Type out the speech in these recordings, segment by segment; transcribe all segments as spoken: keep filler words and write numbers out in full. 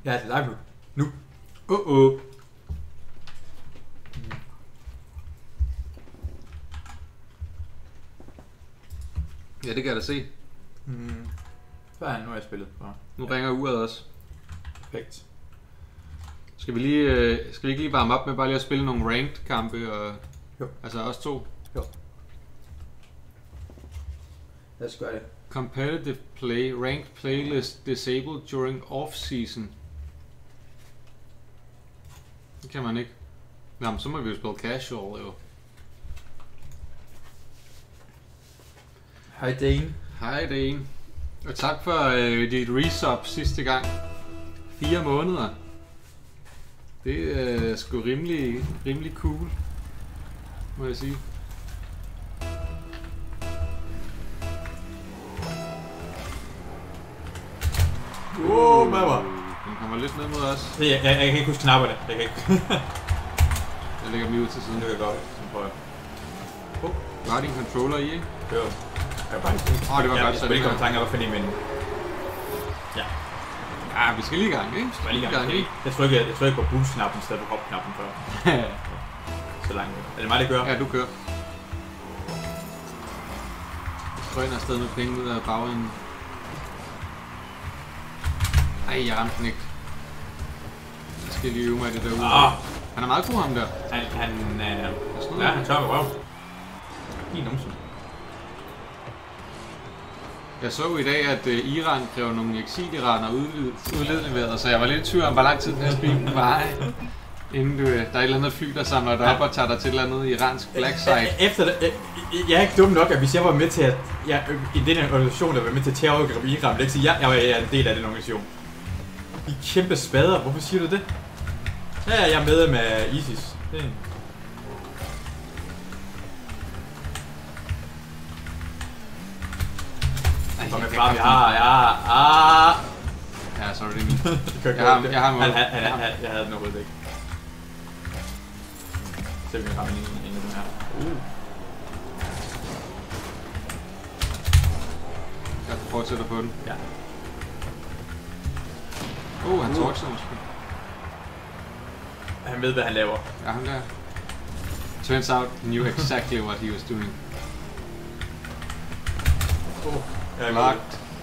Jeg er live nu. Åh, oh, oh. Ja, det kan jeg da se. Mm. Hvad nu har jeg spillet? Ja. Nu ringer uret også. Perfekt. Skal vi lige, øh, skal vi ikke lige varme op med bare lige at spille nogle ranked kampe og jo. Altså os to? Jo. Lad os gøre det. Competitive play, ranked playlist disabled during off-season. Det kan man ikke. Jamen, så må vi jo spille casual, jo. Hej Dane. Hej Dane. Og tak for øh, dit resub sidste gang. Fire måneder. Det er øh, sgu rimelig, rimelig cool, må jeg sige. Wow, hvad var? Den kommer lidt ned mod os. Jeg, jeg, jeg kan ikke huske knapperne. Jeg kan ikke. Jeg lægger dem ud til siden. Det kan godt. Så prøver jeg. Oh, du har din controller i, ikke? Jo. Jeg kan bare ikke. Åh, oh, det var jeg, godt. Jeg skal ikke komme i tanke om, hvorfor det, men... Ja. Ja, vi skal lige i gang, ikke? Skal lige i gang, ikke? Jeg trykker, jeg trykker på boost-knappen i stedet for hop-knappen før. Så langt. Er det mig, det gør? Ja, du kører. Jeg trøjer afsted med penge ud af bagenden. Ej, jeg ramte den ikke. Jeg skal lige øve mig i det derude. Ah. Han er meget god, ham der. Han, han, øh, ja, han tør med røv. Helt numsen. Jeg så i dag, at uh, Iran kræver nogle eksil-iraner udleveret, så jeg var lidt i tvivl om, hvor lang tid den her spil var. Inden du, der er et eller andet fly, der samler dig op og tager dig til et eller andet iransk black site. Efter det, jeg, jeg er ikke dum nok, at hvis jeg var med til at... Jeg, i den organisation, der var med til at terrorangribe Iran, det ikke sige, jeg, jeg var en del af den organisation. De kæmpe spader, hvorfor siger du det? Ja, jeg er med med ISIS. Det. Kom med far, vi har, jeg har, ah. Ja, sorry, det er min. jeg har, jeg har han, han, han, han, jeg havde den overhovedet ikke. Så vi kan ramme ind i den her. Uh. Jeg fortsætter på den. Ja. Oh, han uh. torcher måske. Han ved, hvad han laver. Ja, han der. Turns out, he knew exactly what he was doing. Oh. Jeg er locked.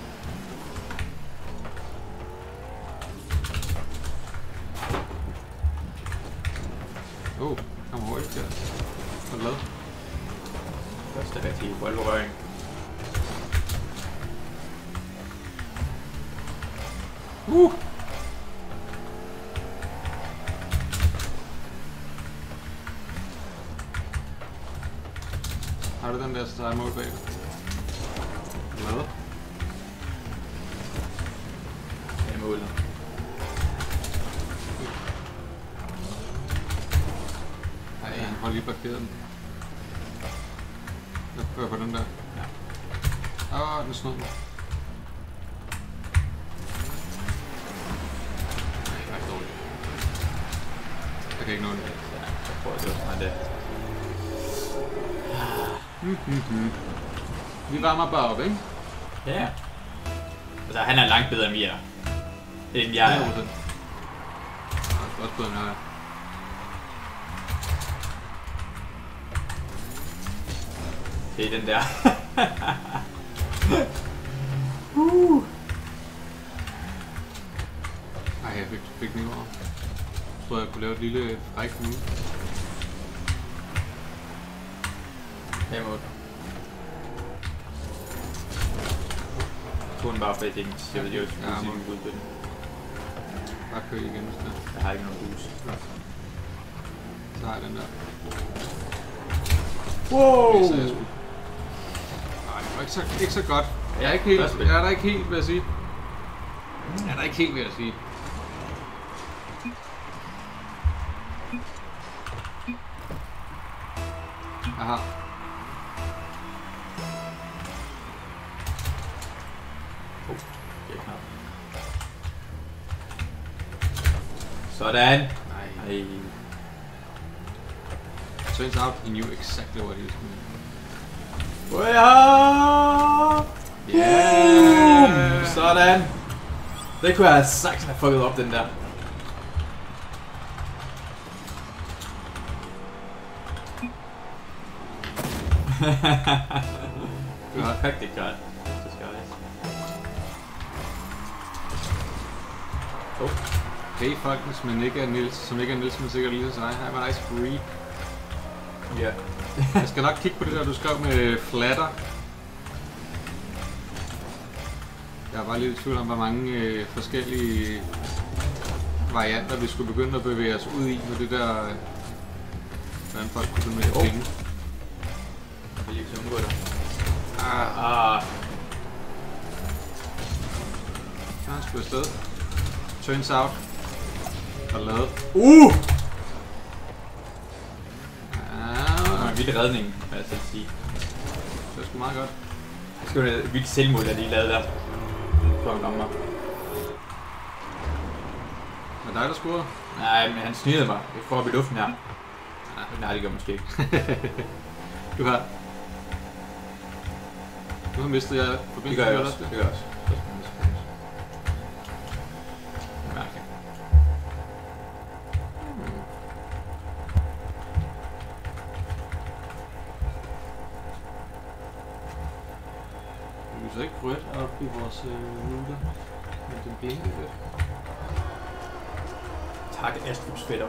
Oh, han var hurtigt der. Hvad er det lavet? Første rigtige boldrøring. Uh! Har du den der streg mål bag? Hvad? Jeg måler. Nej, han har lige parkeret den. Jeg kører på den der. Ja. Åh, den snød mig. Nej, det er dårligt. Jeg kan ikke nå det. Ja, jeg prøver at gøre sådan det. Mm-hmm. Vi varmer bare op, ikke? Ja. Altså, han er langt bedre end jeg er. End jeg er. Det er også bedre end jeg er. Det er den der. uh. Ej, jeg fik, fik den i over. Jeg tror, jeg kunne lave et lille fræk nu. Jeg må. Kun bare fordi det jeg ved jo ikke, ja, sige ud på den. Bare kør igen hvis det. Jeg har ikke nogen boost. Så har jeg den der. Wow! Det Nej, det var ikke så, ikke så godt. Jeg er ikke helt, jeg er der ikke helt, vil jeg sige. Jeg er der ikke helt, vil jeg sige. Aha. Sådan. Nej. Ej. Turns out he knew exactly what he was doing. Ja! Yeah! Sådan. Det kunne jeg sagtens have fucket op, den der. Ja. Perfekt godt. Det skal jeg. Oh. Hey folkens, men ikke er Niels, som ikke er Niels, men sikkert lige så dig. Hej, var nice free. Ja. Jeg skal nok kigge på det der, du skrev med flatter. Jeg er bare lidt i tvivl om, hvor mange øh, forskellige varianter vi skulle begynde at bevæge os ud i med det der, øh, hvordan folk kunne donere Oh. penge. Jeg vil lige undgå dig. Ah, Ah. så han skulle afsted. Turns out. Og lavet. Uh! Ah, Det var en vild redning, vil jeg selv sige. det er sgu meget godt. Det skal være et vildt selvmål, der lige lavede der. Klokken om mig. Er det dig, der scorede? Nej, men han snydede mig. Jeg får op i luften her. Nej, det gør måske ikke. Du har... Nu har mistet jeg Det forbindelsen. gør jeg med også. dig. Det gør jeg også. Mærke. Vi lyser ikke rødt op i vores øh, ruter, men den blinker lidt. Tak, Astrups fætter.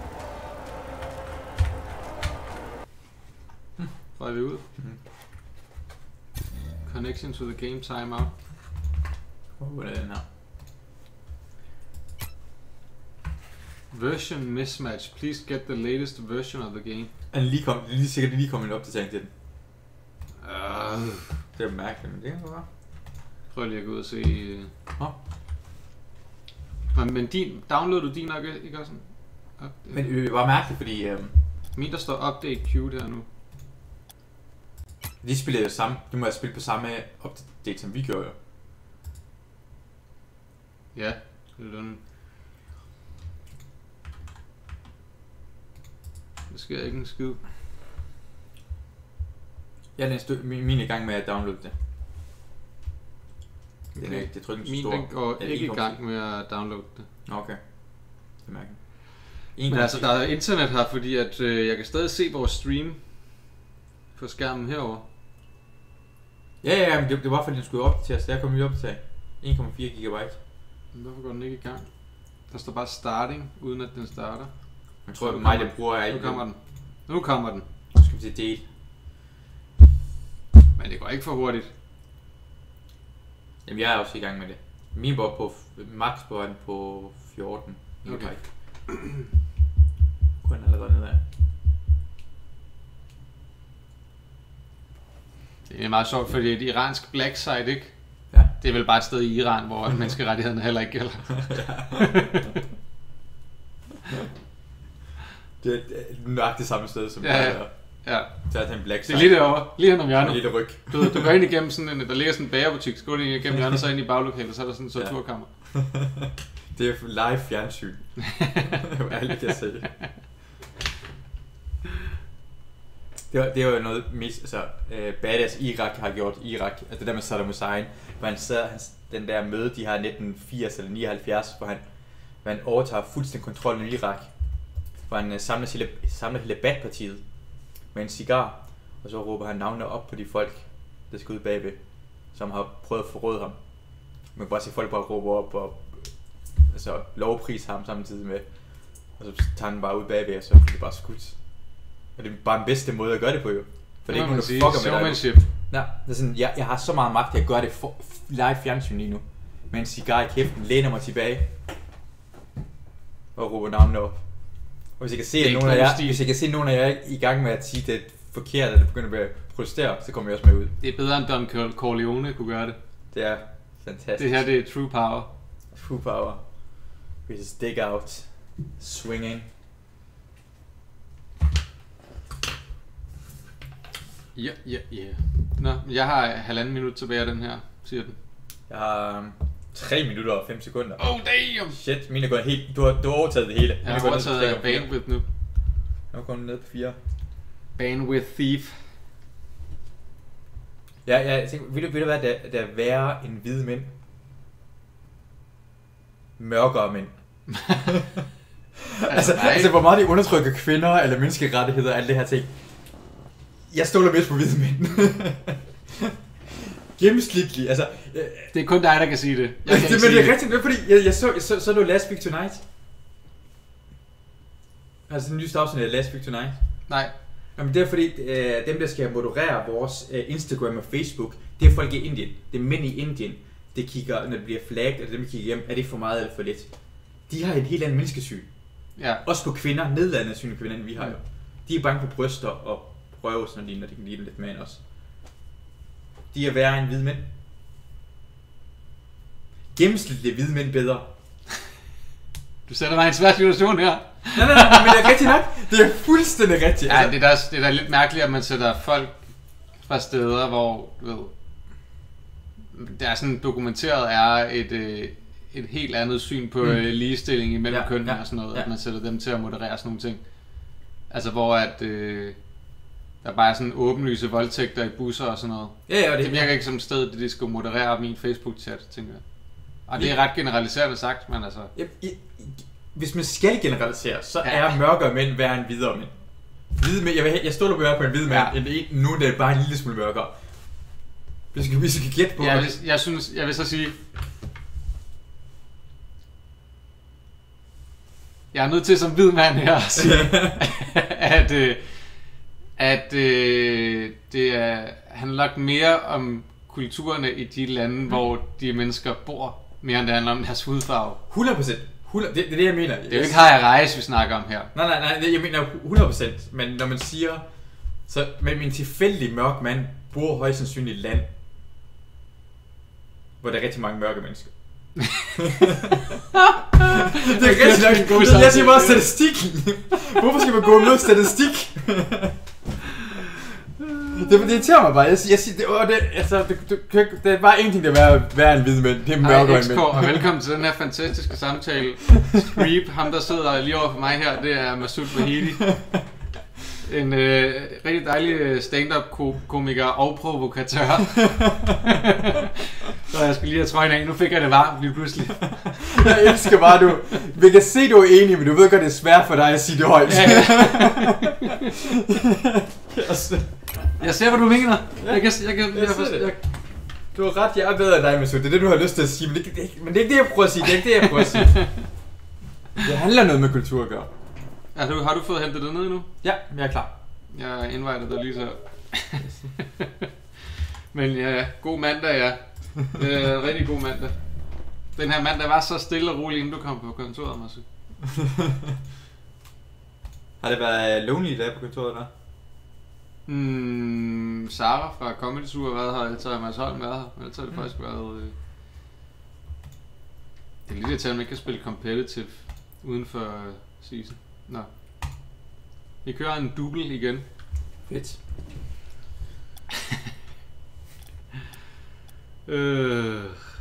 Så er vi ud. Mhm. Connection to the game timeout. Hvor er den her? Version mismatch. Please get the latest version of the game. Er den lige kommet? Det er lige sikkert lige kommet en opdatering til den. Uh, Det er mærkeligt, men det kan være. prøv lige at gå ud og se. Uh... Nå. Men, men din, downloader du din nok ikke også? Update. Men det var mærkeligt, fordi øhm, Min der står update queued her nu. de spiller jo samme. Du må have spillet på samme update, som vi gjorde jo. Ja, det er den. Der sker ikke en skid. Jeg er den min, min er i gang med at downloade det. Den er Okay. ikke, det tror jeg ikke Min stor. den går Ja, ikke i en gang med at downloade det. Nå, okay. Det er mærkeligt. Men altså, der er internet her, fordi at øh, jeg kan stadig se vores stream på skærmen herover. Ja, ja, men det, det var fordi den skulle opdateres. Der kom lige opdatering. en komma fire gigabyte. Men hvorfor går den ikke i gang? Der står bare starting, uden at den starter. Jeg tror, Nu at mig, kommer der bruger er Nu kommer den. Nu kommer den. Nu skal vi til date. Men det går ikke for hurtigt. Jamen, jeg er også i gang med det. Min var på max på den på fjorten. Okay. Kun allerede nedad. Det er meget sjovt, fordi det er et iransk black site, ikke? Ja. Det er vel bare et sted i Iran, hvor menneskerettighederne heller ikke gælder. Det er, det er nok det samme sted som Ja, ja, ja. ja. Ja. Så er det en black Det site. er lige derovre, lige hen om Og hjørnet. lidt ryg. Du, du går ind igennem sådan en, der ligger sådan en bagerbutik, så går du ind igennem hjørnet, så ind i baglokalet, så er der sådan en torturkammer. Det er live fjernsyn. Hvad ærligt kan jeg sige. Det var, det var jo noget mis, altså, uh, badass Irak har gjort Irak. Altså det der med Saddam Hussein, hvor han sad, han, den der møde, de har i nitten firs eller nioghalvfjerds, hvor han, hvor han overtager fuldstændig kontrollen i Irak. Hvor han uh, samler, hele, samler hele Baath-partiet med en cigar, og så råber han navnene op på de folk, der skal ud bagved, som har prøvet at forråde ham. Man kan bare se folk bare råber op og altså, lovpris ham samtidig med, og så tager han bare ud bagved, og så bliver det bare skudt. Og det er bare den bedste måde at gøre det på jo. For det er ikke nogen, der fucker med dig. Showmanship. Nej, det er sådan, jeg, jeg har så meget magt, at jeg gør det for, live fjernsyn lige nu. Med en cigar i kæften, læner mig tilbage og råber navnene op. Og hvis jeg kan se, at nogen af jer, hvis jeg kan se nogen af jer i gang med at sige, det er forkert, eller begynder at protestere, så kommer jeg også med ud. Det er bedre end Don Corleone kunne gøre det. Det er fantastisk. Det her, det er true power. True power. We just dig out. Swinging. Ja, ja, ja. Nå, jeg har halvanden minut tilbage af den her, siger den. Jeg har um, tre minutter og fem sekunder. Oh damn! Shit, mine går helt... Du har, du har overtaget det hele. Jeg har overtaget bandwidth nu. Nu går den ned på fire. Bandwidth thief. Ja, ja, jeg tænker, vil du, vil du være, der, der er værre end hvide mænd? mørkere mænd. Altså, altså, altså, hvor meget de undertrykker kvinder, eller menneskerettigheder, og alt det her ting. Jeg stoler mest på hvide mænd. Gennemsnitligt, altså... Øh, det er kun dig, der kan sige det. Jeg kan det, men det er rigtigt, fordi jeg, jeg så, jeg så, så du Last Week Tonight. Altså den nyeste afsnit af Last Week Tonight. Nej. Jamen det er fordi, øh, dem der skal moderere vores øh, Instagram og Facebook, det er folk i Indien. Det er mænd i Indien. Det kigger, når det bliver flagget, eller dem der kigger hjem, er det for meget eller for lidt. De har et helt andet menneskesyn. Ja. Også på kvinder, nedladende syn på kvinder, end vi har jo. De er bange for bryster og røve, sådan lige, når de kan lide dem lidt mere end os. De er værre end hvide mænd. Gennemsnitligt er hvide mænd bedre. Du sætter mig i en svær situation her. Nej, nej, nej, men det er rigtigt nok. Det er fuldstændig rigtigt. Ja, det er, da, det er da lidt mærkeligt, at man sætter folk fra steder, hvor, du ved, der er sådan dokumenteret er et, et helt andet syn på mm. ligestilling imellem ja, kønnene ja, og sådan noget, ja. At man sætter dem til at moderere sådan nogle ting. Altså hvor at øh, der bare er sådan åbenlyse voldtægter i busser og sådan noget. Ja, ja, det, det virker ikke som et sted, det de skal moderere min Facebook-chat, tænker jeg. Og det er ret generaliserende sagt, men altså... Ja, ja, hvis man skal generalisere, så ja. Er mørkere mænd værre end hvidere mænd. Hvide mænd, jeg, vil, jeg stoler på, på en hvid mand, ja. End en, nu er det bare en lille smule mørkere. Hvis vi kan, kan gætte på... Ja, hvis, jeg synes, jeg vil så sige... Jeg er nødt til som hvid mand her at sige, at, øh, at øh, det er, handler nok mere om kulturerne i de lande, mm. hvor de mennesker bor, mere end det handler om deres hudfarve. hundrede procent. Det, det er det, jeg mener. Det er jo ikke Harry Reis, vi snakker om her. Nej, nej, nej, jeg mener hundrede procent. Men når man siger, så med en tilfældig mørk mand bor højst sandsynligt i land, hvor der er rigtig mange mørke mennesker. det er rigtig nok. Jeg siger bare statistikken. Hvorfor skal man gå med statistik? Det, det irriterer mig bare. Jeg, jeg siger, det, åh, det, altså, det, det, det er bare en ting, der er værre, værre end hvide mænd. Det er mørkere end mænd. Og velkommen til den her fantastiske samtale. Creep, ham der sidder lige over for mig her, det er Masoud Vahidi. En øh, rigtig dejlig stand-up-komiker og provokatør. Så jeg skulle lige have trøjen af. Nu fik jeg det varmt lige pludselig. Jeg elsker bare, du... Vi kan se, du er enig, men du ved godt, det er svært for dig at sige det højt. Ja, ja. Jeg ser, hvad du mener. Jeg kan, jeg kan, jeg, jeg, jeg, jeg, du har ret, jeg er bedre end dig, Masoud. Det er det, du har lyst til at sige, men det, det, men det er ikke det, jeg prøver at sige. Det er ikke det, jeg prøver at sige. Det handler noget med kultur at gøre. Ja, du, har du fået hentet det ned nu? Ja, jeg er klar. Jeg inviterer dig lige så. Men ja, god mandag, ja. Øh, rigtig god mandag. Den her mandag var så stille og rolig, inden du kom på kontoret, Masoud. Har det været lonely i dag på kontoret, der? Mm, Sara fra Comedy Zoo har været her, ellers har Mads Holm været her, ellers har det mm. faktisk været... Øh... Det er lidt irriterende, at man ikke kan spille competitive uden for uh, season. Nå. Vi kører en double igen. Fedt. øh...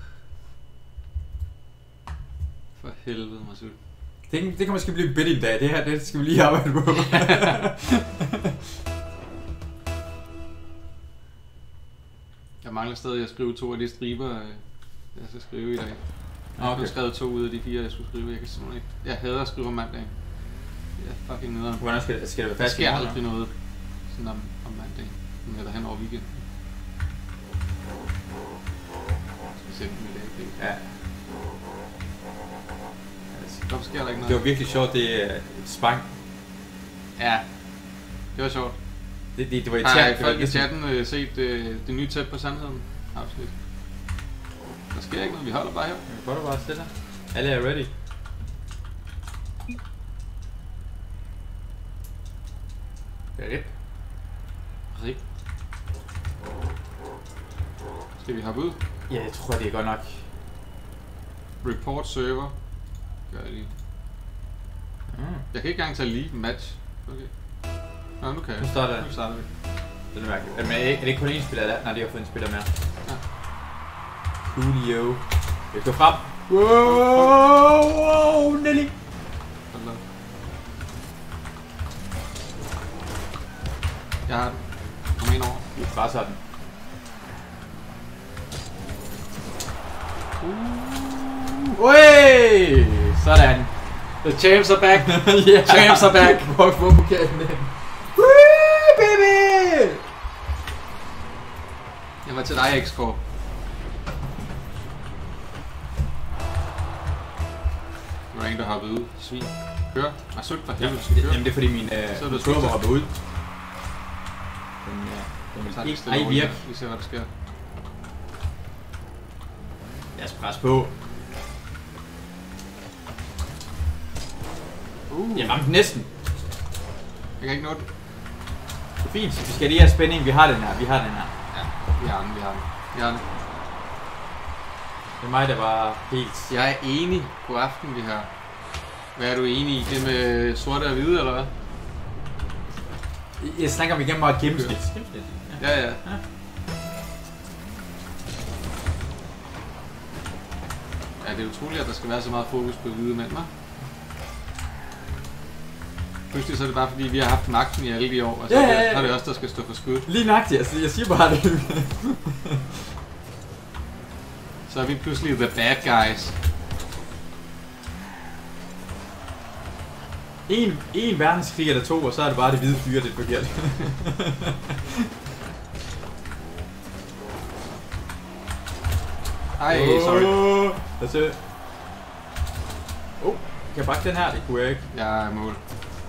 For helvede, Masoud. Det, det kan måske blive bidt i dag, det her det skal vi lige arbejde på. Jeg mangler stadig at skrive to af de striber, jeg skal skrive i dag. Jeg okay. har skrevet to ud af de fire, jeg skulle skrive. Jeg kan simpelthen ikke. Jeg hader at skrive om mandagen. Jeg er fucking nederen. Hvordan skal det, skal det være fast? Der sker aldrig noget sådan om, om mandagen. Eller hen over weekenden. Jeg skal sætte dem i dag. Det. Ja. Hvorfor sker der ikke noget? Det var virkelig sjovt, det er sprang. Ja, det var sjovt. Det, det, det var irriterende. Har folk i chatten uh, set uh, det nye tæt på sandheden afsnit? Der sker ikke noget, vi holder bare her. Vi holder bare stille. Alle er ready. Rip. Rip. Skal vi hoppe ud? Ja, jeg tror det er godt nok. Report server. Gør jeg lige. Mm. Jeg kan ikke engang tage leave match. Okay. Nå, nu kan jeg. Nu starter, nu starter vi. Det er mærkeligt. Men er det ikke kun én spiller der? Nej, de har fået en spiller mere. Ja. Coolio. Vi skal frem. Wow, wow, Nelly. Jeg har den. Kom ind over. Vi presser den. Uh. Ui! The champs are back. Yeah. Champs are back. Hvor hvor pokalen den? Woo, baby! Jeg var til dig, X-Core. Nu er der en, der hoppede ud. Svin. Kør. Nej, søg for helvede, du skal køre. Jamen det er fordi min øh, Så er det kurve sgu- hopper ud. Den, ja, den Så er vil det ikke stille ej og virke. roligt. Vi ser, hvad der sker. Lad os presse på. Uh, Jeg ramte næsten. jeg kan ikke nå det. Det er fint. Vi skal lige have spænding. Vi har den her. Vi har den her. Ja, vi har den, vi har den. Vi har den. Det er mig, der var helt... Jeg er enig. God aften, vi har. Hvad er du enig i? Det med sorte og hvide, eller hvad? Jeg snakker om igennem meget gennemsnit. Ja, ja. Ja, det er utroligt, at der skal være så meget fokus på hvide mænd, hva'? Pludselig så er det bare fordi, vi har haft magten i alle de år, og så, Ja, er, ja, det, ja. så er det os, der skal stå for skud. Lige nøjagtigt. Altså, jeg siger bare det. Så er vi pludselig the bad guys. En, en verdenskrig eller to, og så er det bare det hvide fyre, det er forkert. Ej, sorry. Åh, lad os se. Åh, kan jeg bakke den her? Det kunne jeg ikke. Jeg er i mål.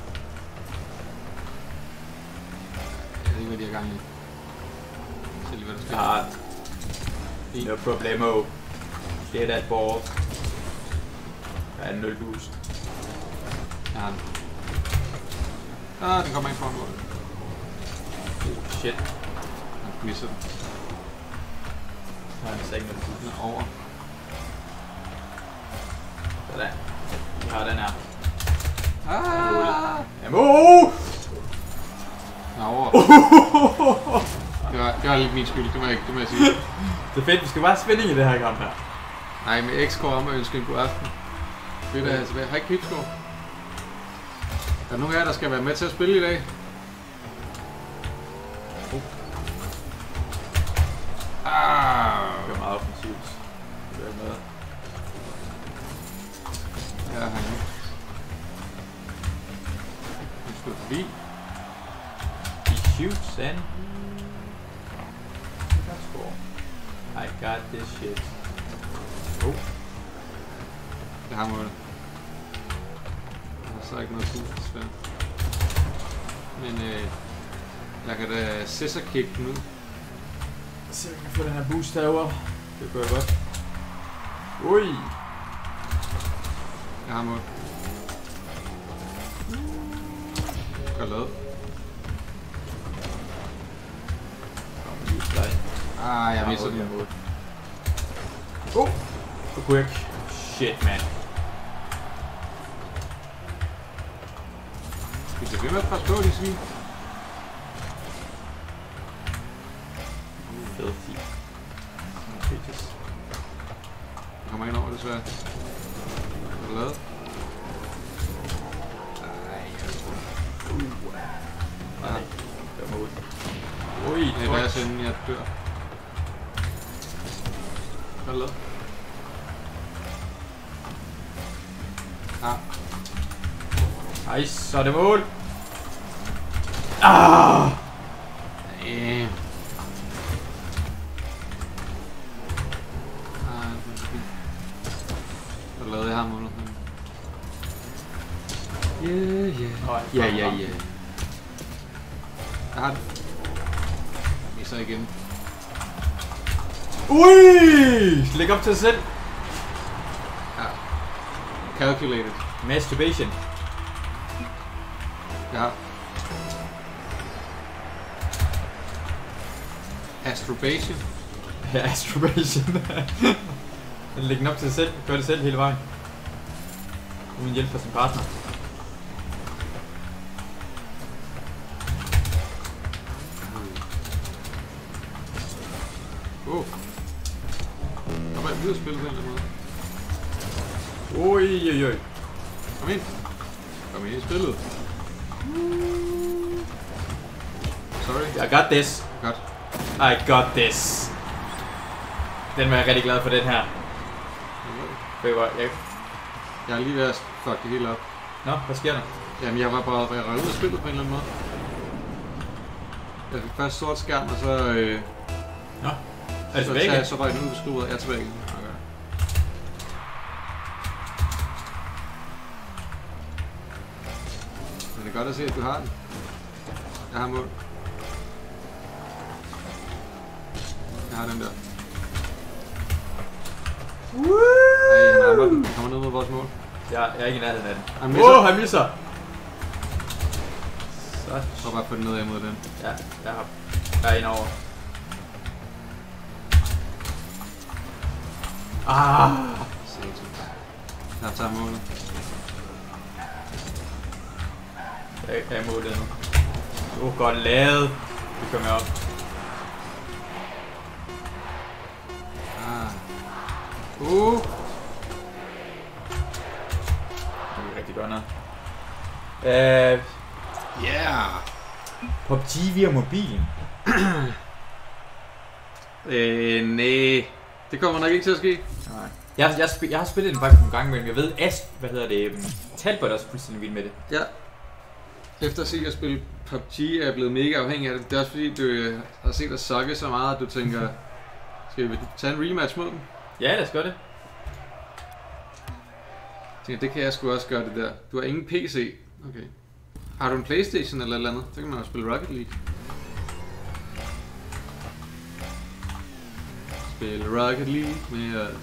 Jeg ved ikke, hvad de har gang i. Se lige, hvad der sker. Klart. Fint. No problemo. Get that ball. Der er en nul boost. Jeg har den. Ah, den kommer ind foran målet. Oh, shit. Han misser den. Der er en seng, der Den er over. Sådan. Vi har den her. Ah! Jamen, oh! Den er over. Det var, det var lidt min skyld, det må jeg, det må jeg sige. Det er fedt, vi skal bare have spænding i det her kamp her. Nej, med X-Core om at ønske en god aften. Fedt at have tilbage. Hej Kipscore. Der er nogen af jer, der skal være med til at spille i dag. Oh. Ah! Det var meget offensivt. Det var med. Her er han. Han stod forbi. He shoots and... I got score. I got this shit. Oh. Det har målet. Der er så ikke noget fint, desværre. Men øh, jeg kan da scissor kick den ud. Se, om jeg kan få den her boost herovre. Det går godt. Ui. Jeg har mål. Godt lavet. Kom lige dig. Ah, jeg misser den. den. Oh. Så kunne jeg ikke. Shit, man. Vi skal ved med at presse på, de svin. Filthy. Bitches. Jeg kommer ind over, desværre. Godt lavet. Nej, det var mod. Ui, Det er værd inden jeg dør. Godt lavet. Ah. Nice, så er det mål. Ah! Øh. Ah, Godt lavet, jeg har målet. Yeah, yeah. Ja, ja, ja. Jeg har det. Jeg misser igen. Ui! Læg op til dig selv. Ja. Calculated. Masturbation. Jeg har. Astrobation. Ja, masturbation. Læg den op til dig selv. Gør det selv hele vejen. Uden hjælp fra sin partner. Åh. Der var et videre spil på en eller anden måde. Ui, ui, ui. Kom ind. Kom ind i spillet. Sorry. I got this. Godt. I got this. Den var jeg rigtig glad for, den her. For jeg var, jeg, Jeg er lige ved at fuck det hele op. Nå, hvad sker der? Jamen, jeg var bare jeg røget ud af spillet på en eller anden måde. Jeg fik først sort skærm, og så... Øh, Nå, er det så, tilbage igen? Så var jeg den ud af skruet. Jeg er tilbage igen. Okay. Men det er godt at se, at du har den. Jeg har mål. Jeg har den der. Ej, han rammer den. Han kommer ned mod vores mål. Jeg, jeg er ikke i nærheden af den. Han Åh, misser. oh, han misser! Så. Jeg får bare få den nedad mod den. Ja, jeg har... Jeg er indover. Ah! Satans. Jeg tager målet. Jeg, jeg er imod det nu. Åh, oh, godt lavet. Vi kommer op. Ah. Uh. Det er rigtig godt noget. Øh... Yeah! P U B G via mobilen. øh, nej. Det kommer nok ikke til at ske. Nej. Jeg, jeg, spil, jeg har spillet den faktisk nogle gange, men jeg ved, Ast, hvad hedder det, um, Talbot er også fuldstændig vild med det. Ja. Efter at se at spille P U B G er jeg blevet mega afhængig af det. Det er også fordi, du øh, har set dig sukke så meget, at du tænker, skal vi tage en rematch mod dem? Ja, lad os gøre det. Jeg tænker, det kan jeg sgu også gøre det der. Du har ingen P C. Okay. Har du en PlayStation eller et eller andet? Så kan man jo spille Rocket League. Spille Rocket League med os.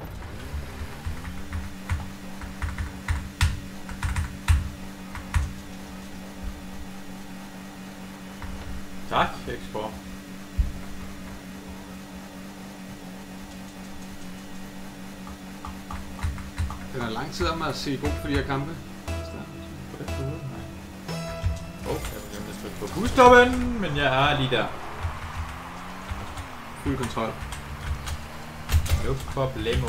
Tak, Export. Den er lang tid om at se god for de her kampe. Åh, oh, jeg vil gerne trykke på busstoppen, men jeg er lige der. Fuld kontrol. No problemo.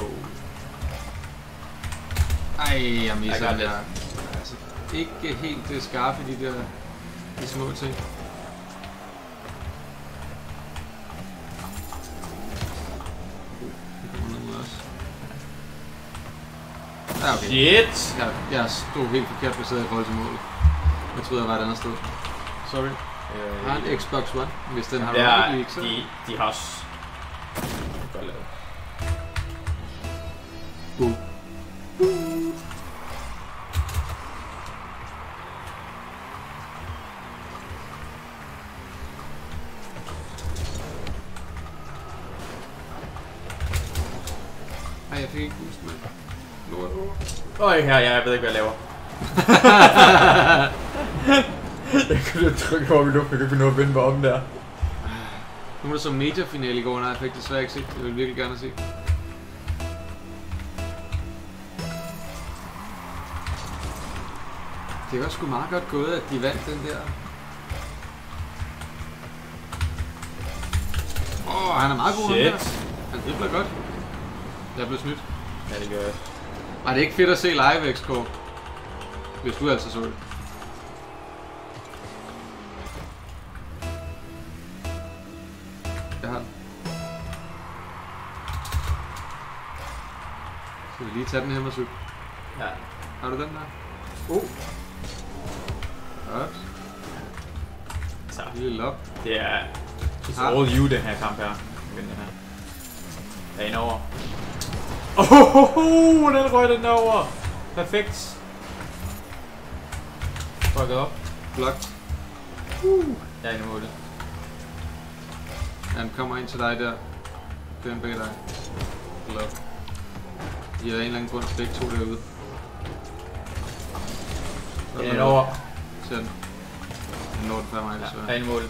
Ej, jeg misser Jeg den gør der. Altså, ikke helt det skarpe, de der de små ting. Det kommer ned mod os. Ja, okay. Shit! Jeg, jeg stod helt forkert placeret i forhold til målet. Jeg troede, jeg var et andet sted. Sorry. Jeg har en Xbox One, hvis den har Rocket League, så... De, de har også... Godt lavet. Uh. Ej, jeg fik ikke boost, mand. Lort. Øj, her, jeg ved ikke, hvad jeg laver. Jeg kunne lige trykke over i luften, jeg kunne nå at vende mig om der. Nu var der så major-finale i går, nej, jeg fik desværre ikke set. Jeg vil virkelig gerne se. Det var sgu meget godt gået, at de vandt den der. Åh, oh, han er meget god. Shit. Han, han dribler godt. Jeg blev snydt. Ja, det gør jeg. Var det ikke fedt at se live, X K? Hvis du altså så det. Jeg har den. Skal vi lige tage den her med syg? Ja. Har du den der? Uh. Godt. Så, Lille lop. det er... It's Ah. all you, den her kamp her. Den her. Jeg er indover. Åh, oh, oh, oh, den røg den derover. Perfekt. Fucket op. Blok. Uh. Jeg er inde mod det. Han kommer ind til dig der. Den bag dig. Blok. I er en eller anden grund begge to derude. Jeg er indover. Ser den. Den når den før mig, Ja, desværre. jeg er inde mod det.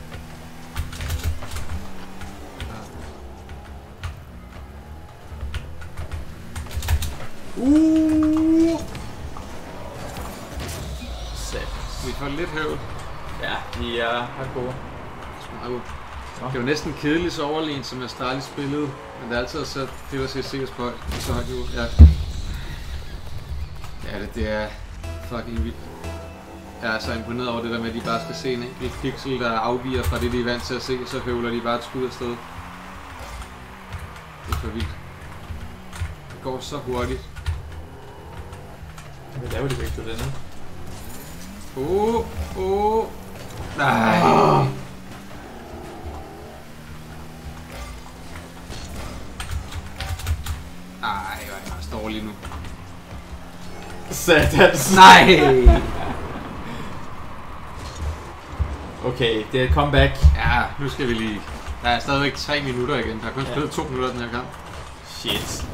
Uh. Sæt. Vi får lidt høvl. Ja, de er hardcore. Det var næsten kedeligt så overlegent, som Astralis spillede. Men det er altid så fedt at se Sears på så højt niveau. Ja. Ja, det, det er fucking vildt. Jeg er så imponeret over det der med, at de bare skal se en enkelt pixel, der afviger fra det, de er vant til at se, så høvler de bare et skud afsted. Det er for vildt. Det går så hurtigt. Hvad laver de væk, du dernede? Åh, oh, åh. Oh. Nej. Oh. Ej, jeg står lige nu. Satans. Nej. Okay, det er et comeback. Ja, nu skal vi lige... Der er stadigvæk tre minutter igen. Der er kun spillet ja. to minutter den her kamp. Shit.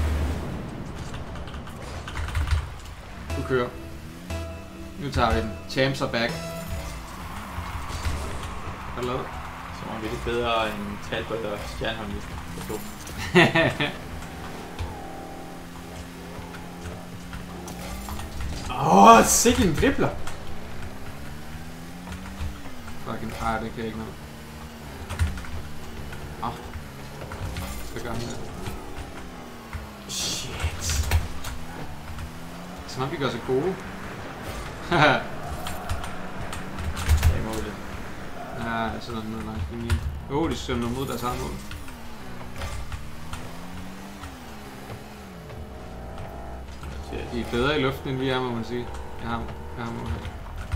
Du kører. Nu tager vi den. Champs are back. Hvad lavet? Så er vi lidt bedre end Talbot og Stjernholm i forstå. Åh, oh, sikke en dribler! Fucking ej, det kan jeg ikke noget. Åh. Oh. Hvad gør han der? Shit. Som om vi gør så gode. Det er målet. Ja, jeg sidder nede langs linjen. Åh, oh, de sømmer mod deres eget mål. De er bedre i luften, end vi er, må man sige. Jeg har, jeg har mål her.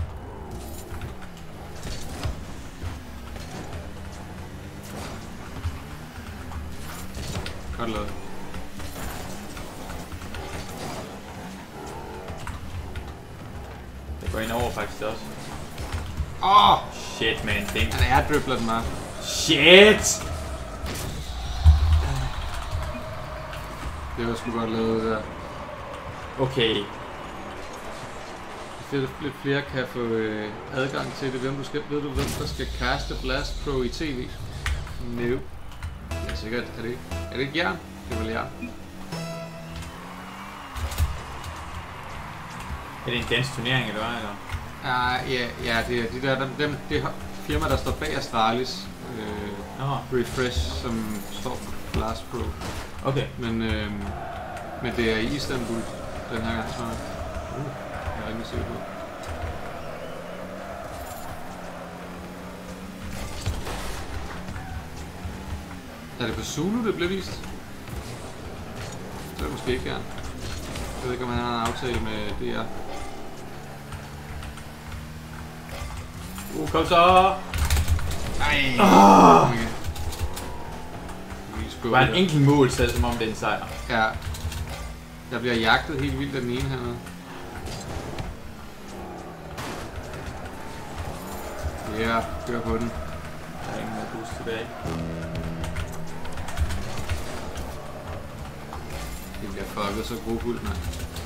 Godt lavet. Det går ind over faktisk også. Åh! Oh! Shit, man. Think. Han er dribler den meget. Shit! Det var sgu godt lavet der. Okay. Det er lidt flere kan få øh, adgang til det. Hvem du skal, ved du, hvem der skal kaste Blast Pro i tv? No. Det er sikkert. Er det, er det ikke Jern? Det er vel Jern. Er det en dansk turnering, eller hvad? Eller? Uh, ja, ja, det er de der, dem, dem, det er firma, der står bag Astralis. Øh, oh. Refresh, som står for Blast Pro. Okay. Men, øh, men det er i Istanbul, den her gang, tror jeg. Uh, jeg er rimelig sikker på. Er det på Zulu, det blev vist? Det er måske ikke, ja. Jeg ved ikke, om han har en aftale med D R. Uh, kom så! Nej! Oh. Okay. Det var en enkelt mål, selv som om det er en sejr. Ja. Der bliver jagtet helt vildt af den ene hernede. Ja, kør på den. Der er ingen mere boost tilbage. Det bliver fucket så grofuldt, mand.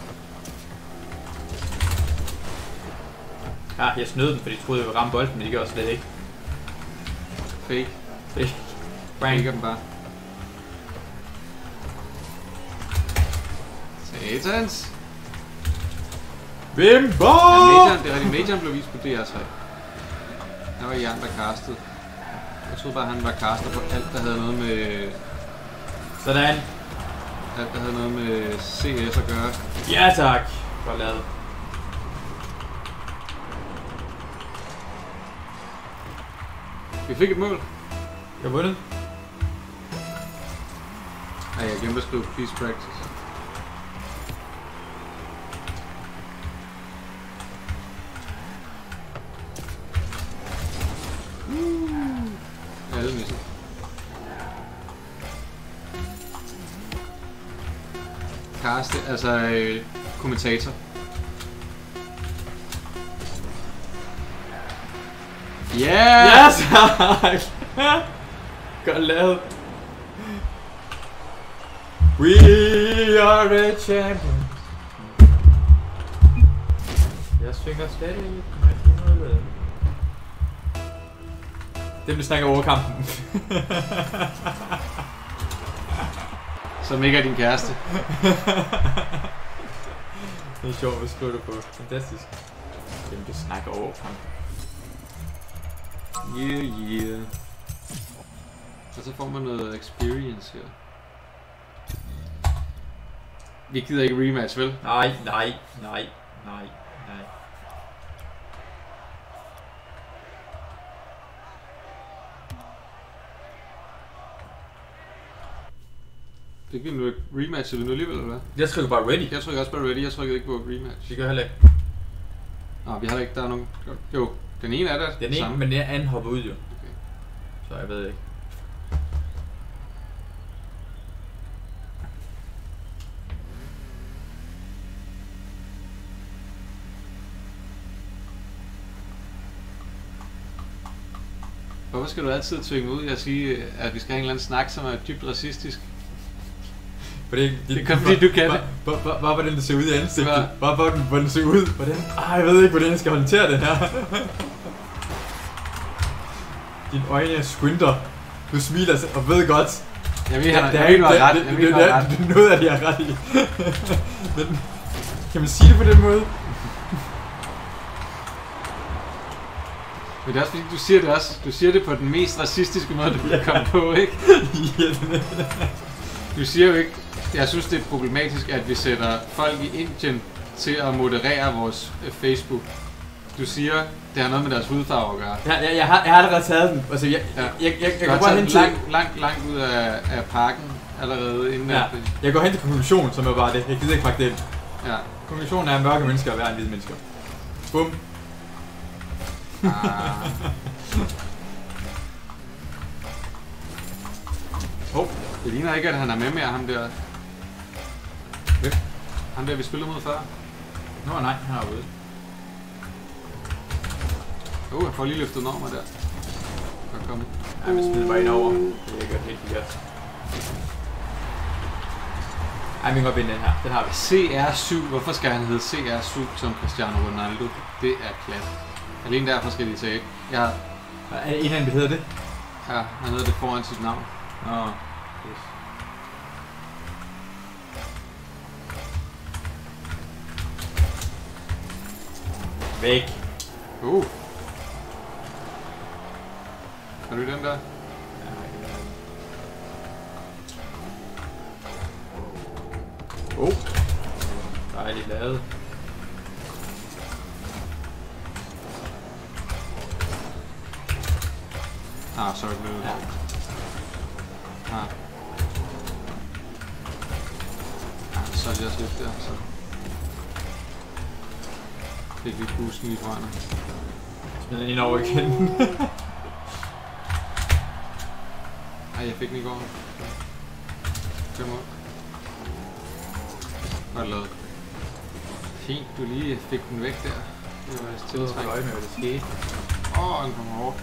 Ja, jeg snød den, fordi jeg troede, jeg ville ramme bolden, men det gør jeg slet ikke. Fake. Fake. Faker den bare. Satans! Bimbo! Ja, Major, det er rigtig, Major blev vist på D R tre. Der var Jan, der castede. Jeg troede bare, han var caster på alt, der havde noget med... Sådan. Alt, der havde noget med C S at gøre. Ja tak! Godt lavet. Vi fik et mål. Jeg har vundet. Ej, jeg glemte at skrive peace practice. Uh. Alle misser. Karste, altså øh, kommentator. Yeah! Yes! Godt lavet. We are the champion. Jeg svinger slet ikke. Det bliver snakker over kampen. Som ikke er din kæreste. Det er sjovt at skrive det på. Fantastisk. Det bliver snakker over kampen. Yeah, yeah. Og så får man noget experience her. Vi gider ikke rematch, vel? Nej, nej, nej, nej, nej. Det giver nu ikke rematch, eller nu alligevel, eller hvad? Jeg trykker bare ready. Jeg trykker også bare ready, jeg trykker ikke på rematch. Det gør heller ikke. Nå, vi har ikke, der er nogen... Jo, den ene er der. Den ene, samme. men den anden hopper ud jo. Okay. Så jeg ved ikke. Hvorfor skal du altid tvinge ud og sige, at vi skal have en eller anden snak, som er dybt racistisk? For det, det, det kan fordi du kan det. Bare, bare, bare hvordan det ser ud i ansigtet. Bare hvordan, hvordan det ser ud. Hvordan? Ej, jeg ved ikke, hvordan jeg skal håndtere det her. Dine øjne squinter. Du smiler og ved godt. Jeg ved, han har ret. Det, det, det, det, det er noget af det, jeg har ret i. Men kan man sige det på den måde? Men det er også fordi, du siger det også. Du siger det på den mest racistiske måde, du kan komme på, ikke? Du siger jo ikke, jeg synes det er problematisk, at vi sætter folk i Indien til at moderere vores Facebook. Du siger, det har noget med deres hudfarve at gøre. Ja, jeg, jeg, har, jeg har allerede taget den. Altså, jeg, ja. jeg, jeg, jeg, jeg går bare hen til... Langt, langt, langt ud af, af parken allerede inden. Ja. At, jeg går hen til konklusionen, som er bare det. Jeg gider ikke pakke det ind. Ja. Konklusionen er, at mørke mennesker er værre end hvide mennesker. Bum. Ah. Oh, det ligner ikke, at han er med mere, ham der. Hvem? Ham der, vi spillede mod før. Nå nej, han er ude. Åh, oh, jeg får lige løftet den over mig der. Godt komme. Ja, vi spiller bare ind over. Det er godt helt forkert. Ej, vi kan godt vinde den her. Den har vi. C R syv. Hvorfor skal han hedde C R syv som Cristiano Ronaldo? Det er klart. Alene derfor skal de tage. Jeg... Er det en af dem, der hedder det? Ja, han hedder det foran sit navn. Nå. Yes. Væk. Uh. Har du den der? Oh. Dejligt lavet. Ah, sorry, blev det. Ja. Ah. Ah, så er det også lidt der, så. Fik vi boosten i brænder. Smid den ind over igen. Ej, jeg fik den i går. Kom op. Godt lavet. Fint, du lige fik den væk der. Det var vist tiltrængt. Jeg øje med, hvad der skete. Åh, oh, den kommer over.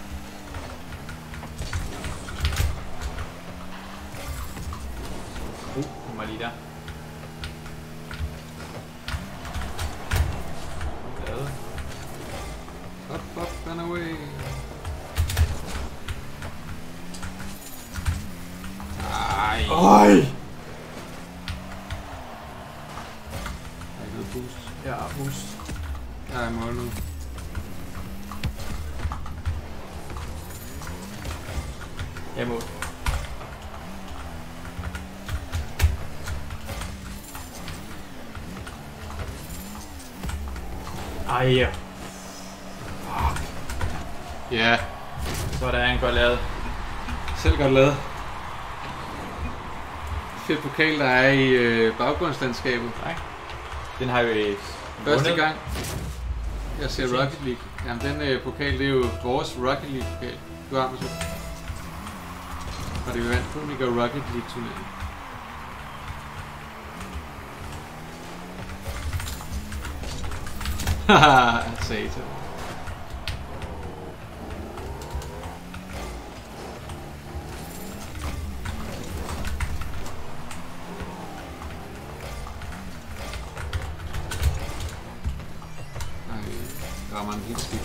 Uh, den var lige der. Lavet. Up, up and away. Ej. Øj! Har ikke noget boost? Ja, boost. Jeg er i mål nu. Jeg må. Ej, ja. Fuck. Ja. Så er der en godt lavet. Selv godt lavet. Fedt pokal, der er i øh, baggrundslandskabet. Nej. Den har vi Første vundet. gang, jeg ser Rocket League. Jamen, den øh, pokal, det er jo vores Rocket League pokal. Du har måske. Og det er vandt Konica Rocket League turnering. Haha, satan. Ej, rammer en helt skidt.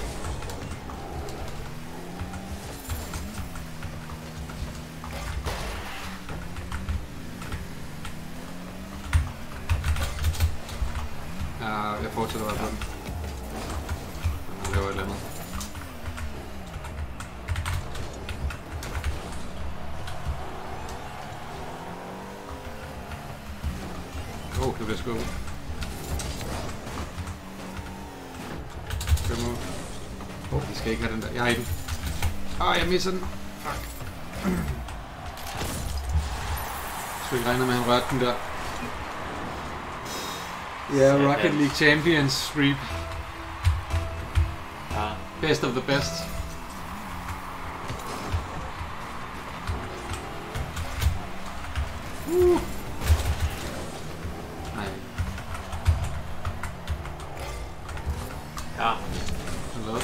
Ja, jeg fortsætter bare på den. Jeg laver et eller andet. Åh, oh, det bliver skubbet. Fem år. Oh, vi skal ikke have den der. Jeg har den. Åh, oh, jeg misser den. Fuck. Så ikke regner med, at han rørte den der. Ja, yeah, Rocket League Champions sweep. Ja. Best of the best. Uh. Nej. Ja. Hvad?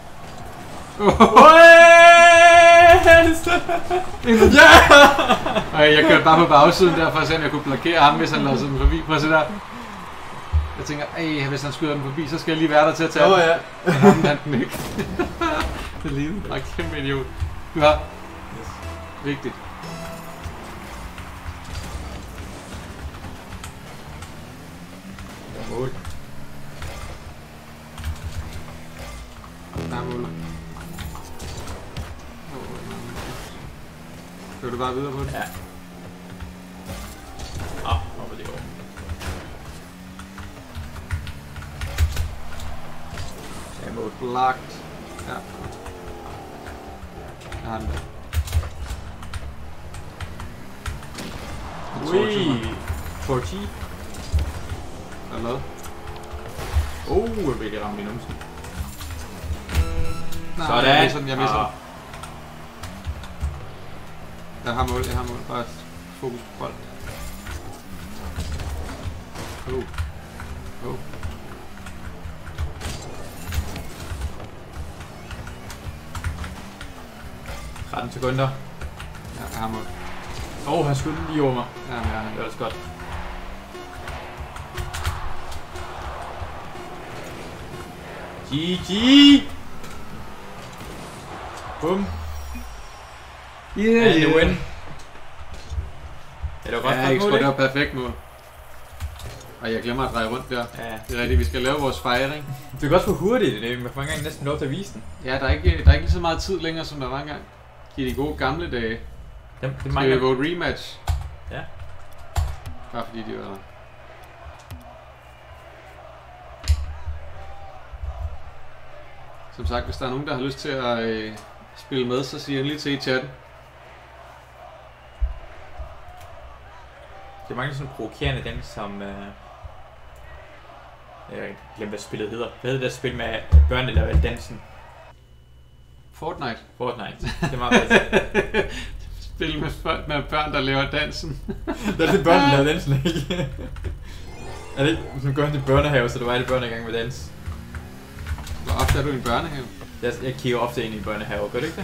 Ja! Og jeg kørte bare på bagsiden der, for at se, om jeg kunne blokere ham, hvis han lavede sådan forbi. Prøv at se der. Jeg tænker, ej, hvis han skyder den forbi, så skal jeg lige være der til at tage Åh, den. ja. Men ham han den ikke. Det lignede bare kæmpe idiot. Du har. Yes. Vigtigt. Mål. Der er mål. Kører du bare videre på det? Ja. Åh, oh, hvor det går. Ja, mål. Blocked. Ja. Jeg har den der. Ui! Forti. Hvad lavet? Oh, jeg vil lige ramme i numsen. Nej, Sådan. jeg misser den, jeg misser Ah. den. Jeg har mål, jeg har mål. Bare fokus på bold. Oh. Oh. tretten sekunder. Ja, jeg har mål. Åh, oh, han skød lige over mig. Ja, men jeg har Det var da godt. G G! Bum! Yeah, And you win. Det var godt ja, for ikke mål, det var ikke? perfekt mål. Og jeg glemmer at dreje rundt der. Ja, Det er rigtigt, vi skal lave vores fejring. det er godt for hurtigt, det. Man får ikke engang næsten lov til at vise den. Ja, der er ikke, der er ikke lige så meget tid længere, som der var engang. I de gode gamle dage. Det, det Skal vi mangler... gå et rematch? Ja. Bare fordi de var der. Som sagt, hvis der er nogen, der har lyst til at øh, spille med, så sig endelig til i chatten. Det mangler sådan en provokerende dans, som... Øh... Jeg glemte, hvad spillet hedder. Hvad hedder det spil med børnene, der valgte dansen? Fortnite. Fortnite. Det er meget fedt. Spil med, folk, med børn, der laver dansen. Det er det børnene, der laver dansen, ikke? Er det ikke, som går hen til børnehave, så der var alle børn, der i gang med dans? Hvor ofte er du i en børnehave? Jeg, jeg kigger ofte ind i børnehave, gør du ikke det?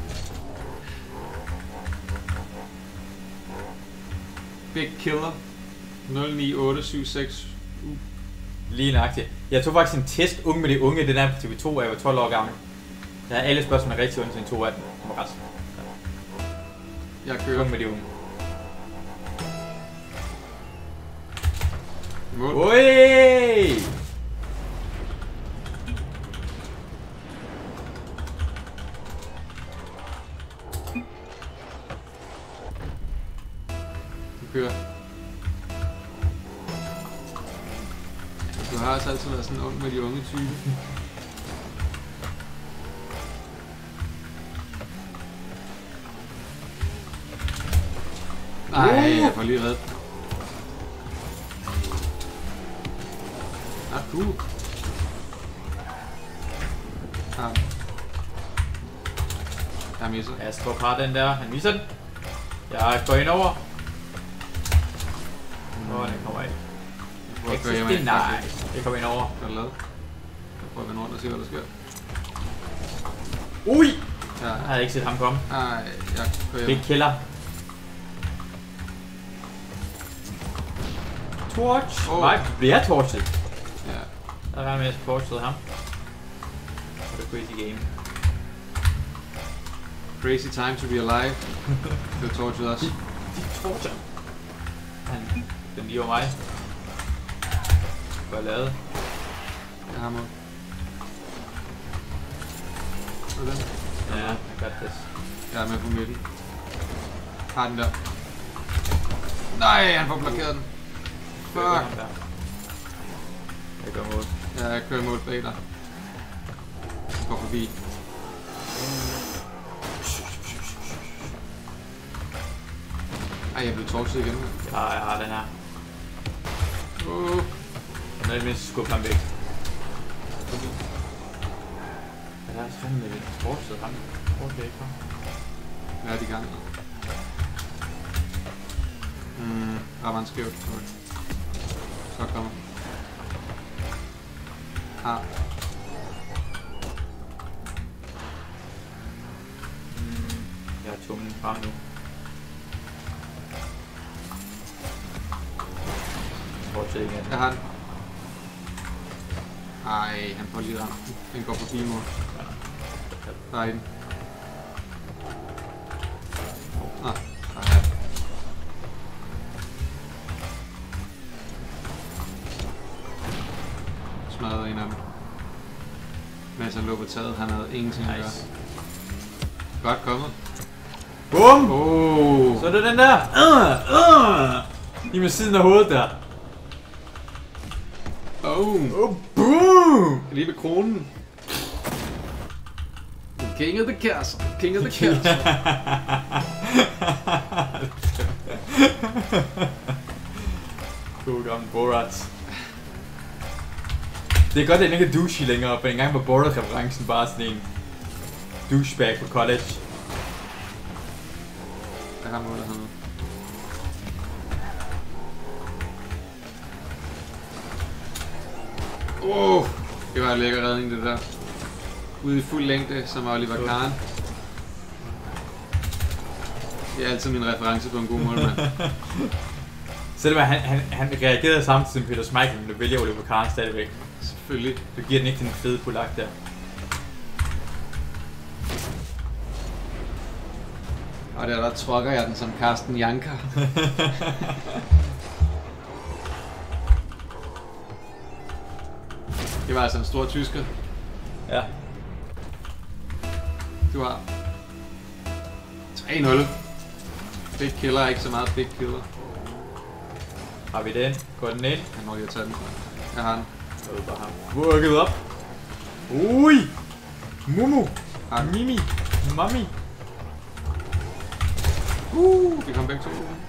Big Killer nul ni otte syv seks. Uh. Lige nøjagtigt. Jeg tog faktisk en test, Unge med de unge, det der på T V to, jeg var tolv år gammel. Der er alle spørgsmål rigtig ondt, til en to af dem. Det var ret. Jeg kører. Unge med de unge. Mål. Oi! Du kører. Du har altså altid været sådan en ung med de unge type. Nej, jeg får lige reddet. Ah, cool. Ah. Jeg misser. Astrup har den der, han viser den. Jeg går ind over. Åh, oh, den kommer ikke. Jeg Jeg prøver at synes, køre det er hjem. nice. Jeg kommer ind over. Hvad er der lavet? Jeg prøver at vende rundt og se, hvad der sker. Ui! Ja. Jeg havde ikke set ham komme. Ej, jeg kører Big hjem. killer. Torch! Oh. Nej, bliver jeg torchet? Ja. Der var med at torchet ham. Det er crazy game. Crazy time to be alive. Det var tortured også. De torcher. Han, den lige over mig. Hvad er lavet? Jeg har mål. Sådan. Ja, I got this. Jeg er med på midten. Har den der. Nej, han får blokeret den. Fuck. Jeg gør mål. Ja, jeg kører mål bag dig. Jeg går forbi. Ej, jeg blev torchet igen. Ja, jeg har den her. Uh. Den er mindst skubbe ham væk. Ja, der er sådan en sportsted ham. Hvor er det ikke fra? Hvad er de i gang? Hmm, der var en skævt. Okay. Så kommer. Ah. Mm, jeg har tungen frem nu. Fortsæt igen. Jeg har den. Ej, han får lige ramt. Den går forbi mål. Der er den. Nå, der er den. Smadrede en af dem. Mens han lå på taget, han havde ingenting at gøre. Godt kommet. Bum! Oh. Så er det den der. Uh, uh. Lige med siden af hovedet der. Oh. Oh, boom! Lige ved kronen. King of the castle. King of the castle. God gammel Borat. Det er godt, at den ikke er douche længere, for engang var Borat-referencen bare sådan en douchebag på college. Jeg har målet hernede. Åh, oh, det var en lækker redning det der. Ude i fuld længde, som Oliver Kahn. Det er altid min reference på en god målmand. Selvom han, han, han reagerede samtidig som Peter Schmeichel, men du vælger Oliver Kahn stadigvæk. Selvfølgelig. Du giver den ikke til den fede polak der. Og der, der trykker jeg den som Carsten Janker. Det var altså en stor tysker. Ja. Du har tre nul. Big killer er ikke så meget big killer. Har vi den? Går den ind? Jeg når lige at tage den. Jeg har den. Så er det bare ham. Worket op. Ui! Mumu! Har den. Mimi! Mami! Uh, vi kom begge to.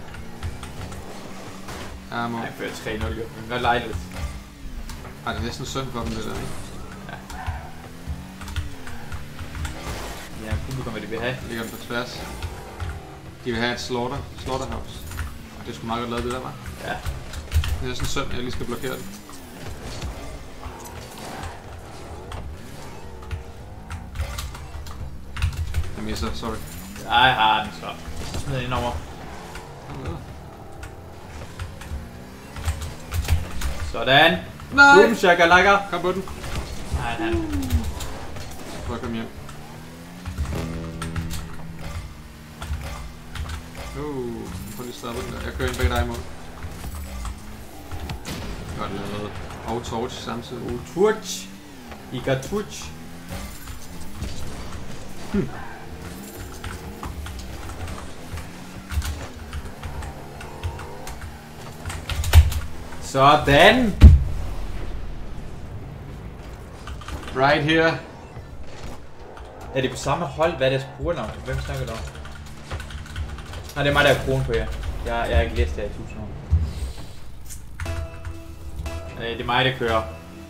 Ja, må. Nej, jeg fører tre nul jo. Men hvad lejligt. Ej, det er næsten synd for dem, det der, ikke? Ja. Ja, publikum, hvad de vil have. Ligger dem på tværs. De vil have et slaughter, slaughterhouse. Det er sgu meget godt lavet, det der, var. Ja. Det er næsten synd, at jeg lige skal blokere det. Jeg misser, sorry. Jeg har den så. Smid ind over. Sådan. Nej! Boom, shakalaka. Kom på den. Nej, nej. Prøv at komme hjem. Uh, prøv lige at stoppe den der. Jeg kører ind bag dig imod. Godt lavet. Og torch samtidig. Oh, Twitch. I got Twitch. Hmm. Sådan. Right here. Er det på samme hold? Hvad er deres brugernavn? Hvem snakker du om? Nej, det er mig, der har kronen på jer. Jeg, jeg har ikke læst det her i tusind år. Øh, det er mig, der kører.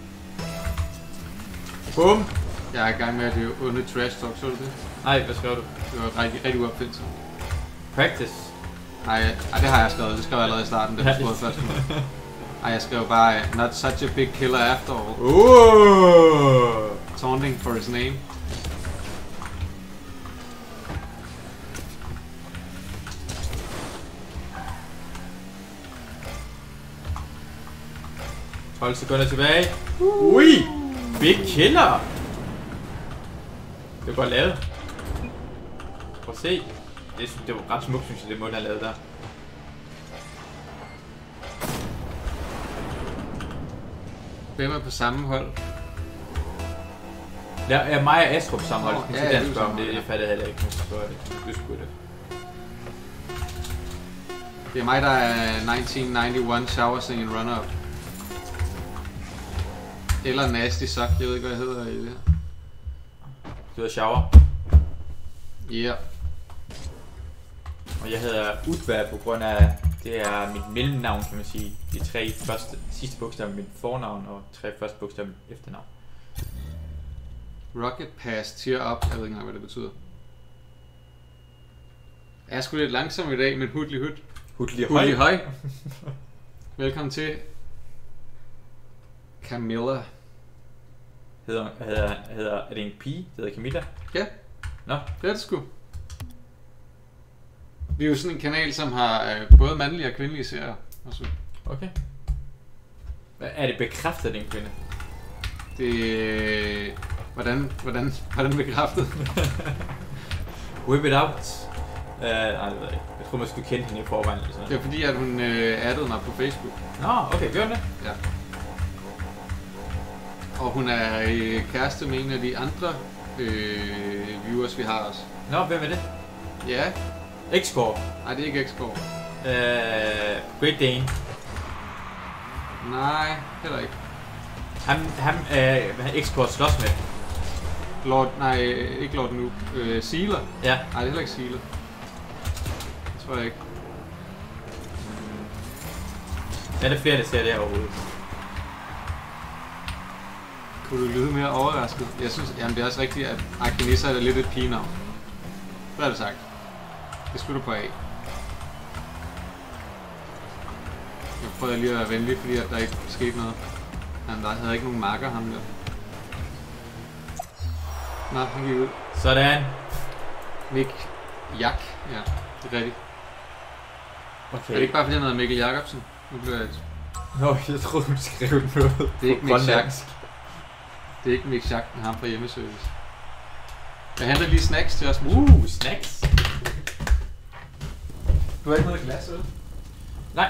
Bum! Jeg er i gang med at løbe onde trash talk, så du det? Nej, hvad skrev du? Det var rigtig, rigtig uopfindsomt. Practice. Nej, ej, det har jeg skrevet. Det skrev jeg allerede i starten, da du spurgte først. Ej, jeg skrev bare, not such a big killer after all. Uh. Taunting for his name. tolv sekunder tilbage. Ui! Big killer! Det var godt lavet. Prøv at se. Det, det var ret smukt, synes jeg, det mål, han lavede der. Hvem er på samme hold? Ja, ja, mig og Astrup samme hold. Nå, Oh, ja, ja, ja, det, det det, er det, jeg fattede heller ikke, nu forstår jeg det. Det skulle det. Det er mig, der er nitten enoghalvfems shower singing runner-up. Eller Nasty Sock, jeg ved ikke, hvad jeg hedder i det her. Du hedder Shower. Ja. Yeah. Og jeg hedder Utva på grund af, det er mit mellemnavn, kan man sige. De tre første, sidste bogstaver mit fornavn og tre første bogstaver mit efternavn. Rocket Pass Tear Up. Jeg ved ikke engang, hvad det betyder. Jeg er sgu lidt langsom i dag, men hudlig hud. Hudlig høj. Hudlig høj. Velkommen til Camilla. Hedder, hedder, hedder, er det en pige? Det hedder Camilla? Ja. Nå. Det er det sgu. Vi er jo sådan en kanal, som har øh, både mandlige og kvindelige serier. Også. Okay. Er det bekræftet, at det er en kvinde? Det øh, hvordan, hvordan, hvordan bekræftet? Whip it out. Uh, nej, det ved jeg ikke. Jeg tror, man skulle kende hende i forvejen. Eller sådan. Det er fordi, at hun øh, addede mig på Facebook. Nå, okay, gør det? Ja. Og hun er øh, kæreste med en af de andre øh, viewers, vi har også. Nå, hvem er det? Ja. X-Score? Nej, det er ikke X-Score. Uh, Great Dane? Nej, heller ikke. Ham, ham uh, X-Score slås med? Lord, nej, ikke Lord Noob. Øh, Sealer? Ja. Nej, det er heller ikke Sealer. Det tror jeg ikke. Er der flere, der ser det overhovedet? Kunne du lyde mere overrasket? Jeg synes, jamen det er også rigtigt, at Arcanissa er lidt et pigenavn. Hvad er det sagt? Det skulle du på af. Jeg prøvede lige at være venlig, fordi at der ikke skete noget. Han der havde ikke nogen marker, ham der. Nå, han gik ud. Sådan. Mick Jak. Ja, det er rigtigt. Okay. Er det ikke bare fordi han hedder Mikkel Jacobsen? Nu bliver jeg... Nå, jeg troede, du skrev noget. Det er ikke Mick Jak. Det er ikke Mick Jak, men ham fra hjemmeservice. Jeg henter lige snacks til os. Uh, snacks. Du har ikke noget glas, eller? Nej.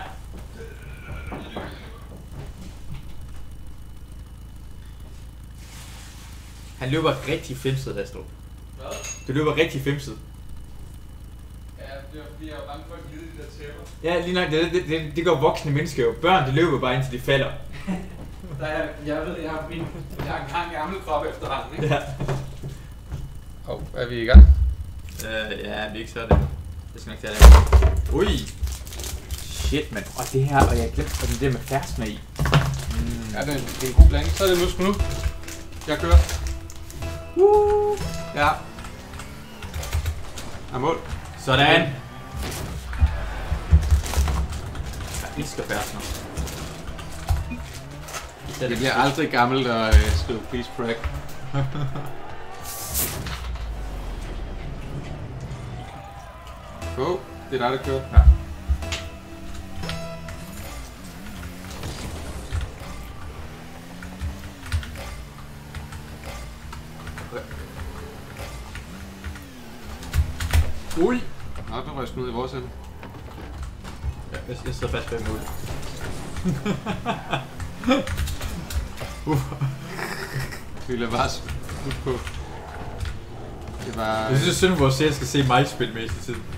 Han løber rigtig femset, Astrup. Hvad? Du løber rigtig femset. Ja, det er fordi jeg er bange for at glide de der tæpper. Ja, lige nok. Det, det, det, det gør voksne mennesker jo. Børn, de løber bare indtil de falder. Der er, jeg ved, jeg har min, jeg har en gang gammel krop efterhånden, ikke? Ja. Hov, oh, er vi i gang? Uh, ja, vi er ikke så det. Jeg skal nok tage det. Ui. Shit, mand. Og det her, og jeg glemte, og det der med fersken i. Mm. Ja, det er, det er en god blanding. Så er det nu sgu nu. Jeg kører. Woo. Ja. Er mål. Sådan. Jeg elsker fersken. Det bliver aldrig gammelt at øh, skrive please brag. Go. Det er dig, der kører. Ja. Ui! Nå, du røg smidt i vores ende. Ja, jeg, jeg sidder fast bag mål. uh. Vi lader bare smidt på. Det var... Jeg synes, det er synd, at vores serie skal se mig spille mest i tiden.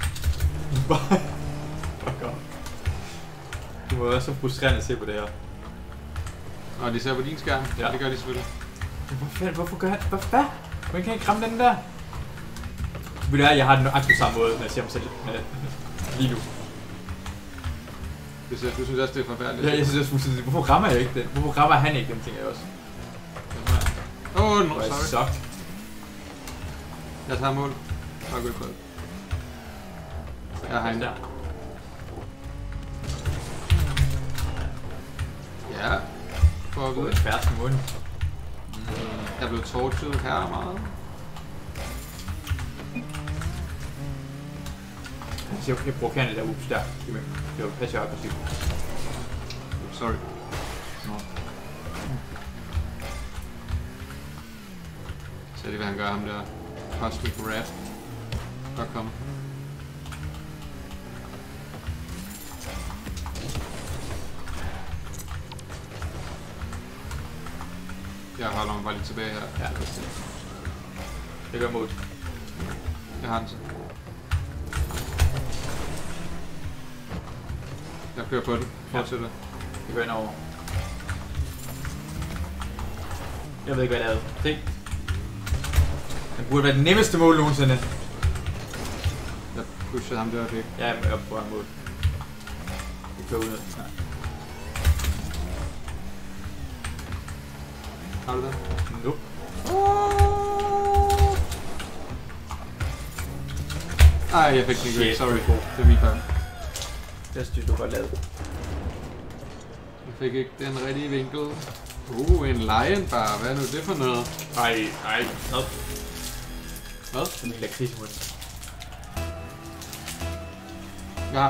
Fuck off. Det må være så frustrerende at se på det her. Og de ser på din skærm? Ja. Det gør de selvfølgelig. Hvorfor, hvorfor gør han? Hvad? Hvordan kan jeg ikke ramme den der? Ved du hvad, jeg har den nøjagtigt samme måde, når jeg ser mig selv lige nu. Det ser, du synes også, det er forfærdeligt? Ja, jeg synes også, hvorfor rammer jeg ikke den? Hvorfor rammer han ikke den, tænker jeg også. Åh, oh, no, Hvor er sorry. det sucked. Jeg tager mål. Tak, godt prøvet. Jeg har en der. Ja. Prøv at Hvor er vide. det færdigt i munden. Jeg blev torturet her meget. Jeg kan bruge det der ups der. Det var passiv aggressivt. Sorry. Nå. Så er det, hvad han gør ham der. Cosmic Wrath. Godt komme. Jeg holder mig bare lidt tilbage her. Ja, det gør mod. Jeg har den så. Jeg kører på den. Fortsætter. Det går ind over. Jeg ved ikke, hvad jeg lavede. Se. Det burde være det nemmeste mål nogensinde. Jeg pushet ham der væk. Ja, jeg er oppe på en måde. Vi kører ud snart. Har du det? Nope. Ej, jeg fik den ikke væk. Shit. Sorry. Det er min fejl. Det synes du godt lavet. Jeg fik ikke den rigtige vinkel. Uh, en lion bar. Hvad er nu det for noget? Ej, ej. Nå. Hvad? Det er min lakridsmund. Ja.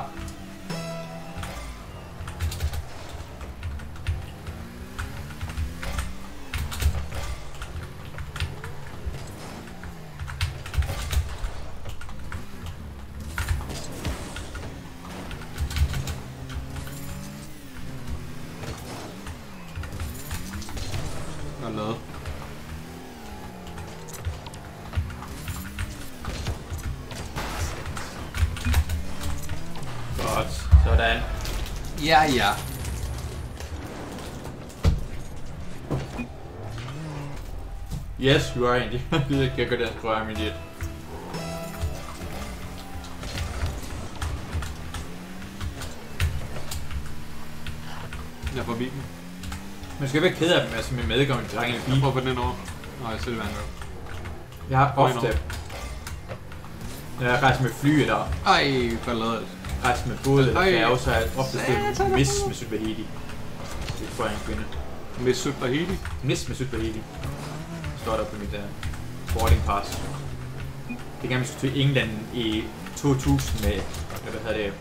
Godt lavet. Godt. Sådan. Ja, ja. Yes, you are indeed. Jeg kan gøre det, tror jeg, min diet. Jeg er forbi den. Man skal være ked af dem, altså min medgang til drenge Jeg prøver på den over. Nå, jeg sætter vand op. Jeg har Hvor er ofte... Når jeg rejser med fly eller Ej, godt lavet. rejser med båd eller Ej. færge, så er jeg ofte Satan, stedet Miss med Sydvahedi. Det tror jeg er en kvinde. Med sødt og hele. Miss med Sydvahedi. Står der på mit uh, boarding pass. Det kan vi skulle til England i to tusind med, hvad hedder det,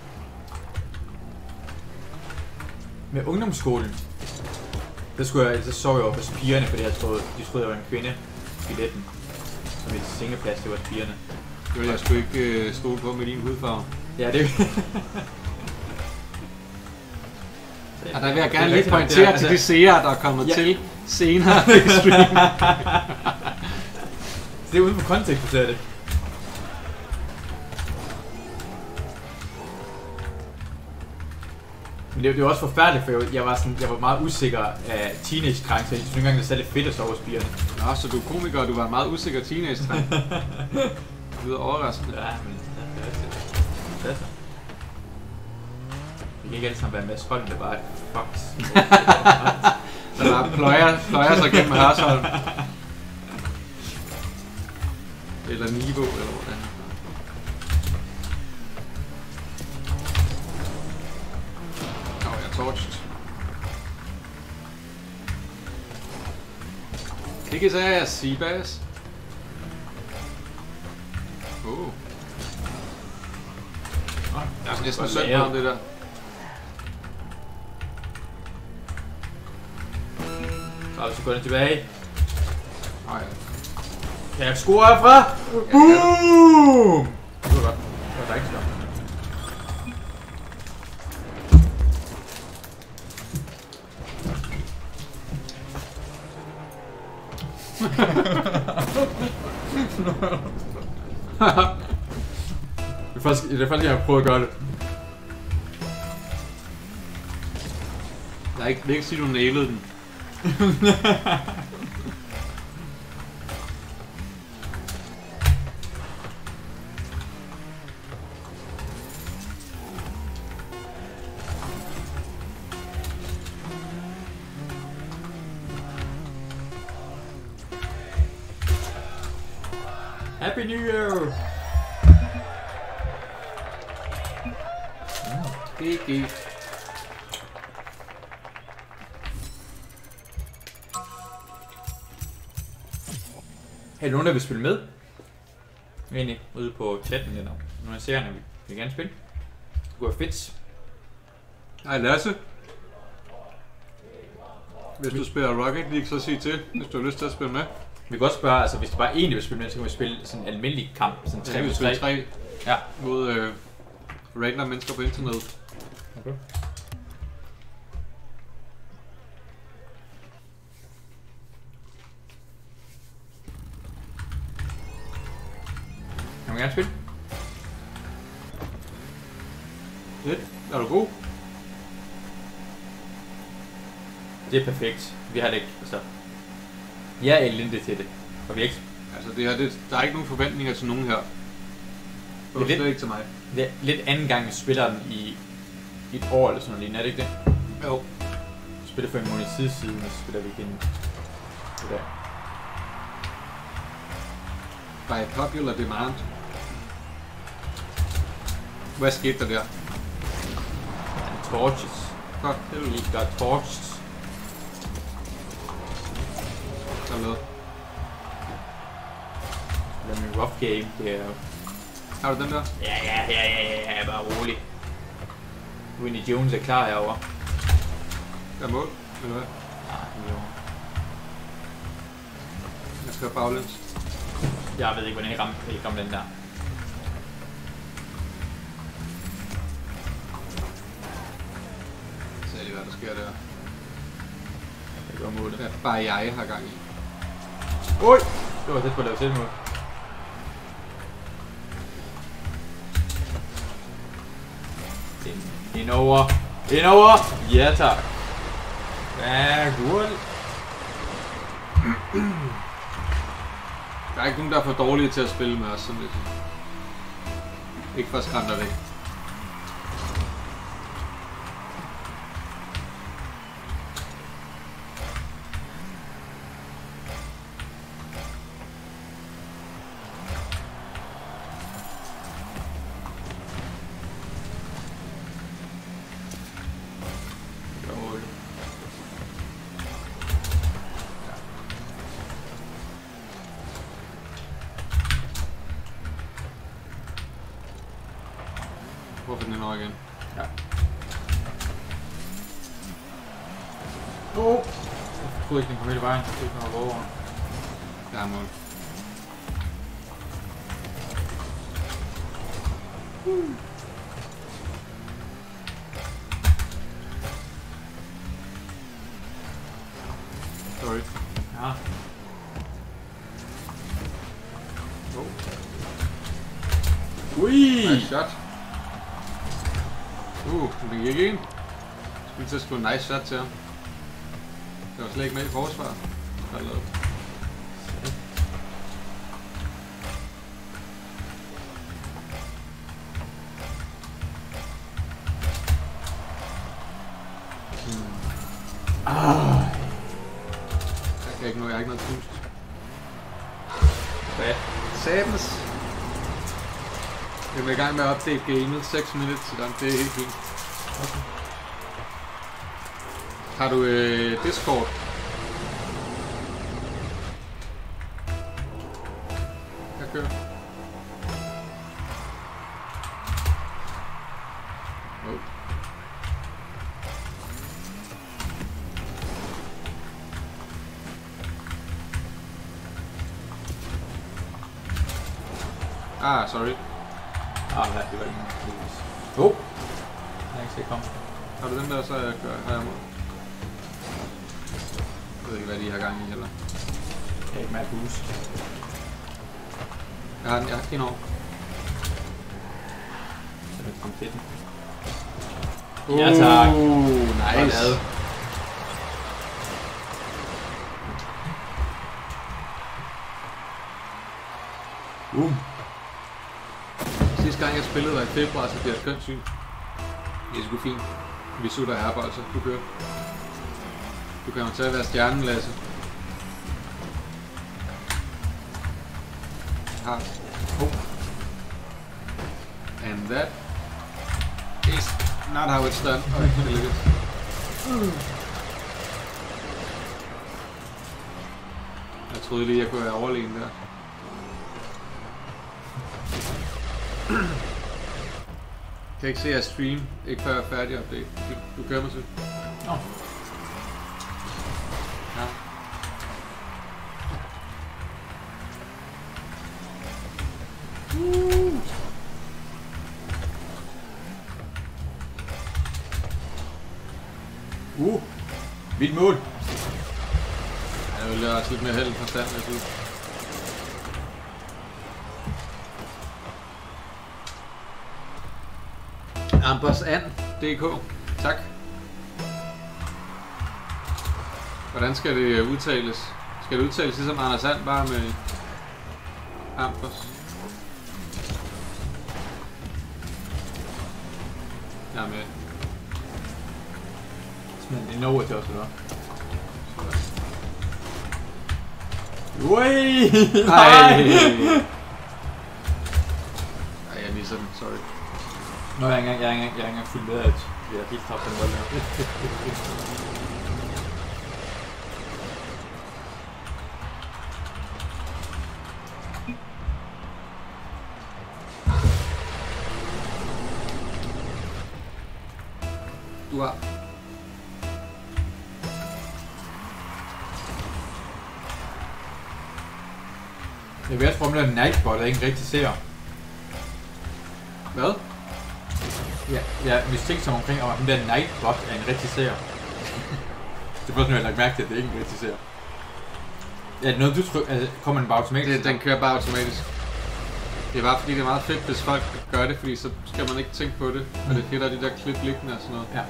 med ungdomsskolen. Der skulle jeg, så sov jeg over hos pigerne, fordi jeg troede, de troede, jeg var en kvinde. Billetten. Så mit sengeplads, det var pigerne. Det vil jeg sgu ikke uh, stole på med din hudfarve. Ja, det Og der vil jeg gerne lige pointere altså, til de seere, der er kommet ja. til senere i streamen. det er uden for kontekst, så er det. Men det, det var også forfærdeligt, for jeg, jeg, var sådan, jeg var meget usikker af teenage-dreng, så jeg synes ikke engang, det er lidt fedt at sove hos pigerne. Nå, så du er komiker, og du var en meget usikker teenage-dreng. Det lyder overraskende. Ja, men det er rigtigt. Det er så. Vi kan ikke alle sammen være med Holm, det er bare fuck. Der bare pløjer, pløjer sig gennem Hørsholm. Eller Niveau, eller hvordan. Nå, jeg er torched. Ikke så er Seabass. Oh. Jeg er næsten synd på ham, det der. tredive sekunder tilbage. Nej. Kan jeg score herfra? Boom! Det var godt. Det var rigtig godt. det er faktisk, det er faktisk, jeg har prøvet at gøre det. Jeg ikke, vil ikke sige, du nailede den. Happy New Year! G G. Er der nogen, der vil spille med? Egentlig ude på chatten eller nogle af serierne, vi vil gerne spille. Det kunne være fedt. Hej Lasse. Hvis du spiller Rocket League, så sig til, hvis du har lyst til at spille med. Vi kan også spørge, altså hvis du bare egentlig vil spille med, så kan vi spille sådan en almindelig kamp, sådan tre mod tre. tre Ja. Mod øh, random mennesker på internettet. Okay. Kan man gerne spille? Lidt. Er du god? Det er perfekt. Vi har det ikke, altså. Jeg er elendig til det. Og vi er ikke. Altså det her, det, der er ikke nogen forventninger til nogen her. Det er lidt- slet ikke til mig. Det er lidt anden gang, vi spiller den i, i et år eller sådan noget, er det ikke det? Jo. Vi spiller for en måned tid siden, og så spiller vi igen i dag. By popular demand. Hvad skete der der? Torches. Godt, Vi got torches. Så noget. Det er min rough game, det er... Har du den der? Ja, ja, ja, ja, ja, ja, bare rolig. Winnie Jones er klar herovre. Der er mål, eller hvad? Ah, jo. Jeg skal have baglæns. Jeg ved ikke, hvordan jeg ramte, jeg ramte den der. Så lige hvad der sker der. Det går målet. Hvad bare jeg har gang i. Oj! Det var tæt på at lave selvmål. Ind, ind over. Ind over! Ja, tak. Ja, godt. Der er ikke nogen, der er for dårlige til at spille med os, som det siger. Ikke for at skræmme dig væk. Hvorfor den over igen? Ja. Oh. Jeg troede ikke, den kom hele vejen. Jeg troede ikke, den var over. Der er mål. Uh. Sorry. Ja. Oh. Ui! Nice shot. Uh, den gik ind. Skulle til at skrive nice shot til ham. Det var slet ikke med i forsvar. Der er lavet. Ah. Jeg kan ikke nå, jeg har ikke noget boost. Hvad? Sabens. Jeg er i gang med at update gamet. seks minutter til den. Det er helt fint. Okay. Har du øh, Discord? Jeg kører. Oh. Ah, sorry. Ah, nej, det var ikke noget. Oh! Jeg ikke se komme. Har du den der, så jeg kører, har jeg mod. Jeg ved ikke, hvad de har gang i heller. Jeg er ikke med at boost. Jeg har den, jeg har en over. Så er det konfetten. Uh, Ja, tak. Nice. Uh. Sidste gang jeg spillede var i februar, så bliver jeg skønt syg. Det er sgu fint. Vi sutter herbold, så du kører. Du kan jo tage at være stjernen, Lasse. Har. Oh. And that is not how it's done. Okay, det lykkes. Jeg troede lige, jeg kunne være overlegen der. Jeg kan ikke se jeres stream, ikke før jeg er færdig update. Du, du kører mig til. Nå. Ja. Uh. Uh. Vildt mål. Jeg vil også lidt mere held end forstand, jeg synes. Ambosan punktum d k. Tak. Hvordan skal det udtales? Skal det udtales ligesom Anders Sand, bare med Ambos? Jeg er med. Sådan en over til os, eller hvad? Ui! Nej! Ej, jeg misser den. Sorry. Nå, jeg er ikke engang, jeg er ikke engang, jeg er ikke engang fuldt med, at vi har helt tabt den bold her. Du har. Jeg ved, at formelen Nightbot er ikke en rigtig seer. Hvad? Ja, jeg mistænkte som omkring, om den der Nightbot er en rigtig seer. Det er først, når jeg har lagt mærke til, at det ikke er en rigtig seer. Ja, det er noget du trykker, altså kommer den bare automatisk? Det, den kører bare automatisk. Det er bare fordi, det er meget fedt, hvis folk gør det, fordi så skal man ikke tænke på det. Og det er fedt, at de der klip liggende og sådan noget. Ja.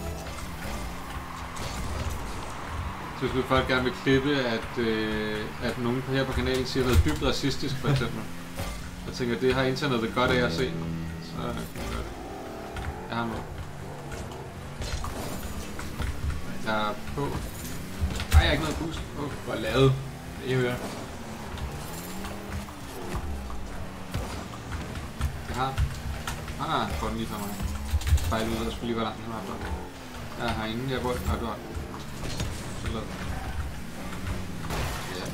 Så hvis folk gerne vil klippe, at, øh, at nogen her på kanalen siger noget dybt racistisk, for eksempel. Jeg tænker, det har internettet godt af at se. Så kan jeg gøre det. Jeg har noget. Jeg er på. Ej, jeg har ikke noget boost. Åh, oh, godt lavet. Det er jo ja. Jeg har. Ah, jeg får den lige fra mig. Fejl ud, der skulle lige være langt, den har flot. Jeg har ingen, jeg bor. Ah, du har. Så lad. Ja.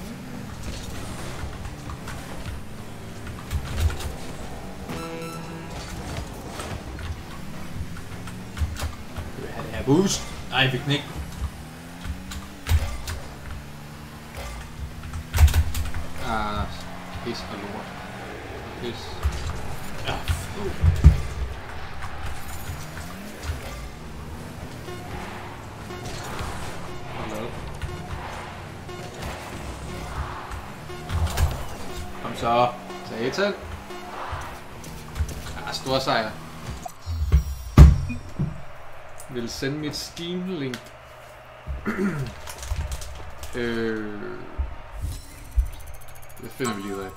Jeg vil have det her boost. Nej, jeg fik den ikke. Ah, pis og lort. Pis. Ja. Uh. Kom så. Satan. Ah, stor sejr. Vil sende mit Steam-link. øh... Det finder vi lige ud af.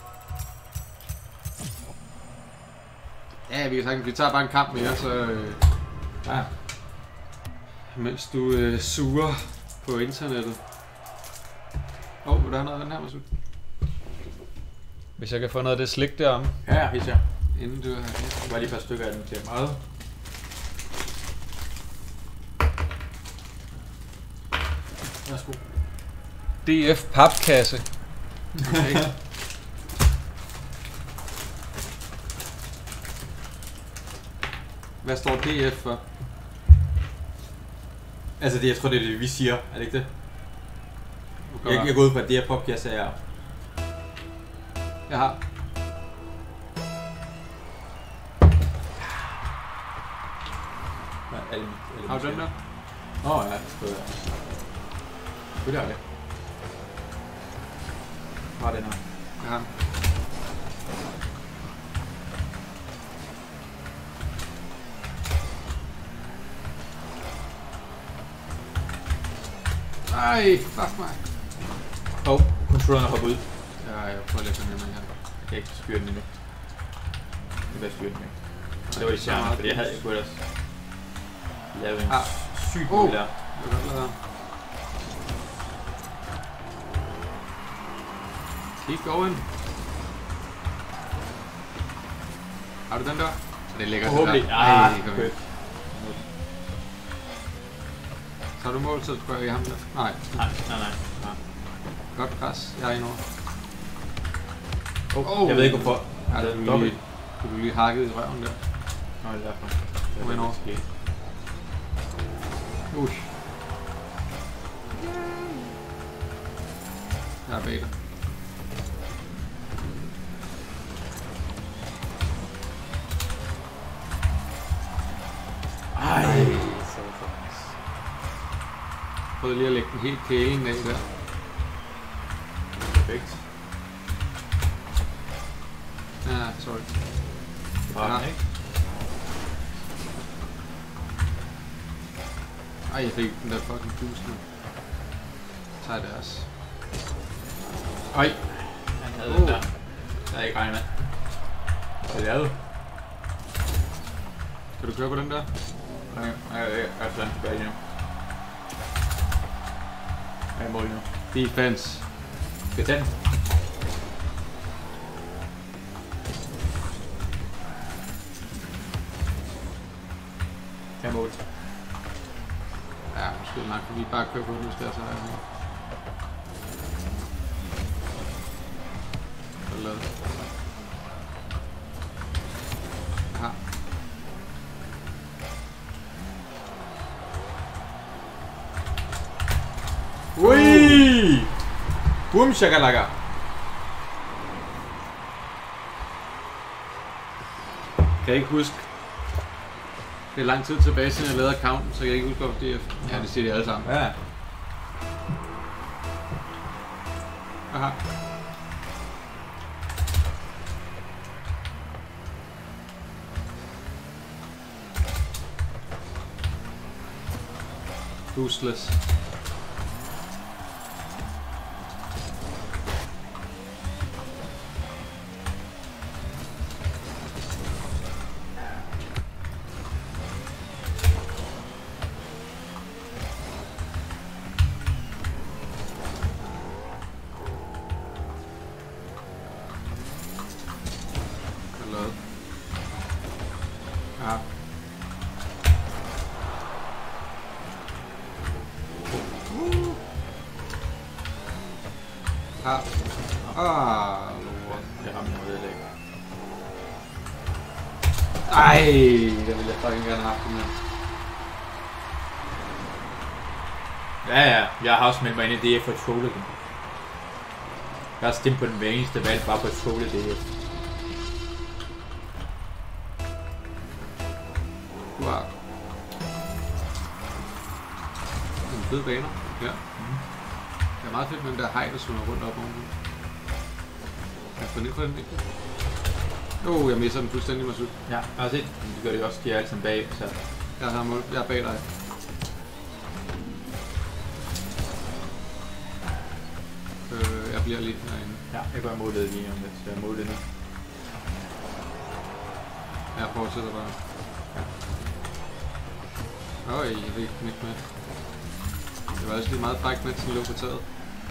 Ja, vi kan sagtens, vi tager bare en kamp mere, så... Øh, Ja. mens du øh, suger på internettet. Åh, oh, vil du have noget af den her, Masud? Hvis jeg kan få noget af det slik derom, Ja, helt sikkert. inden du har Det var lige et par stykker af den til meget. Værsgo. D F papkasse. Okay. Hvad står D F for? Altså, det, jeg tror, det er det, vi siger. Er det ikke det? Okay. Jeg, jeg går ud på, at det her podcast er... Jeg har. Hvad, alle, alle Har du den der? Åh, oh, ja. Det skulle jeg. Skulle det have det? Var den her? Jeg har den. Ej, fuck mig. Åh, oh, controlleren er hoppet ud. Ja, jeg prøver lidt at nemme her. Jeg kan ikke styre den endnu. Jeg kan styre den ikke. Det var irriterende, fordi jeg havde ikke ellers lavet en Ah. syg Oh. bil der. Det var godt lavet. Keep going. Har du den der? Det er lækkert. Forhåbentlig. det der. Ah, Ej, kom okay. ind. Så har du mål, så spørger jeg ham der. Nej, Nej, nej, nej. nej. godt pres. Jeg er endnu. Oh, jeg ved ikke hvorfor. Ja, Er du det er dobbelt? lige, du er lige hakket i røven der. Nå, det er derfor. Kom ind over. Ush. Jeg er bag dig. Ej. Prøv lige at lægge den helt kælen af der. Perfekt. Ja, sorry. Det var den, ikke? Ej, jeg fik den der fucking boost nu. Tag deres. Oj. Han havde Oh. den der. Det havde jeg ikke regnet med. Hvad er det lavet? Kan du køre på den der? Okay, jeg er altså tilbage nu. Jeg er i mål nu. Defense. Skal jeg tage den? Jeg er mål. Ja, måske nok, fordi bare kører på den, hvis det er så her. Så lad det. Aha. Ui! Boom shakalaka. Kan jeg ikke huske. Det er lang tid tilbage, siden jeg lavede accounten, så jeg kan ikke huske, om det er... Ja, det siger de alle sammen. Ja. Aha. Boostless. Ja. Ah. Ah, lort. Jeg ramte noget ødelæg. Ej, det ville jeg fucking gerne have haft den her. Ja, ja. Jeg har også meldt mig ind i D F for at trolle dem. Jeg har stemt på den hver eneste valg, bare for at trolle D F. Wow. Nogle fede baner. Ja. Mm. Det er meget fedt med den der hej, der svinger rundt op oven. Kan jeg få ned på den vigtigt? Åh, oh, jeg misser den fuldstændig, Masud. Ja, jeg har set. Men det gør det også, de er alle sammen bag, så... Jeg har mål. Jeg er bag dig. Øh, jeg bliver lige herinde. Ja, jeg går imod det lige om lidt, så jeg er imod det nu. Jeg fortsætter bare. Ja. Øj, jeg ved ikke med. Det var også lige meget frækt, mens den lå på taget.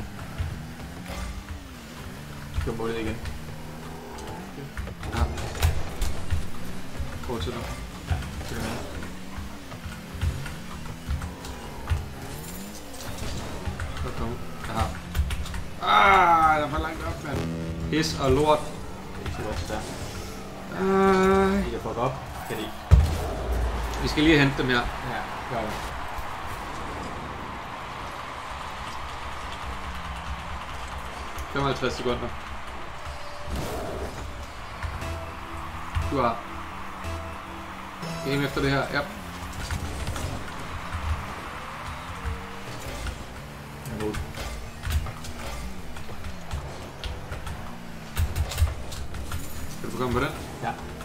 Jeg går imod det igen. Ja. Fortsætter. Ja, det er med. Så kom. Jeg har. Ah, der er for langt op, mand. Pis og lort. Det er ikke så godt der. Ah. De kan fuck op. Kan de ikke? Vi skal lige hente dem her. Ja, gør det. femoghalvtreds sekunder. Du har. Game efter det her, ja. Jeg er imod. Skal du komme på den? Ja.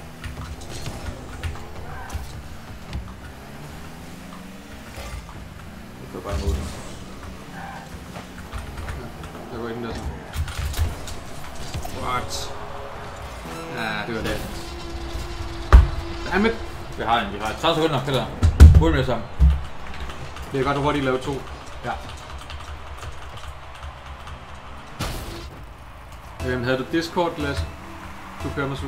Jeg går bare imod nu. Jeg går ind der så. What? Ja, det var det. Dammit! Vi har en, vi har tredive sekunder, Peter. Mål med det sammen. Det er godt hurtigt lave to. Ja. Øhm, havde du Discord, Lasse? Du kører mig så.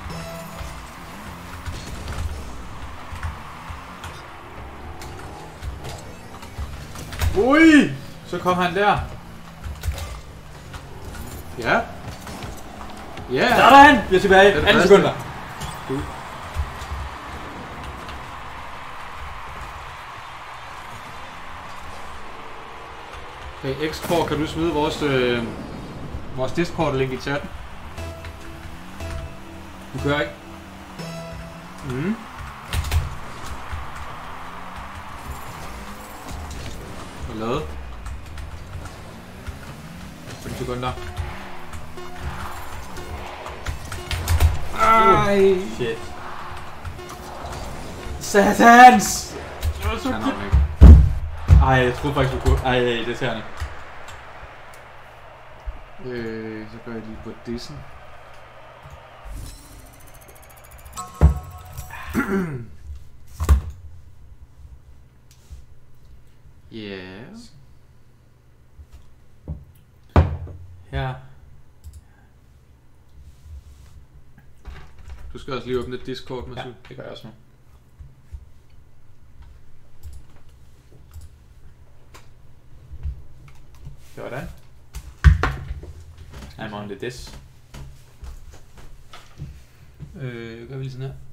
Ui! Så kom han der. Ja. Ja. Der er han! Vi er tilbage. Det er det atten første. sekunder. Du. Okay, X four, kan du smide vores, øh, vores Discord-link i chatten? Du kører ikke. Mhm. Hvad lavede? fem sekunder. Ej. Shit. Satans! Det var så Han godt. har ikke. Ej, jeg troede faktisk, du kunne. Ej, det ser han. Øh, så gør jeg lige på dissen. Du skal også lige åbne et Discord, Masu. Ja, det gør jeg også nu. Sådan. I'm on the this. Øh, gør vi lige sådan her.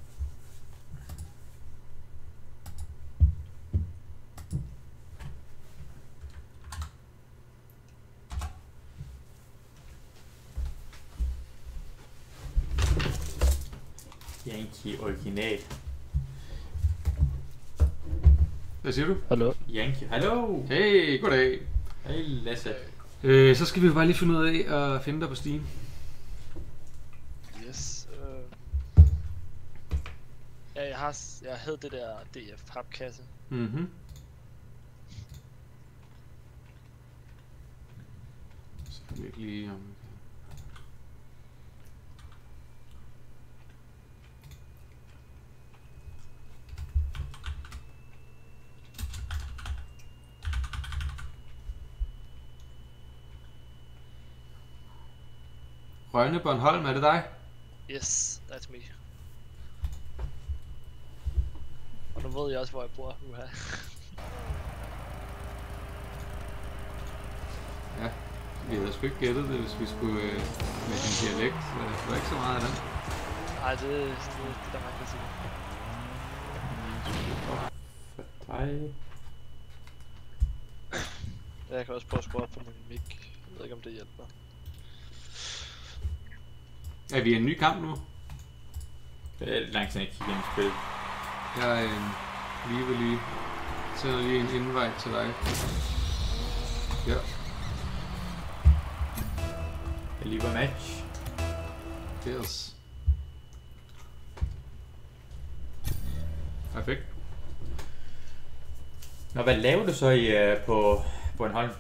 Yankee original. Hvad siger du? Hallo. Yankee. Hallo. Hey, goddag. Hey Lasse. Øh, så skal vi bare lige finde ud af at finde dig på Steam. Yes. Øh. Ja, jeg har, jeg hed det der D F papkasse. Mhm. Så kan vi ikke lige om... Rønne Bornholm, er det dig? Yes, that's me. Og nu ved jeg også, hvor jeg bor nu her. Ja, vi havde sgu ikke gættet det, hvis vi skulle øh, med din dialekt, så der var ikke så meget af den. Ej, det, det, det, det der man kan sige. For dig. Jeg kan også prøve at skrue op på min mic. Jeg ved ikke, om det hjælper. Er vi i en ny kamp nu? Det er langt siden jeg kigger ind i spillet. Jeg øh, lige vil lige sender lige en invite til dig. Ja. Jeg lige var match. Yes. Perfekt. Nå, hvad laver du så i, uh, på Bornholm?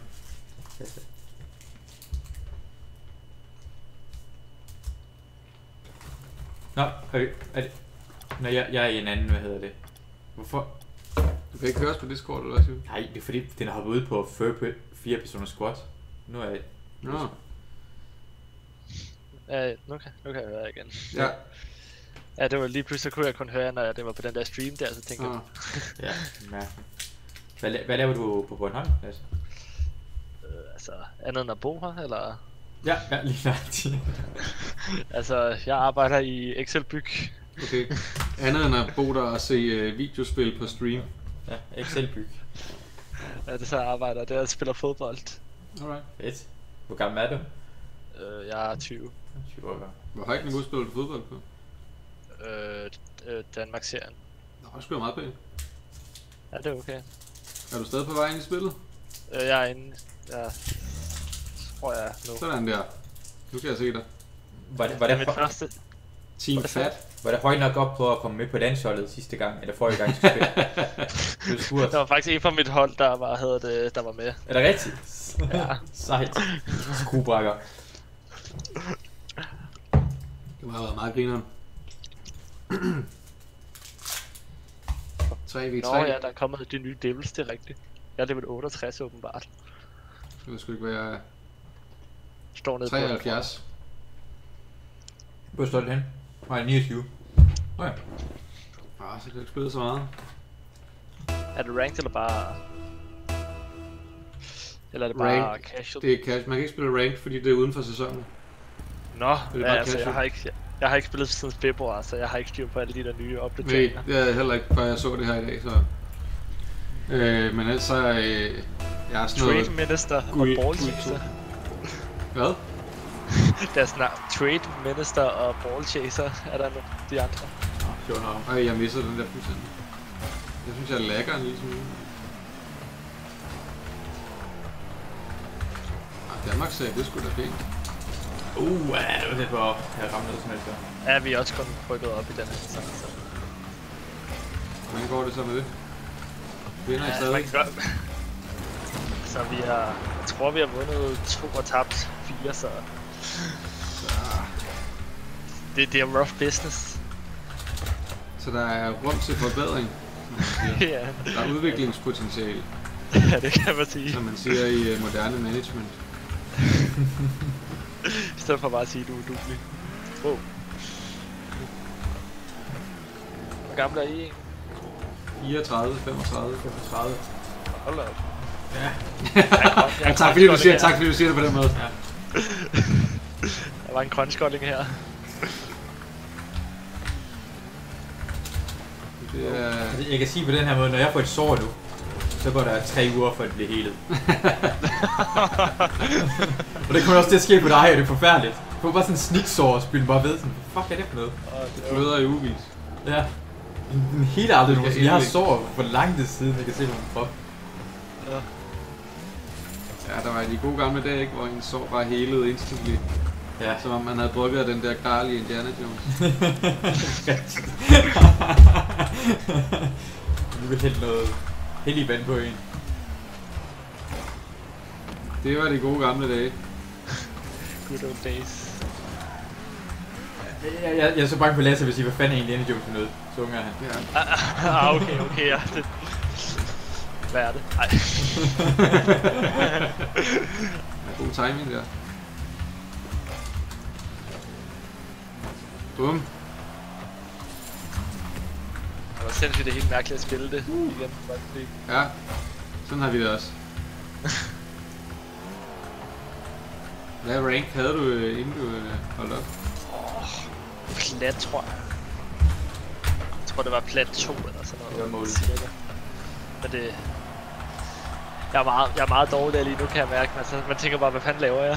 Nå, okay. Er det... Nå, jeg, jeg er i en anden, hvad hedder det? Hvorfor? Du kan ikke høre os på Discord, eller hvad siger du? Nej, det er fordi, den har hoppet ud på fire personer squad. Nu er jeg... Nå. Ja, nu kan, nu kan jeg høre igen. Ja. Ja, det var lige pludselig, så kunne jeg kun høre, når det var på den der stream der, så tænkte Nå. jeg... Ja, mærkeligt. Hvad, la- hvad laver du på Bornholm, Lasse? Øh, altså, andet end at bo her, eller... Ja, ja, lige nøjagtigt. Altså, jeg arbejder i Excel-byg. Okay. Andet end at bo der og se uh, videospil på stream. Ja, Excel-byg. Ja, det er så jeg arbejder, det er at spille fodbold. Alright. Fedt. Hvor gammel er du? Øh, jeg er tyve. tyve år. Hvor højt niveau spiller du fodbold på? Øh, øh Danmark-serien. Nå, det skulle meget pænt. Ja, det er okay. Er du stadig på vej ind i spillet? Øh, jeg er inde, ja, tror jeg nu. Sådan der. Nu kan jeg se dig. Var det, var Det det, er mit høj, første... Team Fat. var det højt nok op på at komme med på landsholdet sidste gang, eller forrige gang, du spillede? Du spurgte. Der var faktisk en fra mit hold, der var, havde det, der var med. Er det rigtigt? Ja. Sejt. Skruebrækker. Det har været meget grineren. tre v tre. Nå ja, der er kommet de nye Devils, det er rigtigt. Jeg er level otteogtres åbenbart. Det skulle ikke være Står nede treoghalvfjerds. Hvor står det hen? Nej, jeg er niogtyve. Åh ja. Ah, så kan jeg ikke spille så meget. på. Er det ranked eller bare... Eller er det bare Ranked. casual? Det er cash. Man kan ikke spille ranked, fordi det er uden for sæsonen. Nå, det ja, bare altså jeg casual? har ikke... Jeg har ikke spillet siden februar, så jeg har ikke styr på alle de der nye Nej, opdateringer. det er heller ikke, før jeg så det her i dag, så... Øh, men ellers så er øh, jeg er sådan noget... Trade Minister og Guld- Ball guld- Chaser. Hvad? Der er snart Trade Minister og Ball Chaser, er der nu de andre. Sjovt nok. Ej, jeg misser den der fuldstændig. Jeg synes, jeg lagger en lille smule. Ah, Danmark sagde, det skulle da fint. Uh, ja, det var tæt på at have ramt noget som helst. Ja, vi er også kun rykket op i den her sæson. Så. Hvordan går det så med det? Vinder I Ja, stadig? man kan godt. Så vi har... Jeg tror, vi har vundet to og tabt fire, så... Det, det er rough business. Så der er rum til forbedring, som man siger. Ja. Der er udviklingspotentiale, Ja, det kan man sige. som man siger i uh, moderne management. I stedet for bare at sige, du er udugelig. Wow. gammel er I egentlig? fireogtredive, femogtredive. femogtredive. Hold da op. Ja. Ja, tak fordi du siger, tak fordi du siger det på den måde. Ja. Der var en grønskolling her. Det er... Altså, jeg kan sige på den her måde, når jeg får et sår nu, så går der tre uger for at blive helet. Og det kommer også til at ske på dig, og det er forfærdeligt. Du får bare sådan en sniksår og spille bare ved sådan, hvad fuck er det for noget? Det bløder i ugevis. Ja. En helt aldrig nogensinde. Jeg har sår for lang tid siden, jeg kan se på min krop. Ja. Ja, der var de gode gamle dage, ikke, hvor en sår bare helede instantly. Ja. Som om man havde drukket af den der Carl i Indiana Jones. Du vil hælde noget hellig vand på en. Det var de gode gamle dage. Good old days. Jeg, jeg, jeg er så bange på Lasse, hvis I hvad fanden er Indiana Jones for noget. Så unger han. Ja. Ah, okay, okay, ja. Det... Hvad er det? Ej. Ja, god timing der. Bum. Det var sindssygt, det er helt mærkeligt at spille det uh. igen. Ja, sådan har vi det også. Hvad rank havde du, inden du holdt op? Oh, plat, tror jeg. Jeg tror, det var plat to eller sådan noget. Det var målet. Cirka. Men det... Jeg er meget, jeg er meget dårlig der lige nu, kan jeg mærke. Man, man tænker bare, hvad fanden laver jeg?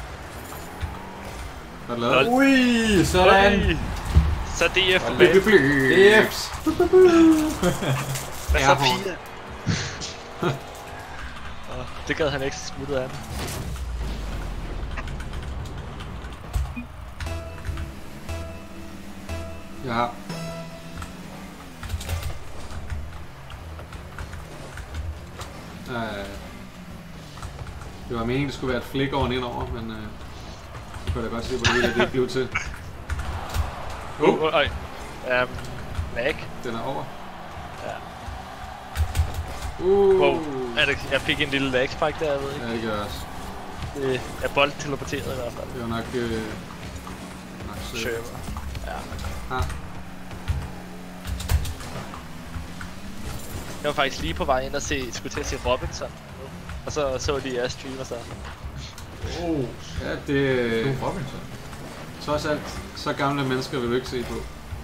Hvad lavede du? Ui, sådan! Ui. Så D F Og med. D F's! Hvad så Pia? Det gad han ikke smuttet af den. Ja. Øh, det var meningen, det skulle være et flik over indover, men øh, det kunne jeg da godt se på det hele, at det ikke blev til. Uh, uh, uh, um, lag. Den er over. Ja. Uh. Wow. Er det, jeg fik en lille lag spike der, jeg ved ikke. Ja, det gør jeg også. Det er bold teleporteret i hvert fald. Det var nok... Øh, nok sødt. Server. Ja. Ah. Jeg var faktisk lige på vej ind og se, skulle til at se Robinson. Og så så de jeres streamer så. Oh, Ja, det... du er Robinson. Trods alt, så gamle mennesker vil du ikke se på.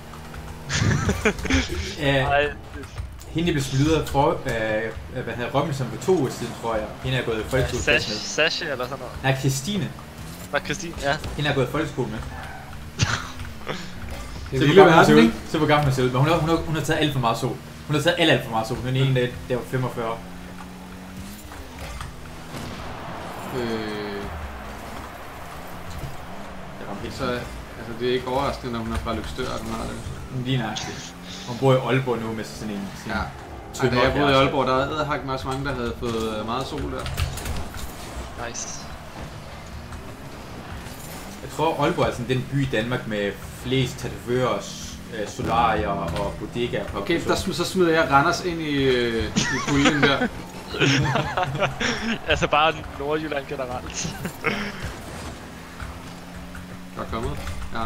Ja, Nej, hende blev smidt for, øh, hvad hedder Robinson for to uger siden, tror jeg. Hende er gået i folkeskole med. Sasha eller sådan noget. Nej, Christine. Var Christine, ja. Hende er gået i folkeskole med. Det Så er hvor lille gammel hun ser verden, ud. Så hvor gammel hun ser ud. Men hun har, hun har, hun har taget alt for meget sol. Hun har taget alt, alt for meget sol. Hun er den ene dag, der var femogfyrre. Øh, Jeg ramte helt så altså, det er ikke overraskende, når hun er fra Løgstør, at hun har det. lige nøjagtigt. Hun bor i Aalborg nu med sådan en... Sådan Ja. en Ej, da jeg boede i Aalborg, der havde jeg også mange, der havde fået meget sol der. Nice. Jeg tror, Aalborg er sådan den by i Danmark med flest tatovører, øh, solarier og bodegaer på. Okay, der, så smider jeg Randers ind i, øh, i puljen der. Altså bare Nordjylland generelt. Der er kommet. Ja.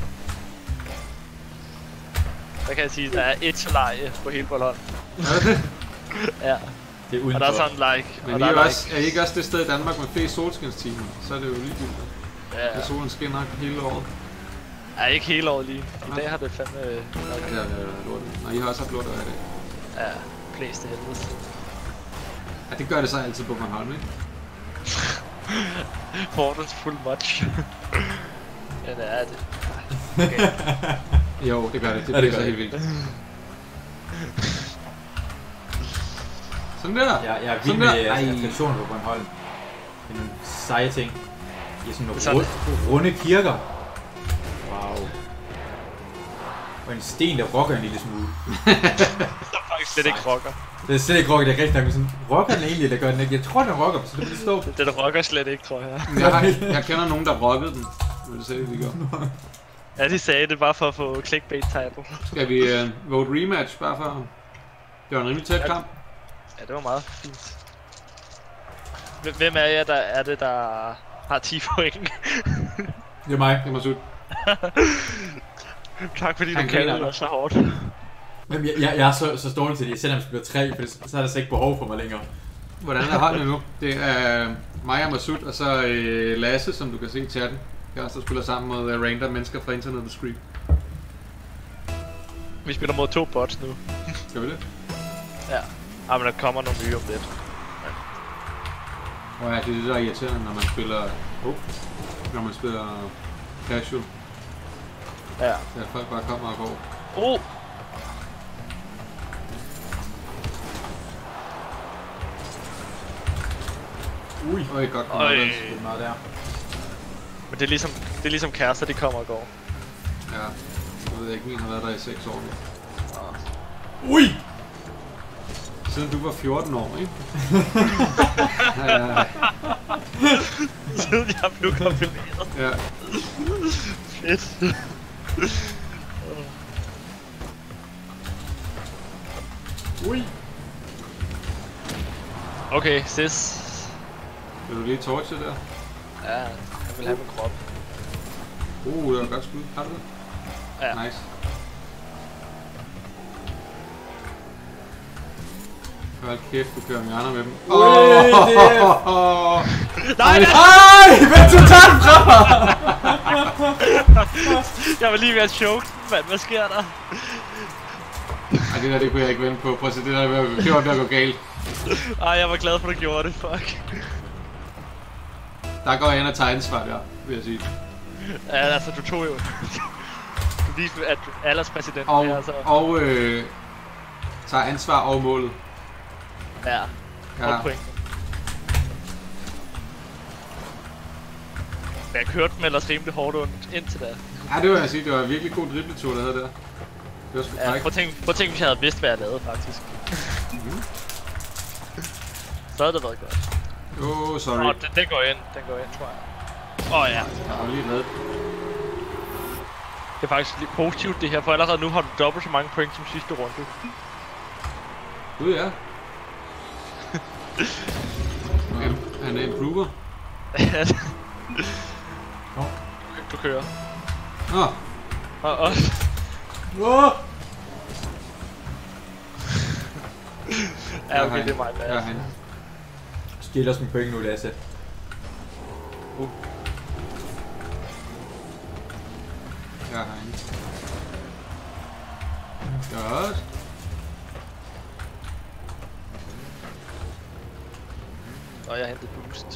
Der kan jeg sige, at der er et solarie på hele Bornholm. Er det det? Ja. Det er uden Og der er for. sådan like. Men og I der er, er også, er I ikke også det sted i Danmark med flest solskinstimer? Så er det jo ligegyldigt. Ja, Ja. Solen skinner hele året. ja, ikke hele året lige. I dag har det fandme... Ja, det er lortet. Nå, I har også haft lort af det. Ja, blæst til helvede. Ja, det gør det så altid på Bornholm, ikke? Fortens full much. Ja, det er det. Okay. Jo, det gør det. Det Ja, det bliver gør så det. helt vildt. Sådan der. Jeg, jeg er Sådan vild der. med Ej. attraktioner på Bornholm. Det er nogle seje ting. I sådan nogle Sådan. rund, runde kirker. Wow. Og en sten, der rocker en lille smule. Der er faktisk slet ikke rocker. Det er slet ikke rocker, det er rigtig nok, men sådan, rocker den egentlig, der gør den ikke. Jeg tror, den rocker, så det bliver stå. Den rocker slet ikke, tror jeg. Jeg, har, jeg kender nogen, der rockede den. Vil du se, det de gør? Ja, de sagde det bare for at få clickbait title. Skal vi uh, vote rematch, bare for... Det var en rimelig tæt Ja. kamp. Ja, det var meget fint. Hvem- Hvem er jer, der er det, der har ti point? Det er mig. Det må sut. Tak fordi Han du griner kaldte dig. mig så hårdt. Jamen, jeg, jeg, jeg er så, så stående til det, selvom jeg spiller tre, for så er der så ikke behov for mig længere. Hvordan er holdene nu? Det er mig og Masud, og så øh, Lasse, som du kan se i chatten. Jeg også spiller sammen med uh, random mennesker fra Internet og Scream. Vi spiller mod to bots nu. Skal vi det? Ja. Ah, men der kommer nogle nye om lidt. Og ja, det er det, der er irriterende, når man spiller... Oh, når man spiller casual. Ja. Ja, folk bare kommer og går. Oh! Ui. Øj, godt Øj. Det er meget der. Men det er ligesom, det er ligesom kærester, de kommer og går. Ja, jeg ved ikke, min har været der i seks år nu. Ui! Siden du var fjorten år, ikke? Ja, ja, ja. Siden jeg blev kombineret. Ja. Fedt. Ui! Okay, sis. Vil du lige torche der? Ja, jeg vil have min krop. Uh, det var godt skud. Har du det? Ja. Nice. Hold kæft, du kører hjørner med dem. Ui, det er... Oh, Nej, nej! Ej! Hvem tog tanken fra mig? Jeg var lige ved at choke, mand. Hvad sker der? Ej, det der, det kunne jeg ikke vente på. Prøv at se, det der, det var ved at gå galt. Ej, jeg var glad for, at du gjorde det. Fuck. Der går jeg ind og tager ansvar der, vil jeg sige. Ja, altså, du tog jo... Du viste, at alderspræsidenten Og, er, altså... og øh, tager ansvar over målet. Ja, Ja. og point. Men jeg kørte dem ellers rimelig hårdt ondt indtil da. Ja, det vil jeg sige. Det var en virkelig god dribletur, der havde der. Det var sgu Ja, frækt. prøv at tænke, prøv at tænke, hvis jeg havde vidst, hvad jeg lavede, faktisk. Mhm. Så havde det været godt. Åh, oh, sorry. Åh, oh, den, den går ind, den går ind, tror jeg. Åh oh, ja. Jeg var lige reddet. Det er faktisk lidt positivt det her, for allerede nu har du dobbelt så mange point som sidste runde. Gud, ja. Han, han er improver. Nå. Du kører. Nå, Og, og. Åh! Ja, okay, det er mig, ja, hvad han. Skil os med point nu, Lasse. Uh. Ja, han. Godt. Og jeg hentede boost.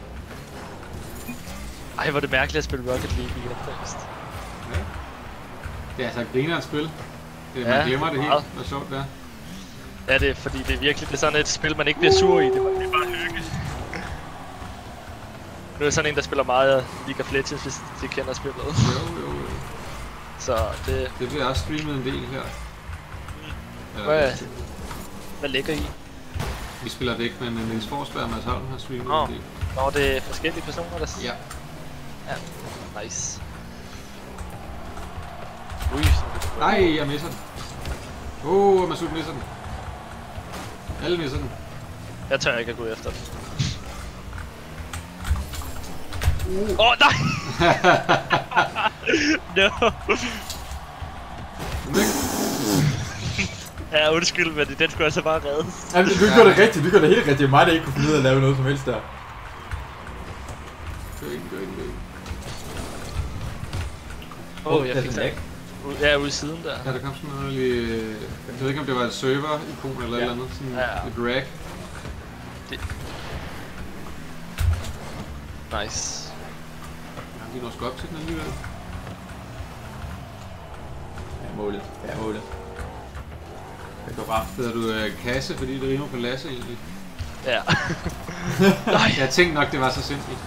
Ej, hvor er det mærkeligt at spille Rocket League igen først. Ja. Det er altså et grinerens spil. Det, Ja, man glemmer det helt, meget. hvor sjovt det er. Ja, det er fordi det er virkelig det er sådan et spil, man ikke bliver sur i. Det er bare, det er bare hygge. Nu er jeg sådan en, der spiller meget League of Legends, hvis de kender spillet. Jo, jo, jo. Så det... Det bliver også streamet en del her. Hvad, hvad ligger I? Vi spiller det ikke, men Niels Forsberg og Mads Holm har streamet Nå. en del. Nå, det er forskellige personer, der... Ja. Ja, nice. Ui, Nej, jeg misser den. Åh, oh, Masud misser den. Alle misser den. jeg tør ikke at gå efter den. Åh, uh. oh, nej! No! Ja, undskyld, men den skulle altså bare reddes. Jamen, du gjorde det rigtigt, du gjorde det helt rigtigt. Det er mig, der ikke kunne finde ud af at lave noget som helst der. Gør ikke, gør ikke, gør ikke. Åh, oh, jeg fik det. Ja, ude i siden der. Ja, der kom sådan noget lige... Jeg ved ikke, om det var et server-ikon eller ja. et eller andet. Sådan Ja, ja. et drag. Det... Nice. Ja, de når sgu op til den alligevel. Ja, målet. Ja, målet. Det går bare. Hedder du øh, kasse, fordi det rimer på Lasse egentlig? Ja. Nej. Jeg tænkte nok, det var så simpelt.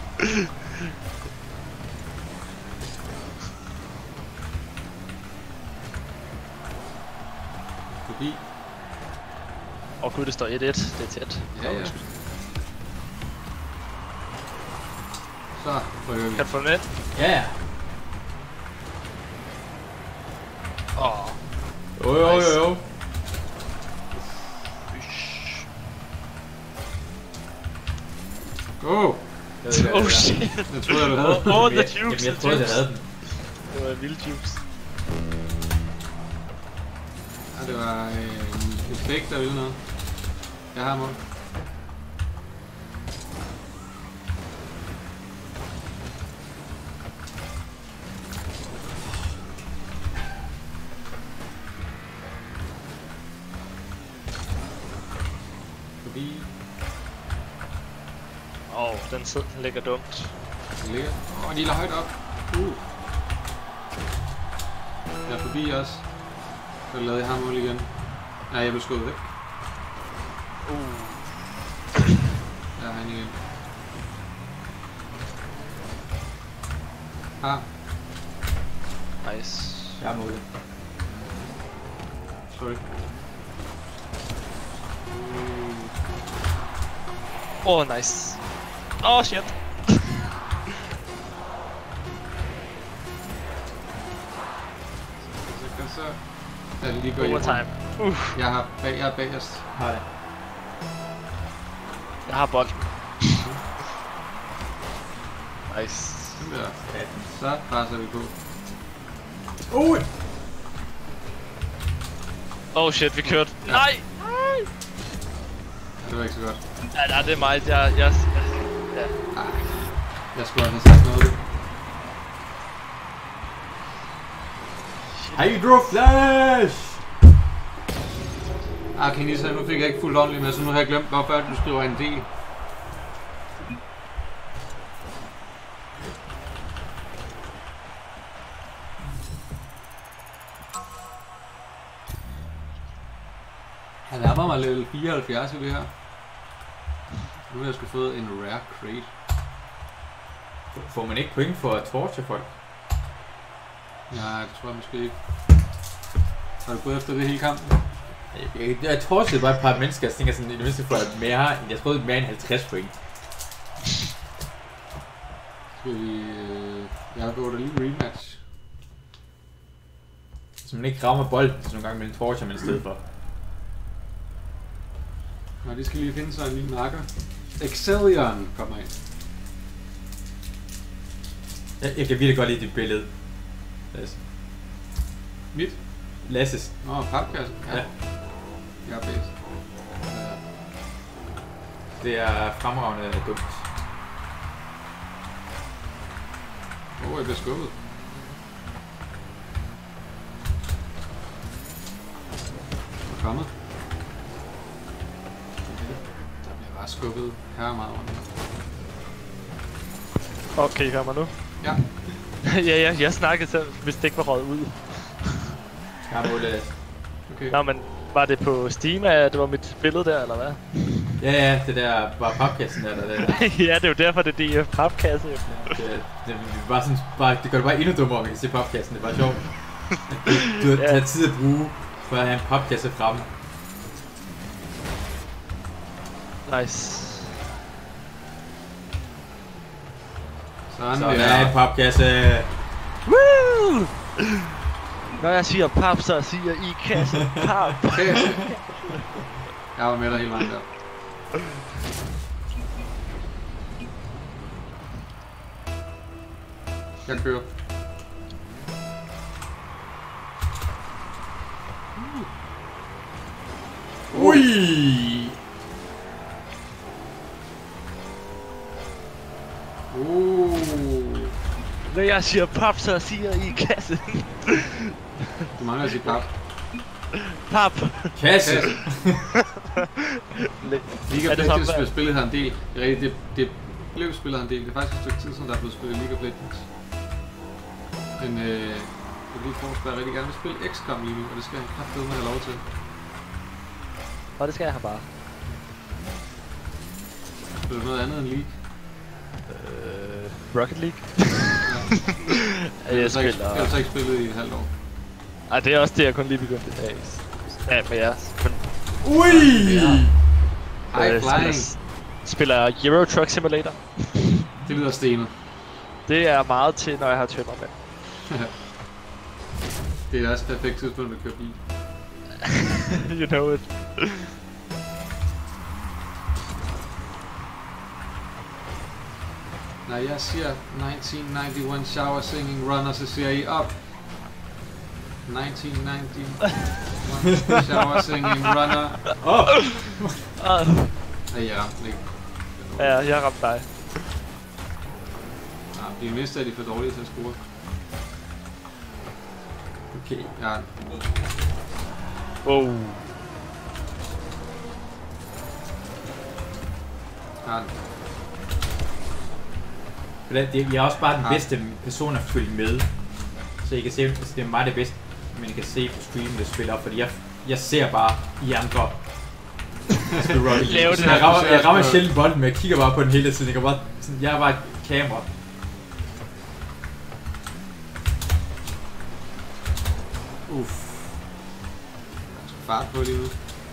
Forbi. Åh oh, gud, det står et et. Det er tæt. Ja, ja. Så rykker vi. Kan du få den ind? Ja, ja. Åh. Oh. Jo, jo, jo, jo. Go! Oh shit. Jeg troede, du havde. Åh, oh, the Jamen, jukes, jeg the troede, jeg jukes. havde den. Det var en vild jukes. Ja, det var øh, en effekt, der ville noget. Jeg har mål. Forbi. Åh, oh, den sidder, den ligger dumt. Den ligger. Åh, oh, de er højt op. Uh. Jeg er forbi også. Så lavede jeg ham mål igen. Nej, jeg blev skudt væk. Uh. Der er han igen. Ah, Nice. Jeg har målet. sorry. Åh, oh, nice. Åh, oh, shit. Så kan så... Ja, lige går Overtime. Uh. Jeg har bag, jeg er bagerst. Har det. Jeg har bolden. Nice. Sådan der. Så presser vi på. Ui! Oh shit, vi kørte. Ja. Nej! Ja, det var ikke så godt. Ja, nej, det er mig. Jeg, jeg, ja. Ej, jeg skulle også have sagt noget. Hydro Flash! Ah, kan I lige så nu fik jeg ikke fuldt ordentligt med, så nu har jeg glemt, hvorfor du skriver en del. Han nærmer mig level fireoghalvfjerds i det her. Nu har jeg sgu fået en rare crate. Får man ikke point for at torture folk? Ja, det tror jeg måske ikke. Har du gået efter det hele kampen? Jeg, jeg, jeg torturede bare et par mennesker, og så tænker jeg sådan, i det mindste får jeg mere, jeg troede mere end halvtreds point. Skal vi... Øh... Jeg går da lige rematch. Så man ikke rammer bolden, så nogle gange med en torture, men i stedet for. Nå, de skal lige finde sig en ny marker. Excellion kommer ind. Jeg, jeg kan virkelig godt lide dit billede. Lasse. Mit? Lasses. Nå, papkasse. Ja. Ja. Jeg er bedst. Det er fremragende dumt. Åh, oh, jeg bliver skubbet. Jeg er kommet. Der bliver bare skubbet her meget rundt. Okay, hør mig nu. Ja. ja, ja, jeg snakkede selv, hvis det ikke var røget ud. Jeg har målet, Lasse. Okay. Nå, men var det på Steam, at det var mit billede der, eller hvad? Ja, ja, det der var papkassen der, der, der. ja, det er jo derfor, det er D F papkasse. Det, det, det, bare sådan, bare, det gør det bare endnu dummere, at vi kan se papkassen. Det er bare sjovt. Du, du har taget tid at bruge for at have en papkasse fremme. Nice. Sådan Så der. der er en papkasse. Woo! Når jeg siger pap, så siger I kasse pap. Kasse. Jeg var med dig hele vejen der. Jeg kører. Ui! Uh. Når jeg siger pap, så siger I kasse. Du mangler at sige pap. Pap. Kasse! Kasse. League Er of det samme Legends værd? blev spillet her en del. Det, er rigtigt, det, det blev spillet her en del. Det er faktisk et stykke tid siden, der er blevet spillet League of Legends. Men øh, jeg vil lige forestille, at jeg rigtig gerne vil spille X COM lige nu, og det skal jeg kraftedeme have lov til. Og det skal jeg have bare. Spiller du noget andet end League? Øh, Rocket League? Ja. jeg Jeg har ikke, spiller... jeg har så ikke spillet i et halvt år. Ej, det er også det, jeg kun lige begyndt i dag. Ja, men jeg... Men, Ui! Ja. High øh, flying. Spiller, spiller Euro Truck Simulator. Det lyder stenet. Det er meget til, når jeg har tømmermænd. Det er også et perfekt tidspunkt at køre bil. You know it. Når jeg siger nitten enoghalvfems shower singing run, og så siger I op. nineteen ninety. Shower singing runner. Åh! Oh. Ej, jeg ramte den ikke. Ja, jeg ramte dig. Ja, de næste er de for dårlige til at score. Okay. Ja. Wow. Ja. Jeg er også bare den bedste person at følge med. Så I kan se, at det er meget det bedste, man kan se på streamen, det spiller, fordi jeg, jeg ser bare I andre. jeg, jeg rammer, jeg rammer sjældent bolden, men jeg kigger bare på den hele tiden. Jeg, kan bare, sådan, jeg er bare et kamera. Uff. Jeg skal fart på lige nu.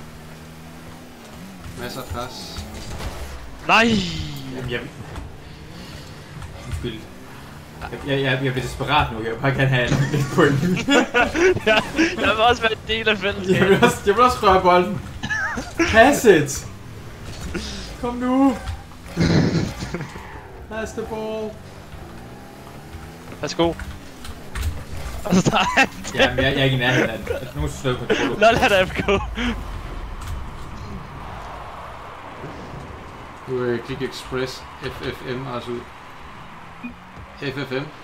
Masser af plads. Nej! Jamen, jeg... Undskyld. Jeg, jeg, jeg bliver desperat nu, jeg vil bare gerne have lidt point. jeg, jeg vil også være en del af fællesskabet. Jeg vil også, jeg vil også røre bolden. Pass it! Kom nu! Pass the ball! Værsgo. Og så tager han det. Jamen, jeg, jeg er ikke i nærheden af den. Nu skal du slå kontrol. Lol, han er F K. Nu øh, kig Express F F M også ud. F F M.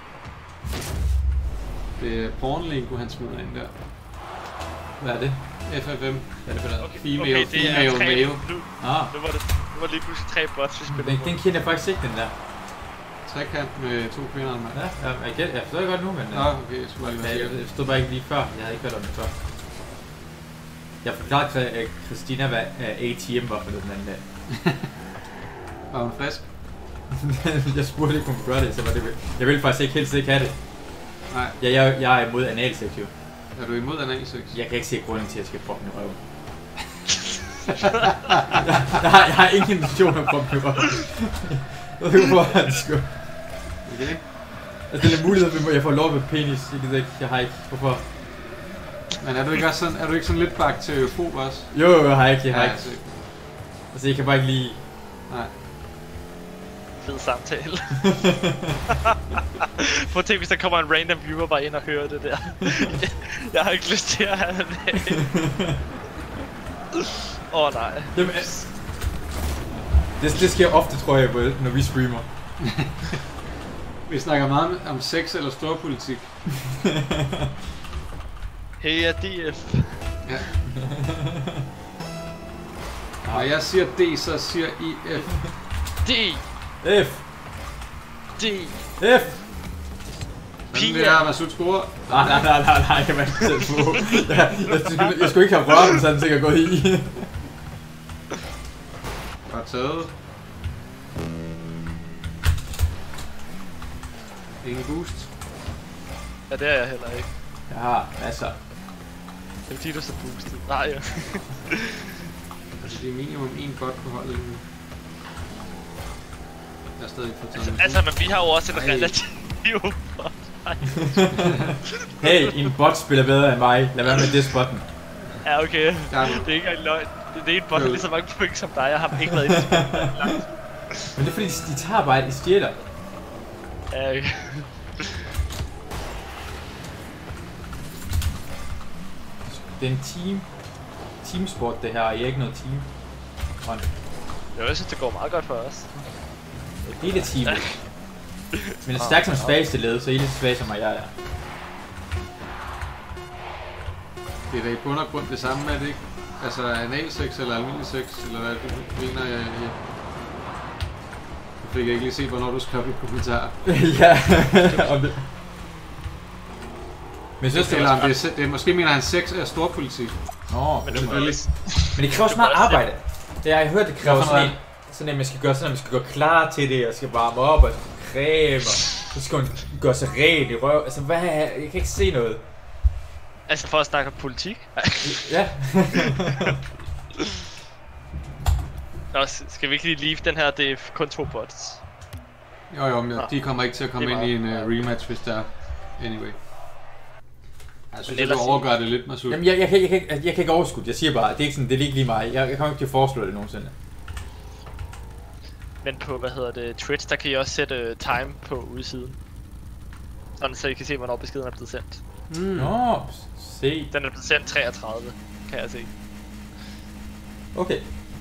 Det er pornlingo, han smider ind der. Hvad er det? F F M. Hvad er det for noget? Okay, Female, okay, det er female, tre, male. Nu, Ah. nu, var det, nu var det lige pludselig tre bots, vi spiller Den, på. den kender jeg faktisk ikke, den der. Trekant med to kvinder og en mand. Ja, jeg, jeg, jeg forstår det godt nu, men... Nå, okay, jeg skulle bare lige være jeg, sikker. jeg forstod bare ikke lige før. Jeg havde ikke hørt om det før. Jeg forklarede at Christina, hvad A T M var for noget den anden dag. Var hun frisk? Jeg spurgte ikke, om hun gøre det, så var det... Jeg ville faktisk ikke helst ikke have det. Nej. Ja, jeg, jeg er imod analsex, jo. Er du imod analsex? Jeg kan ikke se grunden til, at jeg skal proppe min røv. jeg, jeg, har, jeg har ingen intention at proppe min røv. Jeg ved ikke, hvor jeg skal. Okay. Altså, det er en mulighed, at jeg får lov med penis. Jeg gider ikke. Jeg har ikke. Hvorfor? Men er du ikke også sådan, er du ikke sådan lidt bakteriofob også? Jo, jo, jeg har ikke. Jeg har ja, ikke. altså. Altså, jeg kan bare ikke lide... Nej. Fed samtale. Prøv at tænke, hvis der kommer en random viewer bare ind og hører det der. Jeg har ikke lyst til at have det. Åh oh, nej. Jamen, det, det sker ofte, tror jeg, når vi streamer. Vi snakker meget om, om sex eller storpolitik. Hey, er D F. Ja. Når jeg siger D, så siger I F. D. F. D. F. Sådan det er Masud score. Nej, nej, nej, nej, nej, jeg var ikke selv på. Jeg, jeg, jeg, jeg skulle ikke have rørt den, så den sikkert gået i. Godt taget. Ingen boost. Ja, det er jeg heller ikke. Jeg har masser. Det er fordi, du er så boostet. Nej, ja. Altså, det er minimum en bot på holdet nu. Jeg er stadig ikke fået taget Altså, men vi har jo også en Ej. relativ bot. Hey, en bot spiller bedre end mig. Lad være med det spotten. Ja, okay. Der er Det er ikke engang løgn. Det, det er en bot, der er lige så mange point som dig. Jeg har ikke været inde i spillet. Men det er fordi, de, de tager bare, de stjæler. Ja, okay. Det er en team. Teamsport det her, og jeg er ikke noget team. Og Jeg synes, det går meget godt for os. hele teamet. Men det er stærkt som svageste led, så I er lige så svag som jeg er. Det er da i bund og grund det samme, er det ikke? Altså analsex eller almindelig sex, eller hvad du mener jeg? Ja. Jeg fik ikke lige se, hvornår du skrev i kommentarer. Ja, om det. Men jeg synes, det Eller var om det er, det er, måske mener han sex er storpolitik. Nå, Men men, det må jo ikke. men det kræver også meget arbejde. Det har jeg hørt, det kræver Hvorfor sådan en, noget? sådan at man skal gøre sådan, at man skal gå klar til det, og skal varme op, og creme, og så skal man gøre sig ren i røv. Altså, hvad? Jeg kan ikke se noget. Altså, for at snakke om politik. Ja. Nå, skal vi ikke lige leave den her? Det er kun to bots. Jo jo, men de kommer ikke til at komme Det er ind i en meget. uh, rematch, hvis der er. Anyway. Jeg synes, at du ellers- overgør det lidt, Masud. Jamen, jeg, jeg, kan, jeg, kan, ikke- jeg kan ikke overskue. Jeg siger bare, det er ikke sådan, det er ikke lige mig. Jeg, jeg kommer ikke til at foreslå det nogensinde. Men på, hvad hedder det, Twitch, der kan I også sætte uh, time på udsiden. Sådan, så I kan se, hvornår beskeden er blevet sendt. Mm. Nå, se. Den er blevet sendt treogtredive, kan jeg se. Okay.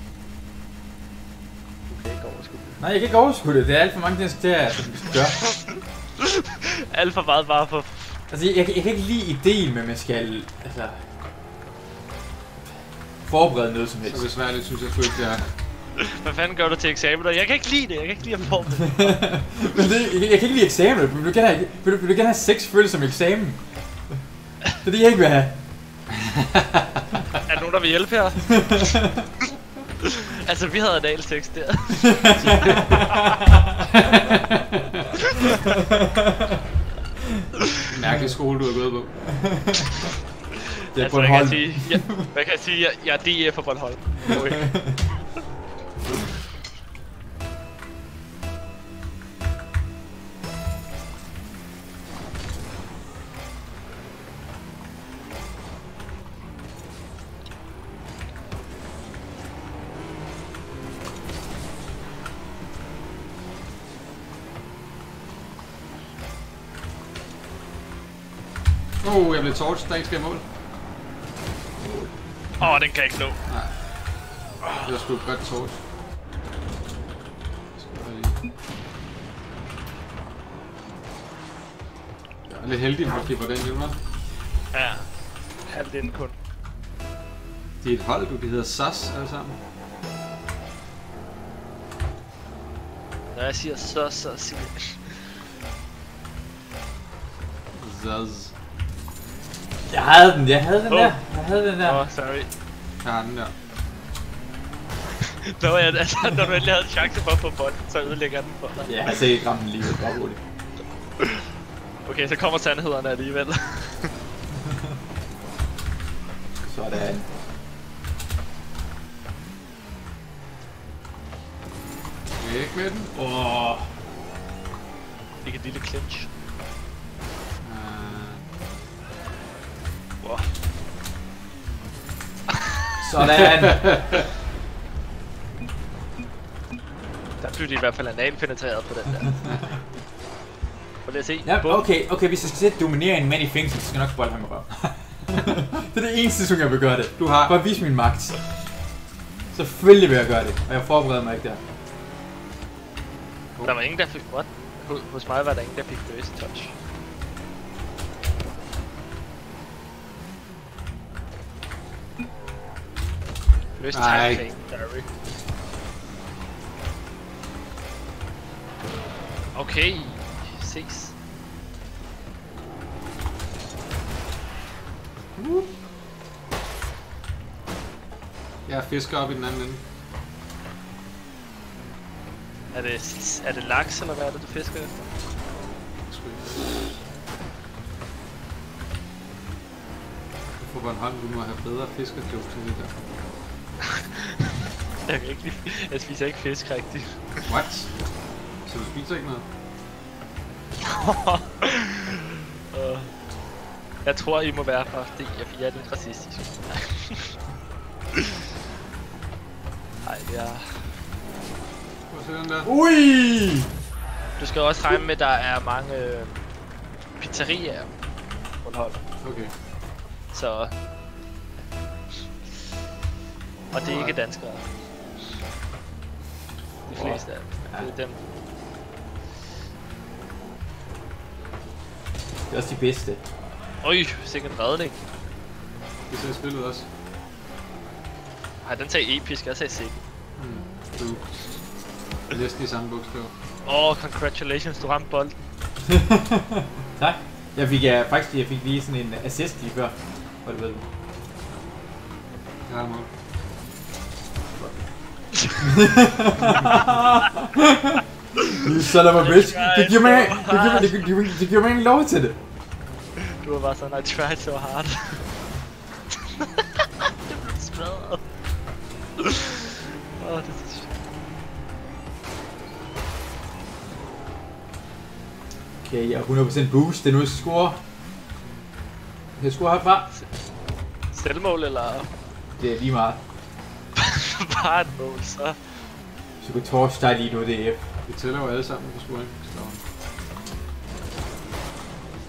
Du kan ikke overskue det. Nej, jeg kan ikke overskue det. Det er alt for mange ting, der er, som vi skal gøre. Alt for meget bare for... Altså, jeg, jeg, jeg kan ikke lide ideen med, at man skal, altså... forberede noget som helst. Så besværligt synes jeg sgu ikke, det er. Hvad fanden gør du til eksamen? Jeg kan ikke lide det, jeg kan ikke lide at forberede. Men det, jeg, jeg kan ikke lide eksamen. Vil du gerne have, vil du, vil du gerne have sex følelse som eksamen? Det er det, jeg ikke vil have. Er der nogen, der vil hjælpe her? Altså, vi havde en analsex der. Mærkelig skole, du har gået på. Det er altså, hvad kan jeg sige? Ja, hvad kan jeg sige? Jeg, jeg er D F for Bornholm. Okay. Oh, jeg blev torched, der ikke skal i mål. Åh, oh, den kan jeg ikke nå. Nej. Det var sgu et godt torch. Jeg er lidt heldig, at man klipper den nu, hva'? Ja. Halvdelen kun. Det er et hold, du. Det hedder S A S alle sammen. Når jeg siger så, så siger jeg... Zaz. Jeg havde den, jeg havde den Oh. der. Jeg havde den der. Åh, oh, sorry. Jeg har den der. Når, jeg, altså, når du endelig havde en chance for at få bolden, så ødelægger den for dig. Ja, jeg har sikkert ikke ramt den lige, bare roligt. Okay, så kommer sandhederne alligevel. Sådan. Væk med den. Åh. Oh. Ikke et lille clinch. Uh, Wow. Sådan. Der blev de i hvert fald analpenetreret på den der. Prøv lige at se. Ja, Bum. okay, okay, hvis jeg skal sætte dominere en mand i fængsel, så skal jeg nok bolde ham i røv. Det er det eneste, som jeg vil gøre det. Du har- For at vise min magt. Selvfølgelig vil jeg gøre det, og jeg forbereder mig ikke der. Der var ingen, der fik... What? Hos mig var der ingen, der fik first touch. First Nej. time Derry. Okay, ses. jeg er fisker op i den anden ende. Er det, er det laks, eller hvad er det, du fisker efter? Sgu ikke. På Bornholm, du må have bedre fiskerjokes end det der. Jeg kan ikke lide, jeg spiser ikke fisk rigtigt. What? Så du spiser ikke noget? uh, jeg tror, I må være fra det, jeg, jeg er lidt racistisk. Nej, det er... Prøv at se den der. Ui! Du skal også regne med, at der er mange øh, pizzerier på Bornholm. Okay. Så... Og det er ikke danskere. De fleste af dem. Det er dem. Det er også de bedste. Øj, sikkert en redning. Det ser spillet også. Ej, den tager episk, jeg sagde sikkert. Mm. Du. Næsten i samme bogstav. Åh, oh, congratulations, du ramte bolden. Tak. Jeg fik ja, faktisk jeg fik lige sådan en assist lige før. Hvor du ved. Jeg har mål. You son of a bitch. Det giver mig, det giver mig, det giver mig, det giver mig ikke lov til det. Du var bare sådan, I tried so hard. Det blev smadret. Åh, det er så... Okay, jeg har hundrede procent boost. Det er nu, jeg skal score. Jeg skal score herfra. Selvmål, eller Det er lige meget. bare et mål, så... Så kan Torch dig lige nu, det er F. Vi tæller jo alle sammen på scoring.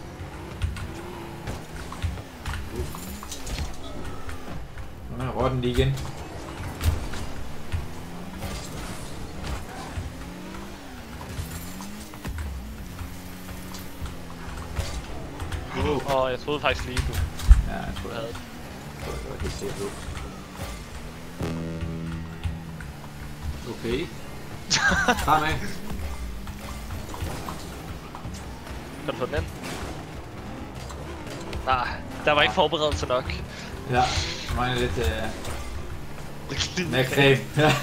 den lige igen. Åh, oh, jeg troede faktisk lige, du Ja, jeg tror, du havde det. det var helt sikkert ud. Okay. Fremad. Kan du få den ind? Nej, der var ikke forberedelse nok. Ja, der mangler lidt uh, mere creme.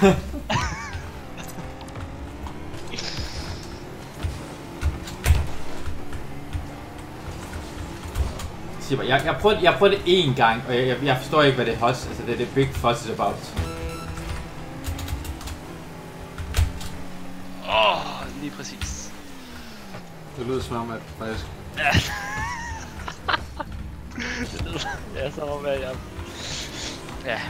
Jeg, jeg, prøvede, jeg prøvede det én gang, og jeg, jeg forstår ikke, hvad det er hot, altså det er det big fuss is about. Åh, oh, lige præcis. Det lyder som om, at faktisk... Ja. Det lyder... Ja, så om at jeg... Ja.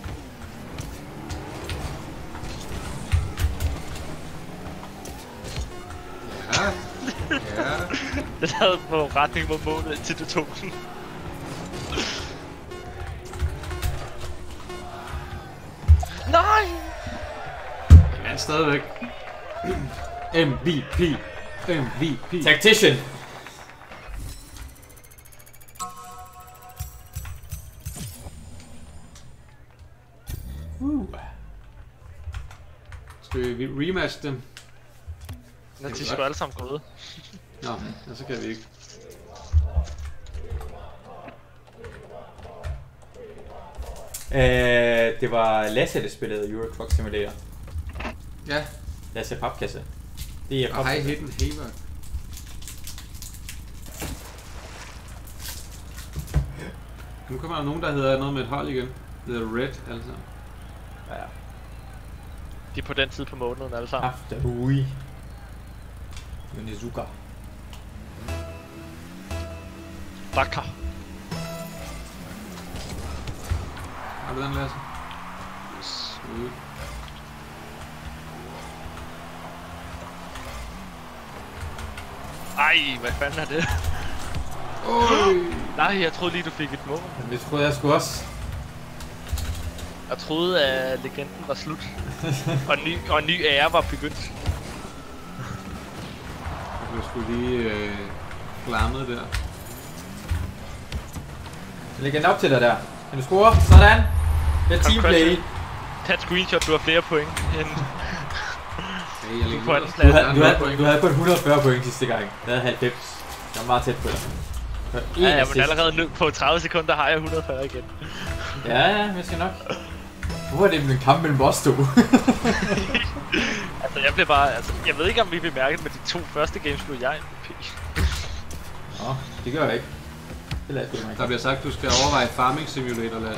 Ja. Ja. Det havde på retning mod målet, til du tog den. Nej! Men stadigvæk. M V P. M V P. Tactician! Uh. Skal vi rematch dem? Når de skal alle sammen gå ud. Nå, ja, så kan vi ikke. Øh, det var Lasse, der spillede Euro Truck Simulator. Ja. Lasse Papkasse. Det er Og hej Papkasse. Hidden Haver. Nu kommer der nogen, der hedder noget med et hold igen. Det hedder Red, altså. Ja, ja. De er på den tid på måneden alle sammen. After Ui. Yonizuka. Bakker. Har du den, Lasse? Sweet. Ej, hvad fanden er det? Oj! Nej, jeg troede lige, du fik et mål. Men det troede jeg sgu også. Jeg troede, at legenden var slut. og, en ny, og en ny ære var begyndt. Jeg skulle lige øh, flammet der. Jeg lægger den op til dig der. Kan du score? Sådan. Det er teamplay. Tag et screenshot, du har flere point end... Hey, jeg ligger Du får ned. en Du havde, du, havde, du havde kun et hundrede og fyrre point sidste gang. Jeg havde halvfems. Jeg var meget tæt på dig. Ja, ja, men allerede nu på tredive sekunder har jeg et hundrede og fyrre igen. Ja, ja, jeg skal nok. Hvorfor er det en kamp mellem os to? Altså, jeg blev bare... Altså, jeg ved ikke, om vi bemærkede, men de to første games blev jeg M V P. Nå, det gør jeg ikke. Det lader jeg sgu Der ikke. bliver sagt, at du skal overveje Farming Simulator, Lasse.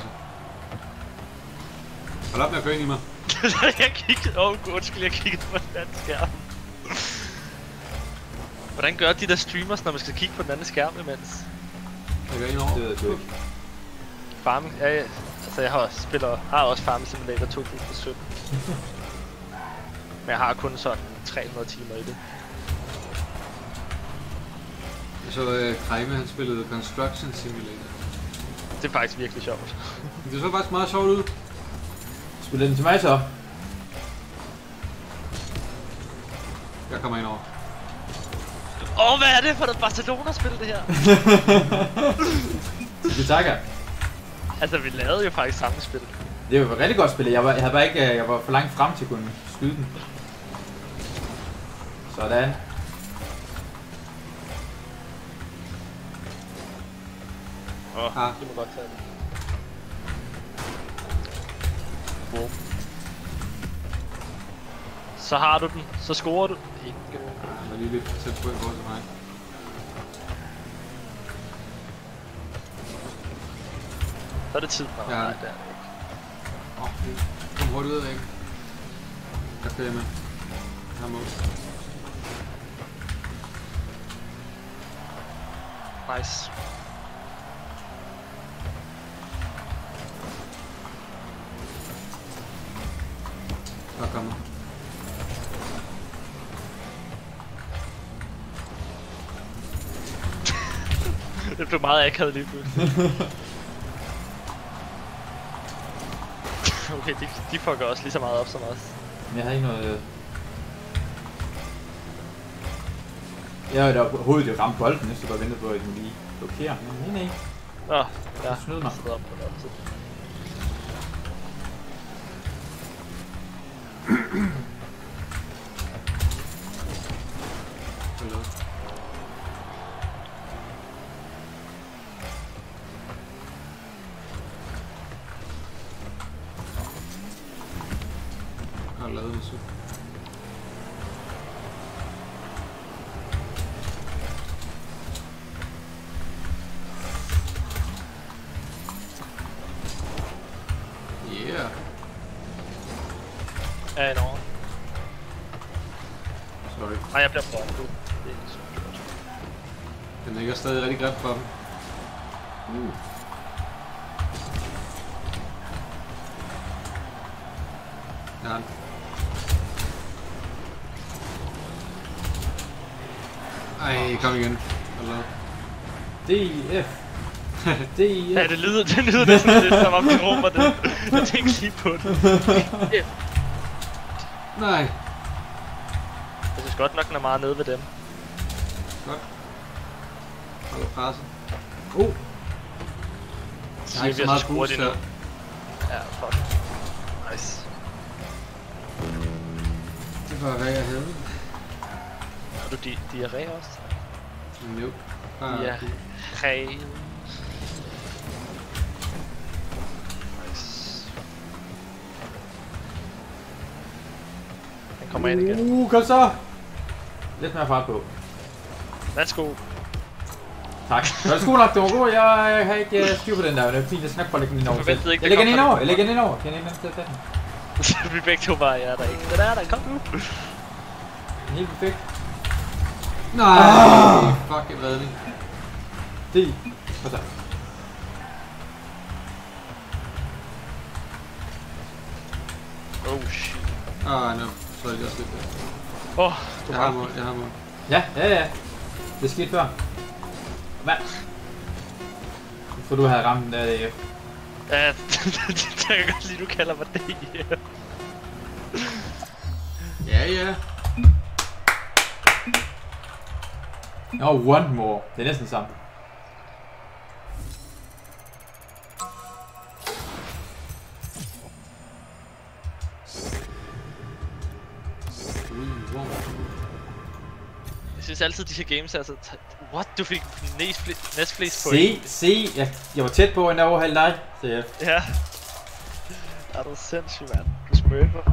Hold op med at køre ind i mig. jeg kiggede... Åh, oh, undskyld, jeg kiggede på den anden skærm. Hvordan gør de der streamers, når man skal kigge på den anden skærm imens? Jeg gør ind over. Det ved jeg sgu ikke. Farming... Ja, ja. Altså, jeg har, spiller, har også Farming Simulator to tusind og sytten. Men jeg har kun sådan tre hundrede timer i det. Jeg så øh, Krejme, han spillede Construction Simulator. Det er faktisk virkelig sjovt. Det så faktisk meget sjovt ud. Spiller den til mig så? Jeg kommer ind over. Åh, oh, hvad er det for et Barcelona-spil, det her? Vi takker. Altså, vi lavede jo faktisk samme spil. Det var et rigtig godt spil. Jeg var, jeg havde bare ikke, jeg var for langt frem til at kunne skyde den. Sådan. Åh, oh, Ah. det må godt tage det. Wow. Så har du den, så scorer du. Ikke. Han var lige lidt tæt på i forhold til mig. Så er det tid. Nå, Ja. nej, der. Åh, oh, kom hurtigt ud af væggen. Der kører jeg med. Jeg har mål. Nice. Der kommer. Det blev meget akavet lige pludselig. Okay, de, de fucker også lige så meget op som os. Men jeg havde ikke noget... Jeg havde da hovedet jo ramt bolden, hvis du bare ventede på, at den lige blokerer. Men nej, nej. Nå, ja. Du snød mig. Jeg op på den opside. Hallo. Jeg har lavet det så. Yeah. Ja, en over. Sorry. Nej, jeg bliver brændt nu. Det er ikke så godt. Den ligger stadig rigtig grim for dem. Uh. Ja. Ej, kom igen. Hallo. D F. D F. Ja, det lyder, det lyder næsten lidt som om de råber det. Jeg tænkte lige på det. Nej. Jeg synes godt nok, den er meget nede ved dem. Godt. Hold da presset. Oh. Jeg har ikke så meget boost her. Ja, fuck. Nice. Det var hvad jeg havde. Har du di diarré også? Nope. Bare Ja. det. Hey. Nice. Den kommer ind igen. Uh, kom så! Lidt mere fart på. Let's go. Tak. Det var sgu nok, det var god. Jeg, jeg har ikke uh, styr på den der. Det er fint, jeg snakker bare lægge den ind over. Jeg forventede ikke, Jeg det lægger den kom ind fra over. den Jeg lægger den ind over. Kan jeg nemt tage den? Vi begge to bare, ja, der er ikke. Den er der, kom nu. Helt perfekt. Nej, Ah! fuck en redning. D. Hvad så? Oh shit. Ah, no. Så er det også lidt der. Åh, oh, du Jeg har har mål, jeg har mål. Ja, ja, ja. Det skete før. Hvad? For du havde ramt den der D F. Ja, det kan jeg godt lide, du kalder mig det. Ja, ja. Oh, one more. Det er næsten samme. Jeg synes altid, de her games er så... What? Du fik næstflest point? Se, se. Jeg, jeg var tæt på en overhalv dig. Så jeg... Ja. Er du sindssyg, mand? Du smøber.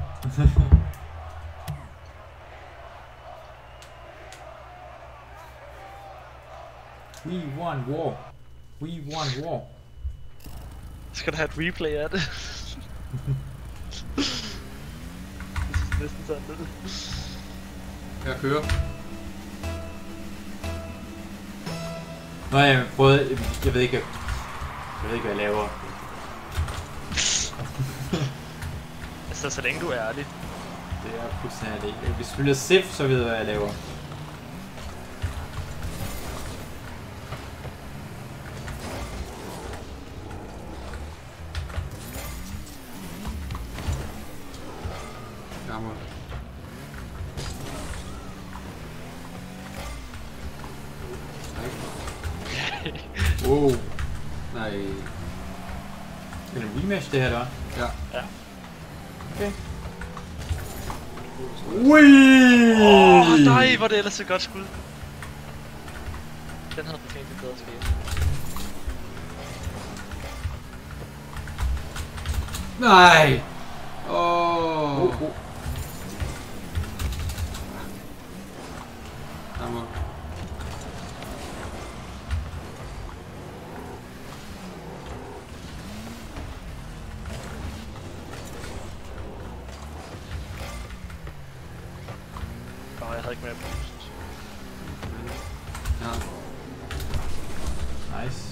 We won war. We won war. Skal du have et replay af det? Det er næsten sådan lidt. Jeg kører. Nå, jeg prøvede... Jeg ved ikke... Jeg ved ikke, hvad jeg laver. Altså, så længe du er ærlig. Det er fuldstændig det. Hvis vi spiller Sif, så ved jeg, hvad jeg laver. Jeg har mål. Wow. Nej. Er det en rematch, det her, der? Ja. Ja. Okay. Ui! Åh, oh, nej, hvor det ellers så godt skud. Den havde fortjent et bedre spil. Nej! Åh! Oh, oh. Jeg har mål. Åh, oh, jeg havde ikke mere boost. Ja. Nice.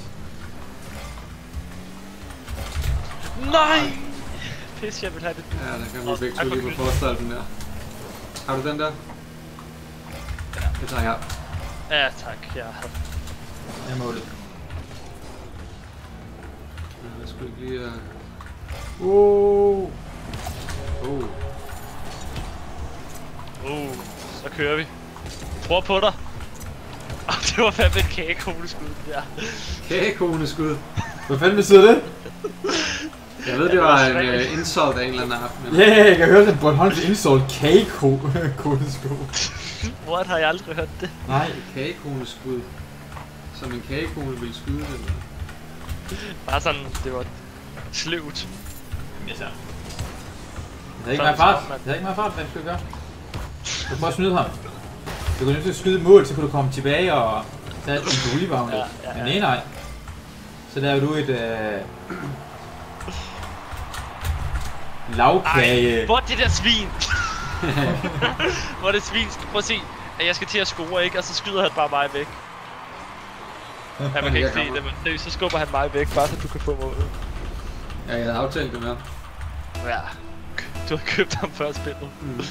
Nej! Pis, jeg vil have det. Ja, der kan vi Og- begge to Ej, lige hvor på knyt. forstarten der. Har du den der? Ja. Det tager jeg. Ja, tak. Jeg havde... Jeg målet. Ja, jeg skulle ikke lige... Uh... Uh. Uh. Uh, så kører vi. Tror på dig. Oh, det var fandme et kagekoneskud, det der. Kagekoneskud. Hvad fanden betyder det? Jeg ved, det var en uh, insult af en eller anden art. Men... Ja, yeah, jeg kan høre den Bornholms insult. Kagekoneskud. What, har jeg aldrig hørt det? Nej. Kagekoneskud. Som en kagekone ville skyde det. Eller? Bare sådan, det var sløvt. Jamen, så. Jeg havde ikke meget fart. Jeg havde ikke meget fart, hvad skal jeg gøre? Du kan bare snyde ham. Du kan nødt til at skyde mål, så kan du komme tilbage og tage din boligvagn. Ja, ja, ja. Men nej, nej. Så laver du et... Øh... lavkage. Ej, hvor er det der svin? Hvor er det svin? Prøv at se, at jeg skal til at score, ikke? Og så skyder han bare mig væk. Ja, man kan ikke se det, men det, så skubber han mig væk, bare så du kan få målet. Ja, jeg havde aftalt det med ham. Ja, du har købt ham før spillet. Mm.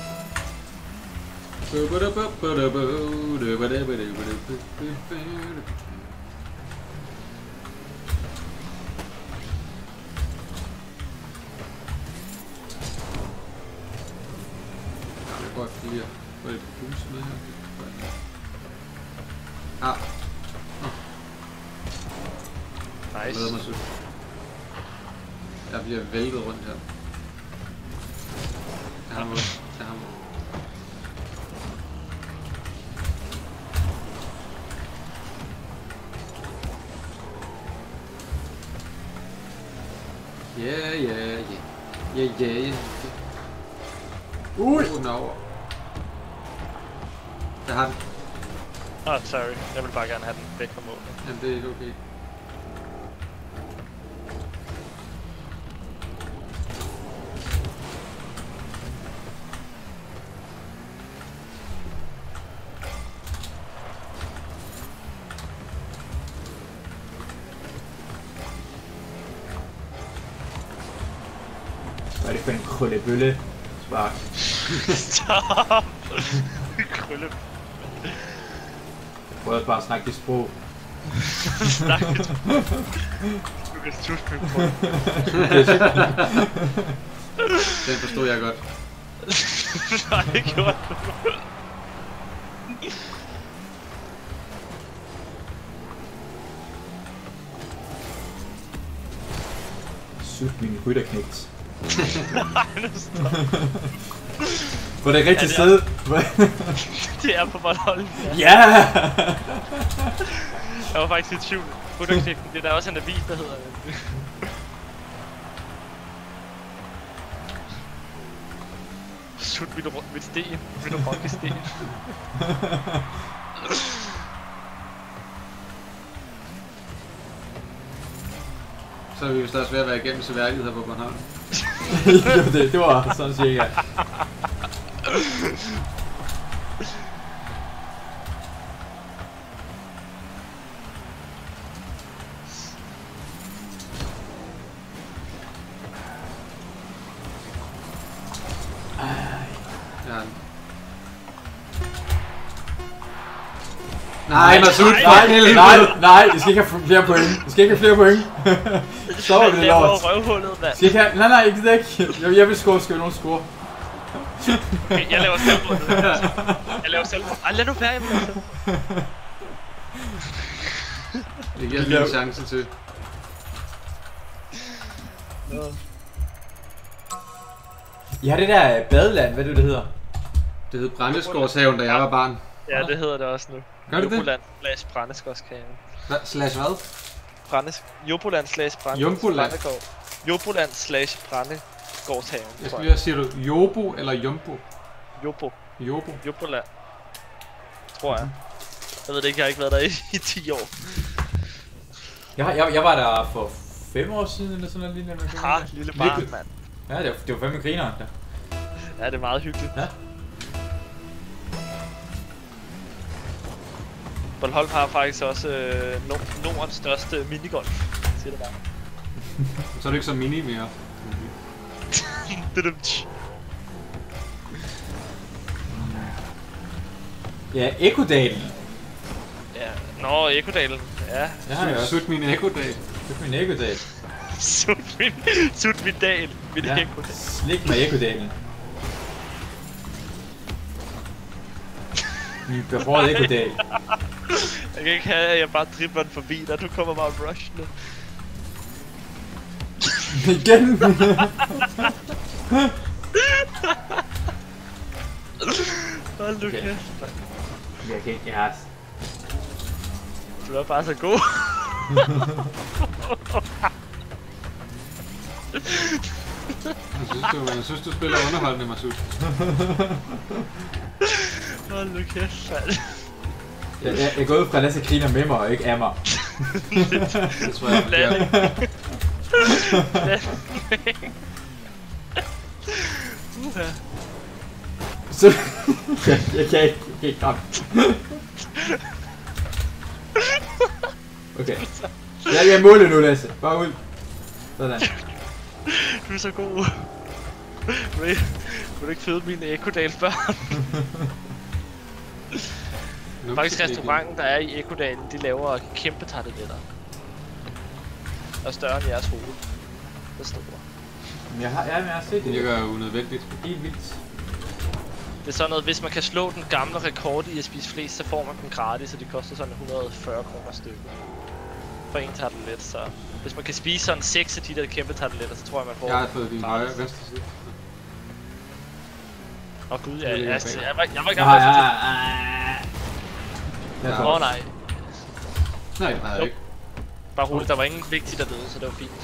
Jeg kan godt lide at få lidt boost med her. Ah. Jeg Nice. glæder mig sygt. Jeg bliver væltet rundt her. Jeg har vundet. Jeg har vundet. Ja, ja, ja. Ja, ja, ja. Ui! Uh, no. Jeg har den. Åh, oh, sorry. Jeg vil bare gerne have den væk fra målet. Jamen, det er ikke okay. Hvad er det for en krøllebølle? Spark. Stop! Krølle. Jeg prøver bare at snakke det sprog. Snak det. Du kan tuske på. Den forstod jeg godt. Nej, det gjorde du. Sut min rytterknægt. Nej, nu stop. Hvor det er rigtigt Ja, sted. Det er på Bornholm. Ja! Jeg var faktisk i tvivl. Rytterknægten, det er der også en avis, der hedder det. Sut, vil du, vil sten? Vil du rokke sten? Så er vi vist også ved at være igennem seværdigheder på Bornholm. det, var det, det var sådan cirka. Ja. Nej, Masud, nej, nej, nej, nej, I skal ikke have flere point. I skal ikke have flere point. Stopper vi det lort. Det var røvhullet, mand. Skal ikke have, nej, nej, ikke det ikke. Jeg, jeg vil score, skal vi nogen score. Okay, jeg laver selvmål. Jeg laver selvmål. Ej, lad nu være, jeg vil lave selvmål. Det giver lige en chance til. I har det der badeland, hvad er det, det hedder? Det hed Brændesgårdshaven, da jeg var barn. Ja, det hedder det også nu. Gør det det? Joboland slash Brændesgårdshaven. Hva? Slash hvad? Brændes... Joboland slash Jumboland. Brændegård. Joboland slash Brændegårdshaven. Jeg skal lige sige, du Jobo eller Jumbo? Jobo. Jobo. Joboland. Tror jeg. Jeg ved det ikke, jeg har ikke været der i, i ti år. Jeg, jeg, jeg var der for fem år siden, eller sådan noget lignende. Ha, lille barn, mand. Ja, det var, det var fandme grineren der. Ja, det er meget hyggeligt. Ja. Bornholm har faktisk også øh, Nordens største minigolf. Siger det bare. Så er det ikke så mini mere. Ja, Ekodalen. Ja, nå, Ekodalen. Ja. Det har jeg også. Sut min Ekodal. Det er min Ekodal. Sut min, sut min dal. Min Ja, ekodal. slik mig ekodalen. Min behårede ekodal. Jeg kan ikke have, at jeg bare dribler den forbi dig. Du kommer bare rushende. Igen! Hold nu Okay. kæft. Jeg kan ikke, jeg har... Du er bare så god. Jeg synes, du, jeg synes, du spiller underholdende, Masud. Hold nu kæft, mand. Jeg, jeg, jeg går ud fra, at Lasse griner med mig og ikke af mig. Det tror jeg, Lad jeg det. Lad det. Uha. Så... jeg, jeg kan ikke, jeg kan ikke ramme. Okay. Jeg er målet nu, Lasse. Bare ud. Sådan. Du er så god. Vil, vil du ikke føde mine ekodalsbørn? Faktisk restauranten, der er i Ekodalen, de laver kæmpe tarteletter. Og større end jeres hoved. Det er store. Men jeg har, ja, men jeg har set Det det. virker jo unødvendigt. Helt vildt. Det er sådan noget, hvis man kan slå den gamle rekord i at spise flest, så får man den gratis, og det koster sådan et hundrede og fyrre kroner stykket. For en tartelet, så... Hvis man kan spise sådan seks af de der kæmpe tarteletter, så tror jeg, man får... Jeg har fået din højre venstre side. Åh oh, gud, ja, Det jeg, ligger jeg, bag. jeg, var, jeg var i Ja, gang med ja, at ja. Ja. Åh oh, nej. Nej, det har jeg ikke. Bare roligt, der var ingen vigtigt der døde, så det var fint.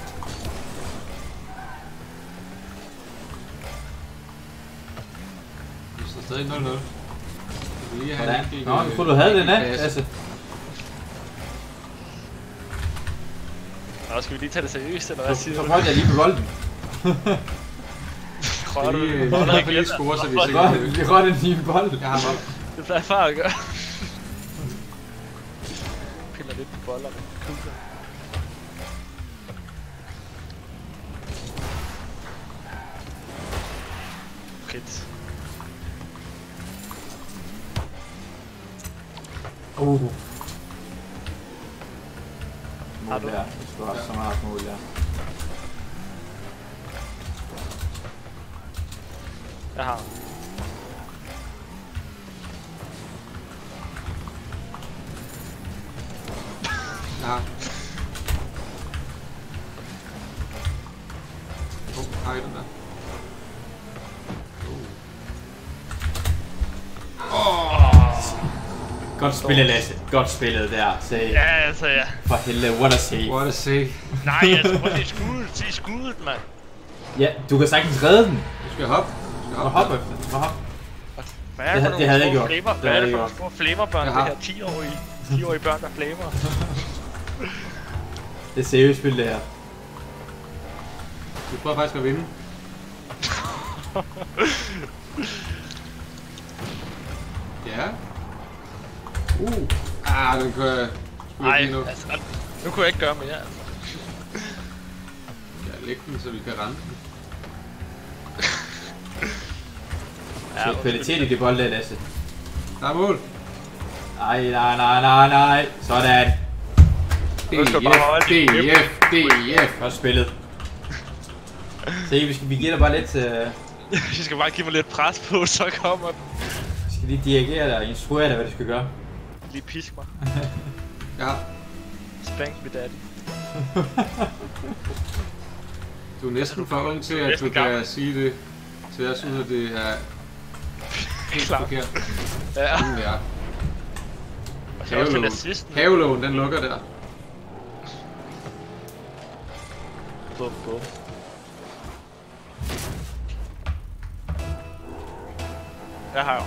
Det står stadig nul nul. Lige have Hvordan? en enkelt, Nå, jeg øh, troede, du havde den enkelt af, base. Lasse. Nå, skal vi lige tage det seriøst, eller hvad siger Så du? holdt jeg lige på bolden. Rører du Lige, ved lige, bolden lige, igen? lige score, så vi er Så sikre på det. vi rørte en lige bold. Jeg har ham op. Det plejer far at gøre. Piller lidt på bollerne. Kugler. Fedt. Uh. Har Mål du? der. Du skulle have så meget mål der. Jeg har. Ja. Åh, oh, har I den der? Godt spillet, Lasse. Godt spillet der. Sag. Ja, altså ja. For helvede, what a save. What a save. Nej, altså prøv at se skuddet. Se skuddet, mand. Ja, du kan sagtens redde den. Du skal hoppe. Du skal Og hoppe. hoppe efter. Og hoppe. Hvad er Det det, havde- for det havde nogle jeg små gjort. flamer? Det Hvad er havde det jeg for nogle små flamerbørn, Jeg det har. her ti-årige, ti-årige børn, der flamer? Det er seriøst spil, det her. Du prøver faktisk at vinde. Ja. Uh. Ah, den kunne jeg... Skulle jeg Nej, lige nu. altså, nu kunne jeg ikke gøre mere, altså. Ja, læg den, så vi kan rende den. Ja, kvalitet i det bold der, Lasse. Der er mål. Ej, nej, nej, nej, nej. Sådan. D Nu skal F, du bare holde D din F, D F. Godt spillet. Se, vi skal vi giver dig bare lidt... Uh, Vi skal bare give mig lidt pres på, så kommer den. vi skal lige dirigere dig og instruere dig, hvad du skal gøre. Lige pisk mig. Ja, Spank me daddy. du er næsten for ung til, Du er at du næsten kan gammel. sige det til os, uden at det er helt Klar. forkert. Ja. Sådan det er. Og så også til Havelågen. assisten. Havelågen, den lukker der. Bum, bum. Jeg har jo.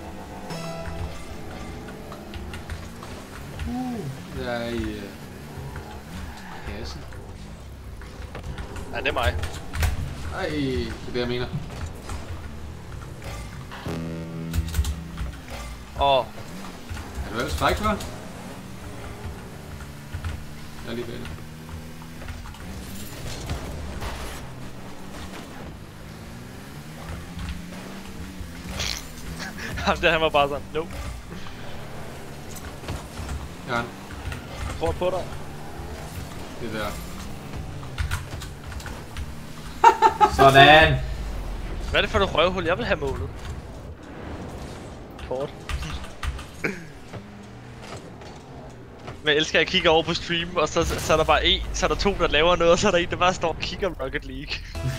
Der er i uh, kassen. Ja, det er mig. Ej, det er det, jeg mener. Åh, Er du ellers fræk, hva'? Jeg er lige ved det. ham der, han var bare sådan, nope. Ja, Prøv på dig. det der. Sådan. Hvad er det for et røvhul? Jeg vil have målet. Kort. Men jeg elsker, at jeg kigger over på stream, og så, så er der bare en, så er der to, der laver noget, og så er der en, der bare står og kigger Rocket League.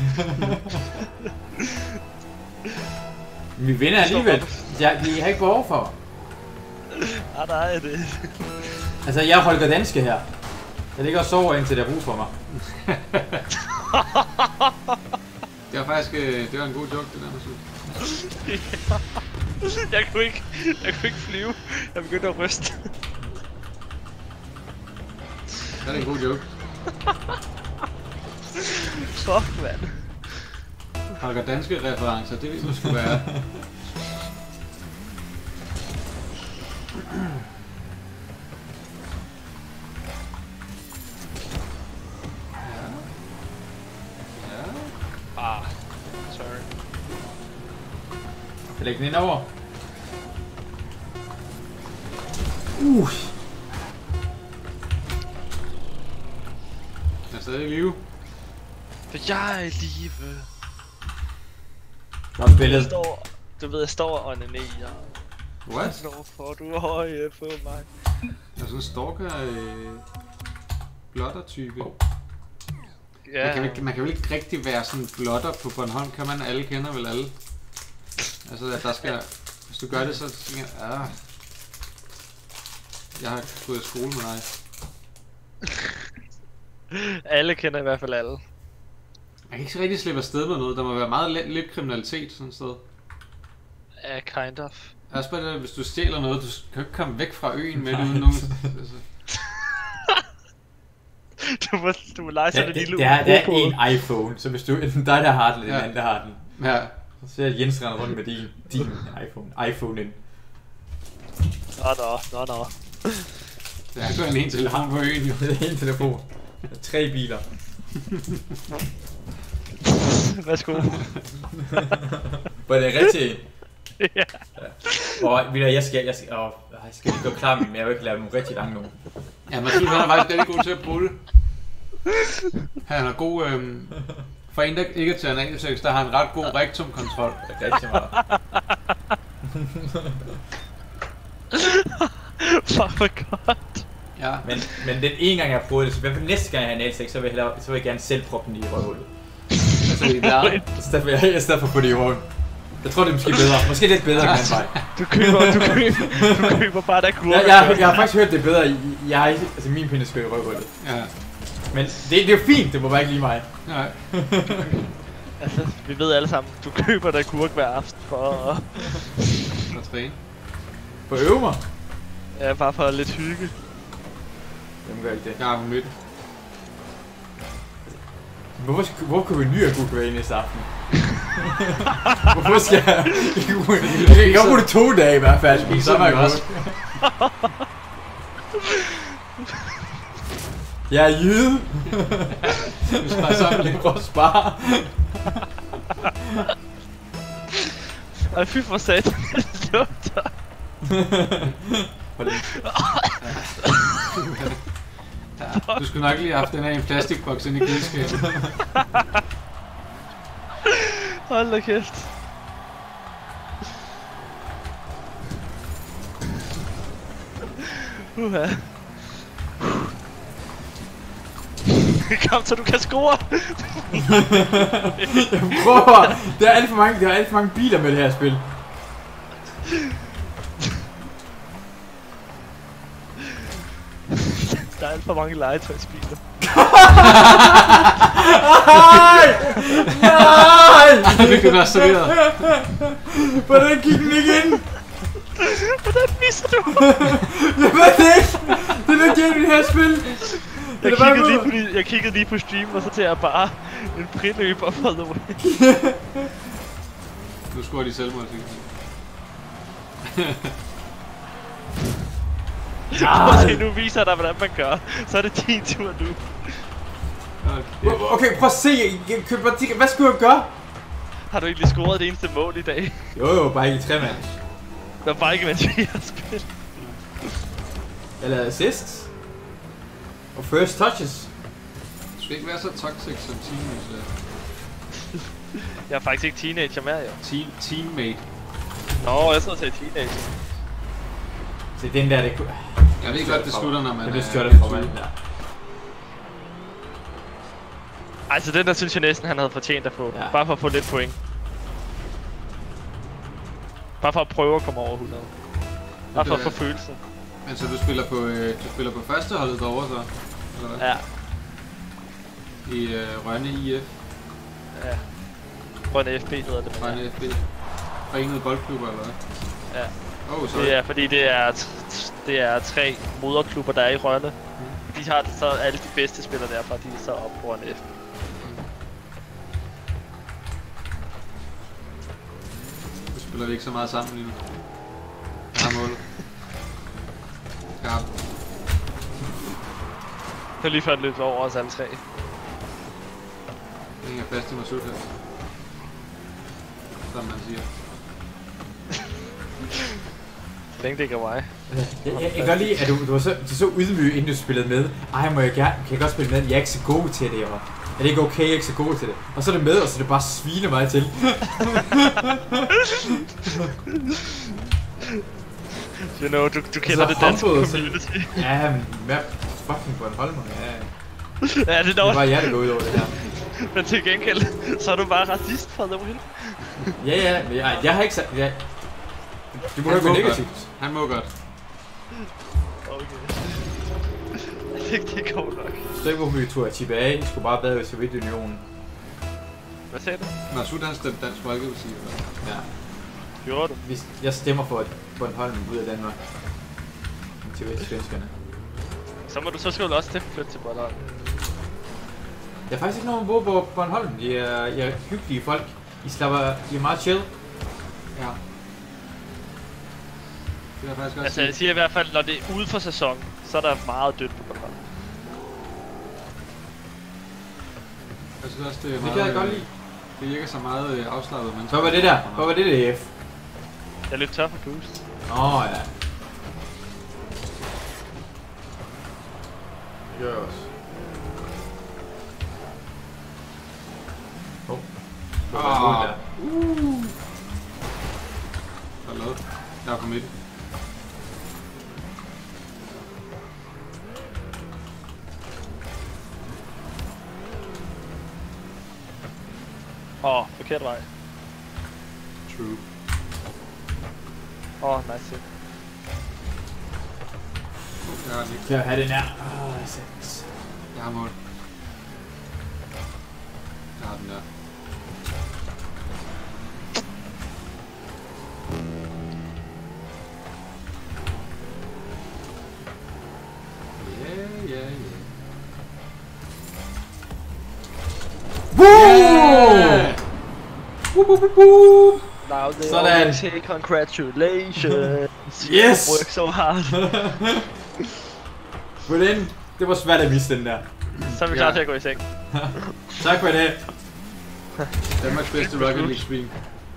Vi vinder alligevel. Jeg, I har ikke behov for. Ah, nej, det. Altså, jeg holder danske her. Jeg ligger og sover indtil der er brug for mig. Det var faktisk, øh, det var en god joke, det der med slut. Jeg kunne ikke, jeg kunne ikke flyve. Jeg begyndte at ryste. Det er en god joke. Fuck, mand. Holger danske referencer, det vil sgu være. Ah, sorry. Læg den ind over. Uh. Jeg er stadig i live. For jeg er i live. Godt spillet. Jeg står, du ved, jeg står og onanerer. What? Hvornår får du øje på mig? Jeg er sådan en stalker øh, blotter type. Ja. Man kan, vel, man kan vel ikke rigtig være sådan en blotter på Bornholm, kan man? Alle kender vel alle. Altså, at der skal, hvis du gør det, så tænker jeg, ah, jeg har gået i skole med dig. Alle kender i hvert fald alle. Man kan ikke rigtig slippe afsted med noget. Der må være meget lidt, lidt kriminalitet sådan et sted. Ja, uh, kind of. Altså bare det, hvis du stjæler noget, du kan ikke komme væk fra øen med det uden nogen. Altså. Du må, du må lege sådan ja, en lille det, er, det er en iPhone, så hvis du enten dig der har den, eller ja. den anden der har den. Ja. Så ser Jens rende rundt med din, din iPhone. iPhone ind. Nå, nå, nå, nå. Det er kun en telefon på øen, jo. Det er en telefon. Tre biler. Værsgo. Var det rigtigt? Ja. Ja. Og ved du, jeg skal, jeg skal, åh, jeg skal lige gå klar, men jeg vil ikke lave nogle rigtig lange nogen. Ja, men synes, han er faktisk rigtig god til at bruge det. Han er god, øhm, for en, der ikke er til analsex, der har en ret god rektumkontrol. Rigtig meget. Fuck, hvor godt. Ja. Men, men den ene gang jeg har prøvet det, så i hvert fald næste gang jeg har analsex, så vil jeg, hellere, så vil jeg gerne selv proppe den i røvhullet. Altså, det er I stedet for, jeg, i stedet for at få det i røven. Jeg tror det er måske bedre. Måske lidt bedre kan vej. Du køber, du køber, du køber bare der kurve. Jeg, jeg, jeg har faktisk hørt det bedre. Jeg har ikke, altså min penis skal i røvhullet. Ja. Men det, det er jo fint, det må bare ikke lige mig. Nej. Altså, vi ved alle sammen, du køber der kurve hver aften for at... For at træne. For at øve mig? Ja, bare for lidt hygge. Hvem gør ikke det? Jeg har mødt. Hvorfor, skal, hvorfor kan vi ny agurk være næste aften? Hvorfor skal jeg... Jeg kan godt bruge det to dage i hvert fald. Så er jeg også. Jeg er jyde. Vi skal bare sammen lidt. Prøv at spare. Ej, fy for satan. Det lugter. Ja, du skulle nok lige have haft den her i en plastikboks ind i køleskabet. Hold da kæft. Uha. Kom så du kan score. Jeg prøver. Der er alt for mange, der er alt for mange biler med det her spil. Der er alt for mange legetøjsbiler. Nej! Nej! Det fik du godt serveret. Hvordan gik den ikke ind? Hvordan misser du? Jeg ved det ikke! Det er ikke i det her spil! Jeg kiggede, lige på, jeg kiggede lige på stream, og så tager jeg bare en friløber for the way. Nu scorer de selvmål, Okay, nu viser jeg dig, hvordan man gør. Så er det din tur nu. Okay, okay prøv at se. Hvad skulle jeg gøre? Har du ikke lige scoret det eneste mål i dag? Jo jo, bare ikke i tre mand. Der var bare ikke, mens vi har spillet. Jeg lavede assists. Og first touches. Du skal ikke være så toxic som team, så... Jeg er faktisk ikke teenager mere, jo. Team, teammate. Nå, jeg sidder til teenager. Se, den der, det kunne... Jeg ved godt, det slutter, når man det er... er stjålet fra mig, der. Altså, den der synes jeg næsten, han havde fortjent at få. Ja. Bare for at få lidt point. Bare for at prøve at komme over hundrede. Bare for at få følelsen. Men så du spiller på, øh, du spiller på førsteholdet derovre så? Eller hvad? Ja. I øh, Rønne I F? Ja. Rønne F B hedder det. Rønne F B. Forenede boldklubber eller hvad? Ja. Oh, sorry. Det er fordi det er, det er tre moderklubber, der er i Rønne. Mm. De har så alle de bedste spillere derfra, de er så op på Rønne F B. Nu spiller vi ikke så meget sammen lige nu. Jeg har målet. Skarp. Det er lige før det løb over os alle tre. Det hænger fast i Masud her. Som man siger. Så længe det ikke er mig. Jeg, jeg, jeg kan godt lide, at du, du var så, du så ydmyg, inden du spillede med. Ej, må jeg gerne, kan jeg godt spille med? Jeg er ikke så god til det, og er det ikke okay, jeg er ikke så god til det? Og så er det med, og så er det bare sviner mig til. You know, du, du kender det danske community. Ja, men hvad fucking Bornholmer, ja. Ja, det er dog. Det er bare jer, der går ud over det her. Men til gengæld, så er du bare racist for the win. Ja, ja, men jeg, jeg har ikke sagt... Ja. Det må ikke være negativt. Han må godt. Okay. Jeg tænkte, det går nok. Så ikke, hvorfor vi tog tilbage. I skulle bare være i Sovjetunionen. Hvad sagde du? Masud han stemte Dansk Folkeparti, eller? Ja. Gjorde du? Jeg stemmer for Bornholm ud af Danmark. Til svenskerne. Så må du så skulle også stemme flytte til Bornholm. Der er faktisk ikke nogen, der bor på Bornholm. De er, I er hyggelige folk. I slapper, I er meget chill. Ja. Det er faktisk også. Altså jeg siger i hvert fald, når det er ude for sæsonen, så er der meget dødt på Bornholm. Jeg synes også, det er det meget... kan jeg godt lide. Det virker så meget afslappet, men... Hvad var det der? Hvad var det der, F? Jeg løb tør for boost. Åh, oh, ja. Det gør jeg også. Åh. Oh. Ah. Uh. Hvad lavede? Jeg er kommet i det. Åh, oh, forkert vej. True. Åh, oh, nice hit. Jeg har den ikke. Jeg vil have den her. Åh, oh, seks. Jeg har mål. Jeg har den der. Yeah, yeah, yeah. Woo! Woo, woo, woo, woo! Now they Sådan. always say congratulations. Yes! Work so hard. Hvordan? Det var svært at misse den der. Så er vi klar til at gå i seng. Tak for det. Danmarks bedste Rocket League stream.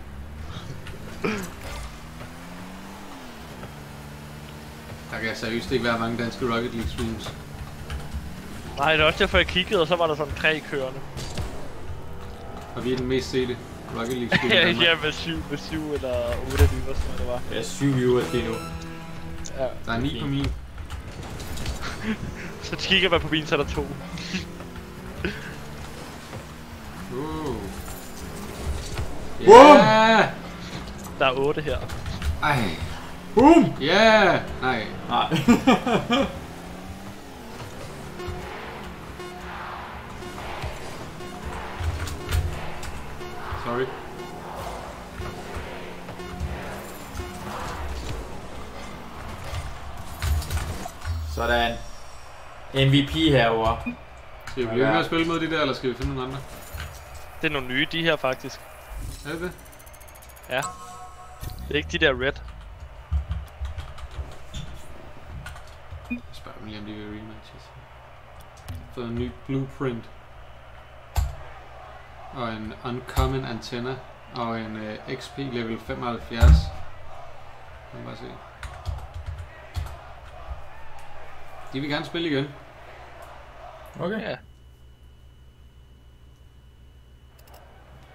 Der kan seriøst ikke være mange danske Rocket League streams. Nej, det er også derfor jeg kiggede, og så var der sådan tre kørende. Og vi er den mest sete Rocket League stream i Ja, Danmark. ja, med syv, med syv eller otte viewers, tror jeg det var. Jeg er syv viewers lige nu. Ja. Der er ni på min. Så kigger man på min, så er der to. Uh. Boom! Yeah! Der er otte her. Ej. Boom! Yeah! Nej. Nej. Sorry. Sådan. M V P herovre. Skal vi blive ved med at spille mod de der, eller skal vi finde nogle andre? Det er nogle nye, de her faktisk. Er det det? Ja. Det er ikke de der red. Jeg spørger dem lige om de vil rematches. Fået en ny blueprint. Og en uncommon antenna. Og en uh, X P level femoghalvfjerds. Kan man bare se. De vil gerne spille igen. Okay. Ja.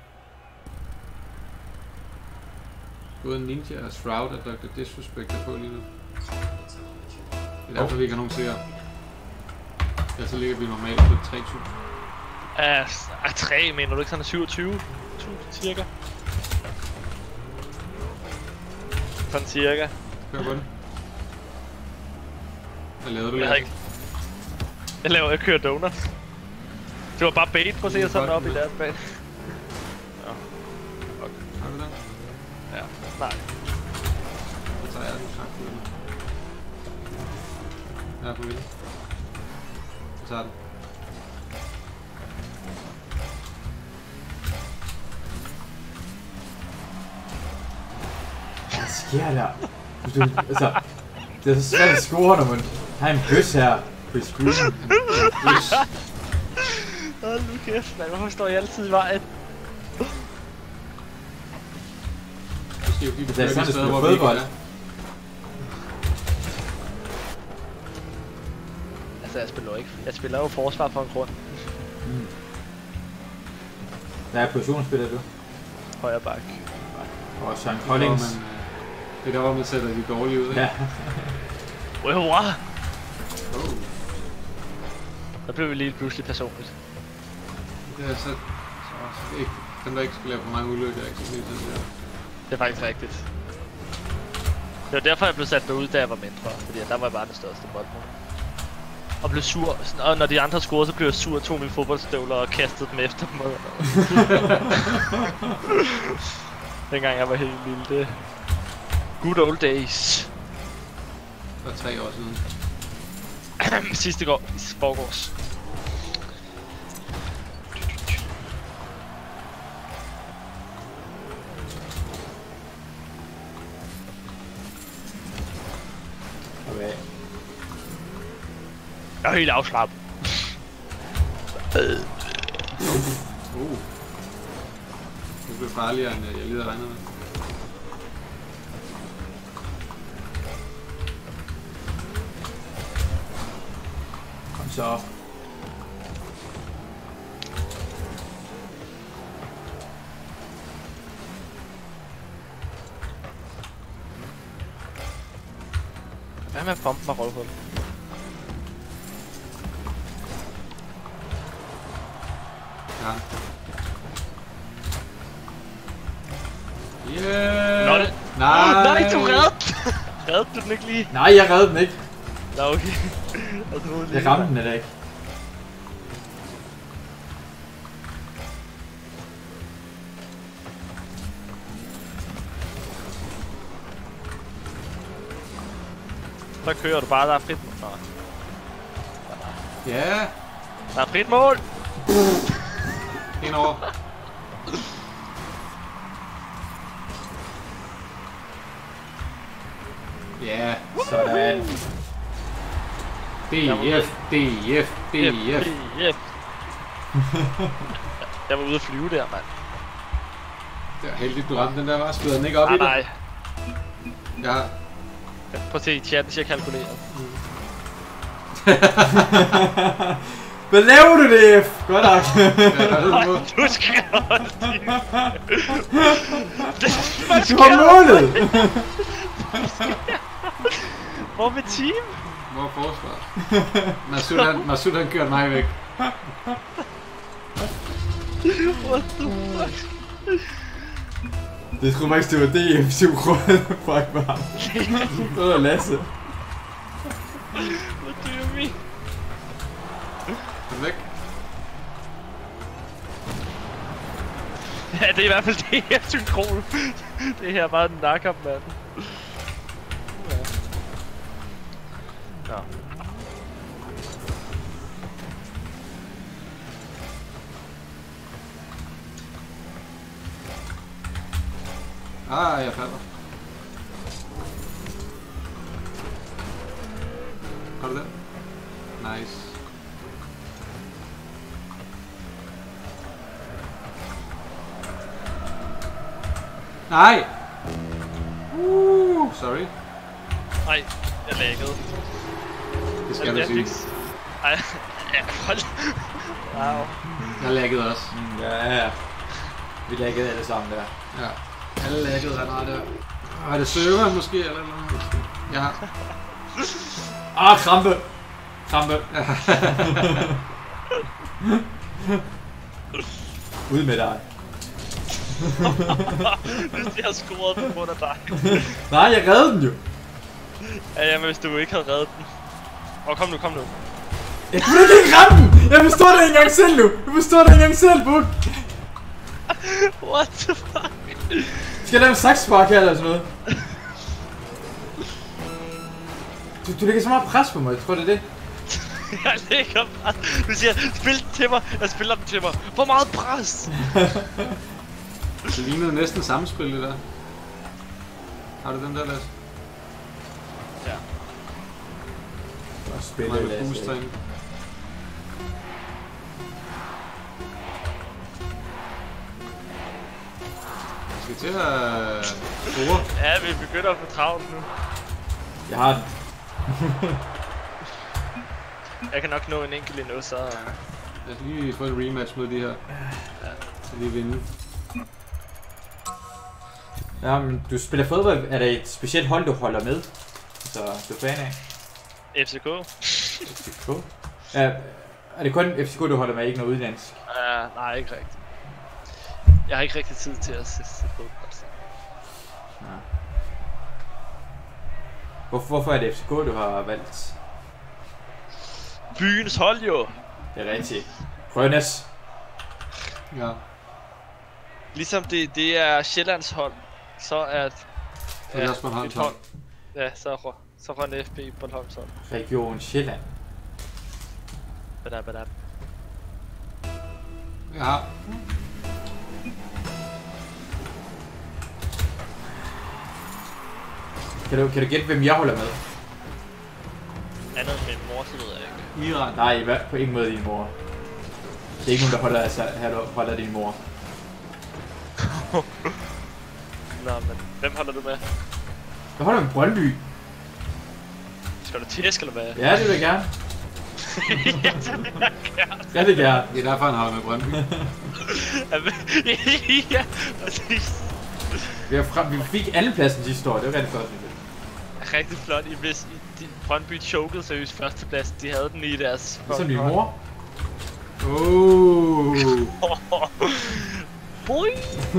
Både Ninja og Shroud og doktor Disrespect er på lige nu. Det er derfor, vi ikke har nogen seere. Ja, så ligger vi normalt på tre tusind. Ja, uh, tre mener du ikke sådan syvogtyve tusind cirka? Sådan cirka. Kør på den. Hvad lavede du? Jeg havde ikke... Jeg laver, jeg kører donuts. Det var bare bait, prøv at se at sådan op i deres bane. Ja. Okay. Har du den? Ja, nej. Så tager jeg den tak for den. Jeg er på vildt. Så tager den. Hvad sker der? Du, altså, det er så svært at score, når man har en bøs her på screen. Bøs. Hold nu kæft, man. Hvorfor står jeg altid i vejen? Måske fordi du Det er kører sådan, de det steder, spiller hvor vi ikke fodbold. er. Altså, jeg spiller jo ikke. Jeg spiller jo forsvar for en grund. Mm. Hvad er positionsspiller du? Højre bak. Og Sean Det er der, Collins. hvor man, øh, det er der, hvor man sætter de dårlige ud, ikke? Ja. Wow, wow. Oh. Der blev vi lige pludselig personligt. Det er så... så, så ikke, dem der ikke skal lave for mange ulykker, ikke så lige sådan der. Det er faktisk rigtigt. Det var derfor, jeg blev sat derud, da jeg var mindre. Fordi der var jeg bare den største boldmål. Og blev sur. Sådan, og når de andre scorede, så blev jeg sur og tog mine fodboldstøvler og kastede dem efter dem. Dengang jeg var helt lille. Det... Good old days. For tre år siden. Sidste går i forgårs. Okay. Jeg er helt afslappet. Uh. Det blev farligere, end jeg lige havde regnet med. Kom så. Hvad med at bombe mig røvhul? Ja. Yeah! Nå, det... Nej! Oh, nej, du reddede den! Reddede du den ikke lige? Nej, jeg reddede den ikke. Nå, okay. Jeg troede lige... Jeg ramte den da ikke. Så kører du bare, der er frit mål. Nå. Ja! Der er frit mål! Indover. Ja. Sådan. D F, D F, D F. F. Jeg var ude at flyve der, mand. Det er heldigt, du ramte den der, var. Skyder den ikke op Nej, i det? nej. Ja. Prøv at se, chatten siger kalkuleret. Hvad laver du det, F? Godt nok. Nej, du skal holde din. Du har målet. Hvor med team? Hvor er forsvaret? Masud han, Masud han kørte mig væk. What the fuck? Det troede man ikke, det var D F syv kroner. Fuck bare. Det var Lasse. What do you mean? Han væk. Ja, det er i hvert fald det her synkron. Det her er bare den nakkamp, mand. Ja. Ja. Ah, jeg falder. Har du det? Nice. Nej! Uh, sorry. Nej, jeg laggede. Det skal du sige. Ej, ja, hold. Wow. Jeg laggede også. Ja, ja. Vi laggede alle sammen der. Ja. Alle laggede ret meget der. Er det server måske, eller noget? Ja. Ah, krampe! Krampe! Ud med dig. Hvis jeg har scoret på grund af dig. Nej, jeg reddede den jo. Ja, jamen hvis du ikke havde reddet den. Åh, oh, kom nu, kom nu. Jeg kunne ikke ramme den! Jeg forstår det ikke engang selv nu! Jeg forstår det ikke engang selv, Buk! What the fuck? Skal jeg lave en sakspark her eller sådan noget? Du, du lægger så meget pres på mig, jeg tror det er det. Jeg lægger pres. Du siger, spil den til mig. Jeg spiller den til mig. Hvor meget pres? Det lignede næsten samspil, det der. Har du den der, Lasse? Ja. Og spille Meget Lasse. boostring. Vi skal til at score. Ja, vi begynder at få travlt nu. Jeg har den. Jeg kan nok nå en enkelt endnu, så... Lad os lige få en rematch mod de her. Ja, så lige vinde. Ja, men du spiller fodbold. Er der et specielt hold, du holder med? Så du er fan af? F C K. F C K? Ja, er det kun F C K, du holder med, ikke noget udlandsk? Uh, nej, ikke rigtigt. Jeg har ikke rigtig tid til at se fodbold. Ja. Hvor, hvorfor er det F C K, du har valgt? Byens hold jo! Det er rigtigt. Rønnes. Ja. Ligesom det, det er Sjællands hold, så er... Så er det også Bornholms hold. Ja, så er, så er Rønne F B Bornholms hold. Region Sjælland. Badab, badab. Ja. Kan du, kan du gætte, hvem jeg holder med? Andet end min mor, så ved jeg ikke. Iran. Nej, på ingen måde din mor. Det er ikke nogen, der holder, altså, her, holder din mor. Nå, men hvem holder du med? Jeg holder med Brøndby. Skal du tæsk eller hvad? Ja, det vil jeg gerne. Ja, det vil jeg gerne. Ja, det gerne. Det er derfor, han holder med Brøndby. Ja, præcis. Vi, frem, vi fik andenpladsen sidste år, det var rigtig flot. Rigtig flot. I hvis i de, Brøndby chokede seriøst førstepladsen. De havde den i deres... Ligesom din mor. Oh. Boy!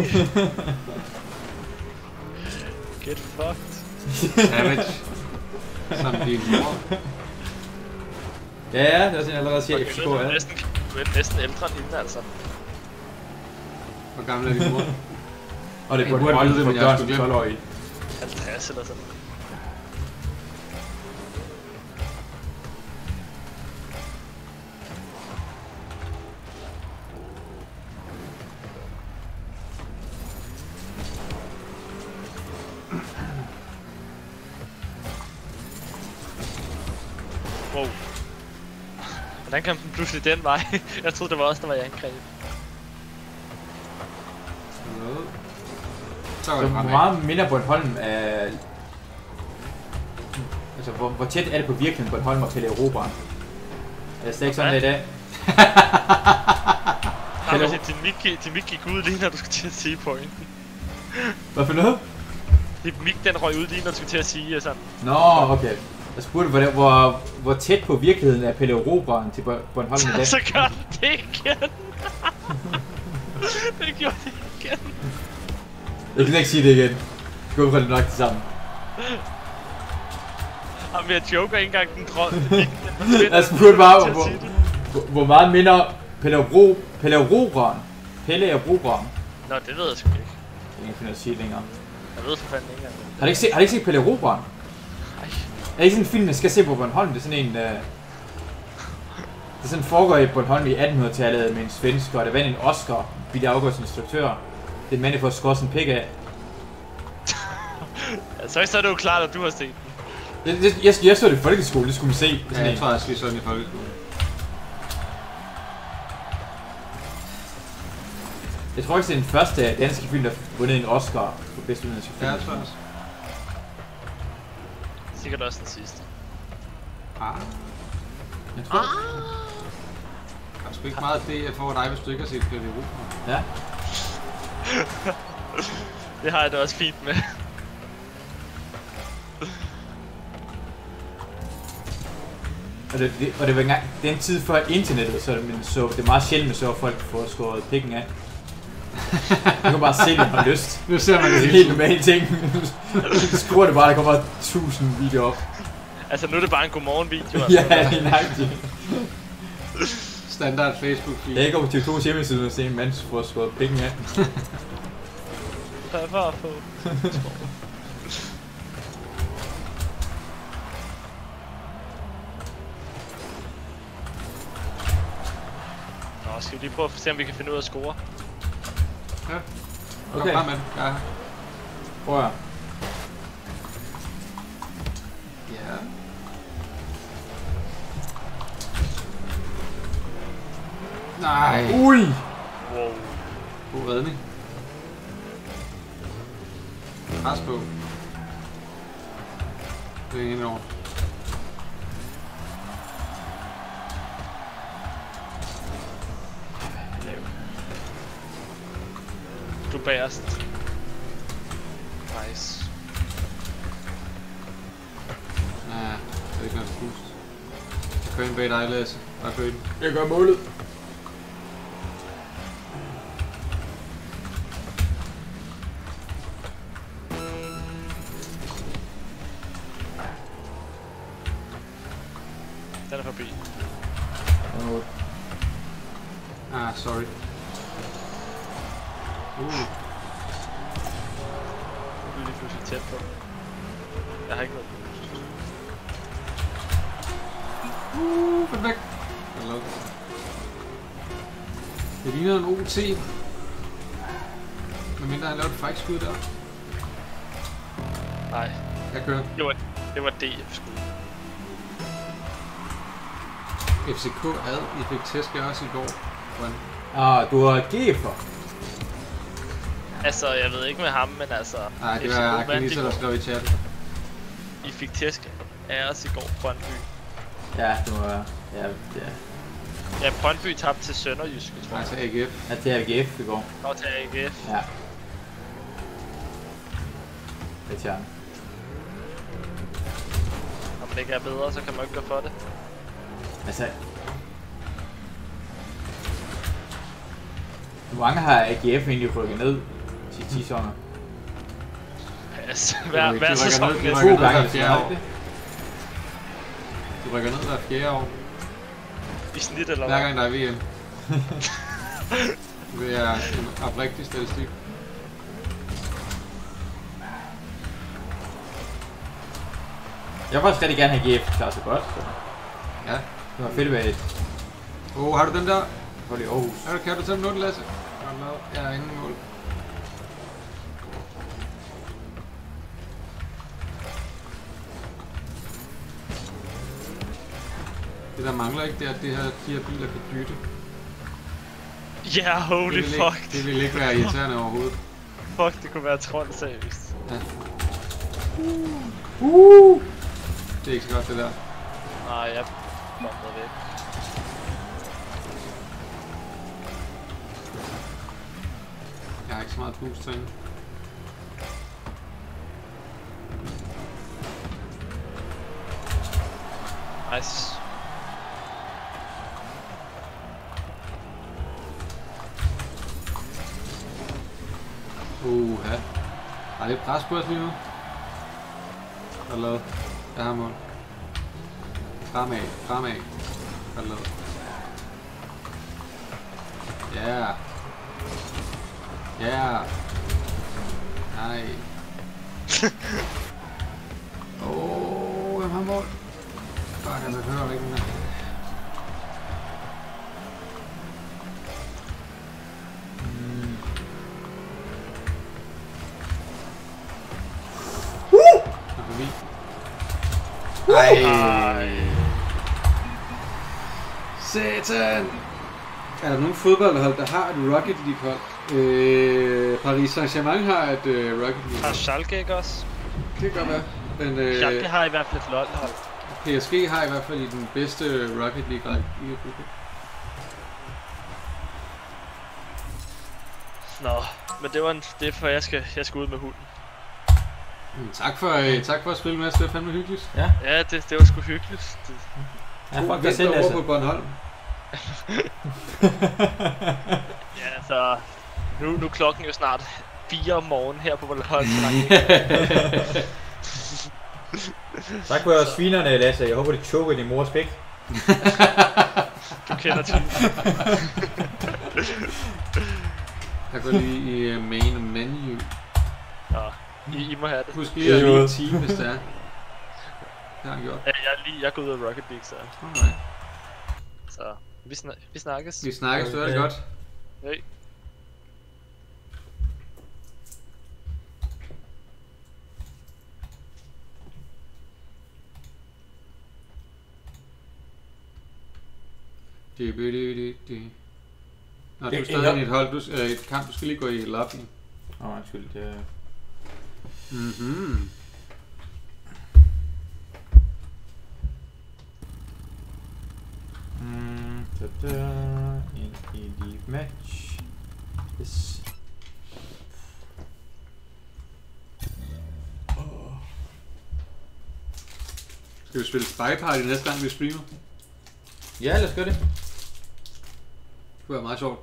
Get fucked. Savage. Som din mor. Ja, ja, det er sådan, jeg allerede siger, F C K Du er. er næsten, du er næsten ældre end hende, altså. Hvor gammel er din mor? Og det er på Jeg et burde hold vide det, for men jeg børn skulle som glemme. tolv-årige. halvtreds eller sådan. Wow. Hvordan kom den pludselig den vej? Jeg troede det var os, der var i angreb. Så var Så det hvor fremad. meget minder Bornholm af... Altså, hvor, hvor tæt er det på virkeligheden Bornholm og Pelle Europa? Er det slet ikke sådan det i dag? Nej, men din mic, din mic gik ud lige når du skulle til at sige pointen. Hvad for noget? Din mic den røg ud lige når du skulle til at sige sådan. Nå, okay. Jeg spurgte, hvor, hvor, hvor tæt på virkeligheden er Pelle Europa til Bo- Bornholm i dag? Så gør den det igen. Det gjorde det igen. Jeg kan ikke sige det igen. Gå fra det nok det samme. Jamen jeg joker ikke engang den drøm. Jeg spurgte bare, hvor, hvor, hvor meget minder Pelle Ro, Pelle Europa Pelle Europa. Nå, det ved jeg sgu ikke. Jeg kan finde at sige det længere. Jeg ved for fanden ikke engang. Har du ikke set, har du ikke set Pelle Europa? Ej. Er det ikke sådan en film, man skal se på Bornholm? Det er sådan en... Uh... Det er sådan foregår i Bornholm i attenhundredetallet med en svensker, og der vandt en Oscar, Billy August instruktør. Det er en mand, der får skåret sin pik af. Ja, så, så er det jo klart, at du har set den. Det, det, jeg, jeg så det i folkeskole, det skulle man se. Ja, jeg tror også, vi så den i folkeskolen. Jeg tror ikke, det er den første danske film, der har vundet en Oscar for bedste udenlandske film. Ja, jeg tror også. Sikkert også den sidste. Ah. Jeg tror. Har du sgu ikke meget det, jeg får dig, hvis du ikke har set Pelle Europa? Ja. Det har jeg da også fint med. Og det, det, og det var engang den tid før internettet, så, men så det er meget sjældent, så folk får skåret pikken af. Du kan bare se, at man har lyst. Nu ser man det, det er helt normale ting. Skruer det bare, der kommer tusind videoer op. Altså nu er det bare en godmorgen video. Altså. Ja, det er nøjagtigt. Standard Facebook-feed. Jeg går på T V to's hjemmeside og ser en mand får skåret pikken af. Hvad er for at få? Nå, skal vi lige prøve at se, om vi kan finde ud af at score? Ja. Okay. Kom frem med den. Ja. Prøv at. Ja. Nej. Ui! Wow. God redning. Pres på. Det er indover. Du bagerst. Nice. Ja, det er ikke noget boost. Jeg kører ind bag dig, Lasse. Bare kører den. Jeg gør målet. Den er forbi. Ah, sorry. Uh. Du er lige pludselig tæt på. Jeg har ikke noget boost. Uh, perfekt. Det ligner en O T. Men mindre han lavede et fræk skud der. Nej. Jeg kører. Det var, det var D F-skud. F C K ad. I fik tæske også i går. Hvordan? Ah, du har G'er. Altså, jeg ved ikke med ham, men altså... Nej, det F C K var vandt Akilisa, i der går. skrev i chatten. I fik tæsk af os i går, Brøndby. Ja, det var... Ja, ja. Ja, Brøndby tabte til Sønderjysk, tror Nej, jeg. til A G F. Ja, til A G F i går. Og til A G F. Ja. Det er tjern. Om det ikke er bedre, så kan man ikke gå for det. Altså... Hvor mange har A G F egentlig rykket ned til ti sommer? Pas. Hver, hver rykker sæson. ned, de To rykker ned gange hver fjerde år. det. De rykker ned hver fjerde år. I snit eller Hver hvad? gang der er V M. Det er en oprigtig statistik. Jeg vil faktisk rigtig gerne have G F klaret sig godt, så Ja. det var fedt ved et Åh, oh, har du den der? hold i Aarhus. Ja, kan du tage den nu, Lasse? Jeg er ingen mål. Det der mangler ikke, det er, at det her, de her biler kan dytte. Ja, yeah, holy det vil fuck. Ikke, det vil ikke være irriterende overhovedet. Fuck, det kunne være trold, seriøst. Ja. Uh! Det er ikke så godt, det der. Nej, jeg bombede væk. Jeg har ikke så meget boost til hende. Nice. Uha. Der er lidt pres på os lige nu. Hvad lavet? Jeg har mål. Fremad, fremad. Hvad lavet? Ja. Ja. Nej. Åh, oh, jeg har mål. Fuck, jeg hører ikke mere. Ej. Satan! Er der nogen fodboldhold, der har et Rocket League hold? Øh, Paris Saint-Germain har et øh, Rocket League Har hold. Schalke ikke også? Det kan godt være. Men øh, Schalke har i hvert fald et LOL-hold. P S G har i hvert fald i den bedste Rocket League hold i Europa. Nå, men det var en, det er for jeg skal, jeg skal ud med hunden. Mm, tak for, øh, tak for at spille med os, det var fandme hyggeligt. Ja. Ja, det, det var sgu hyggeligt. Det, Ja, to fuck dig selv, over altså. på Bornholm. Ja, så nu, nu er klokken jo snart fire om morgenen her på Bornholm. Tak for svinerne, Lasse. Jeg håber, det choker din mors pæk. Du kender til. Jeg går lige i uh, main menu. Nå, I, I må have det. Husk lige at lige team, hvis det er. Det har han gjort. Ja, jeg er lige, jeg går ud af Rocket League, så. Alright. Så vi, snak, vi snakkes. Vi snakkes, du er det godt. Hey. Det det det det. Nå, du er stadig i et hold, du, øh, et kamp, du skal lige gå i lobbyen. Åh, oh, undskyld, det er... Mhm. Mm, da, da, en elite match. Yes. Oh. Skal vi spille Spy Party næste gang, vi streamer? Ja, lad os gøre det. Det kunne være meget sjovt.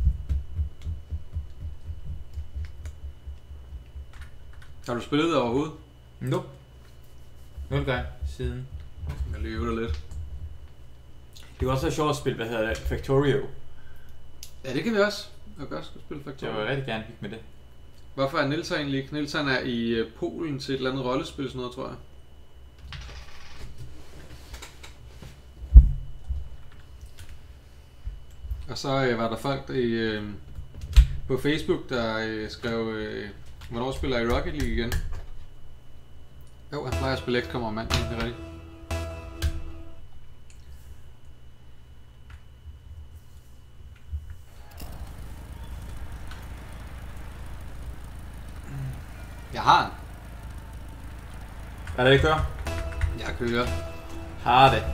Har du spillet det overhovedet? Nope. Nul gang siden. Jeg lever det lidt. Det kunne også være sjovt at spille, hvad hedder det, Factorio. Ja, det kan vi også. Jeg kan også spille Factorio. Jeg vil rigtig gerne hygge med det. Hvorfor er Niels egentlig ikke? Niels han er i Polen til et eller andet rollespil, sådan noget, tror jeg. Og så øh, var der folk i, øh, på Facebook, der øh, skrev, øh, hvornår spiller I Rocket League igen? Jo, han plejer at spille X COM om mandag, det er rigtigt. Jeg har den. Er det, det kører? Jeg kører. Har det.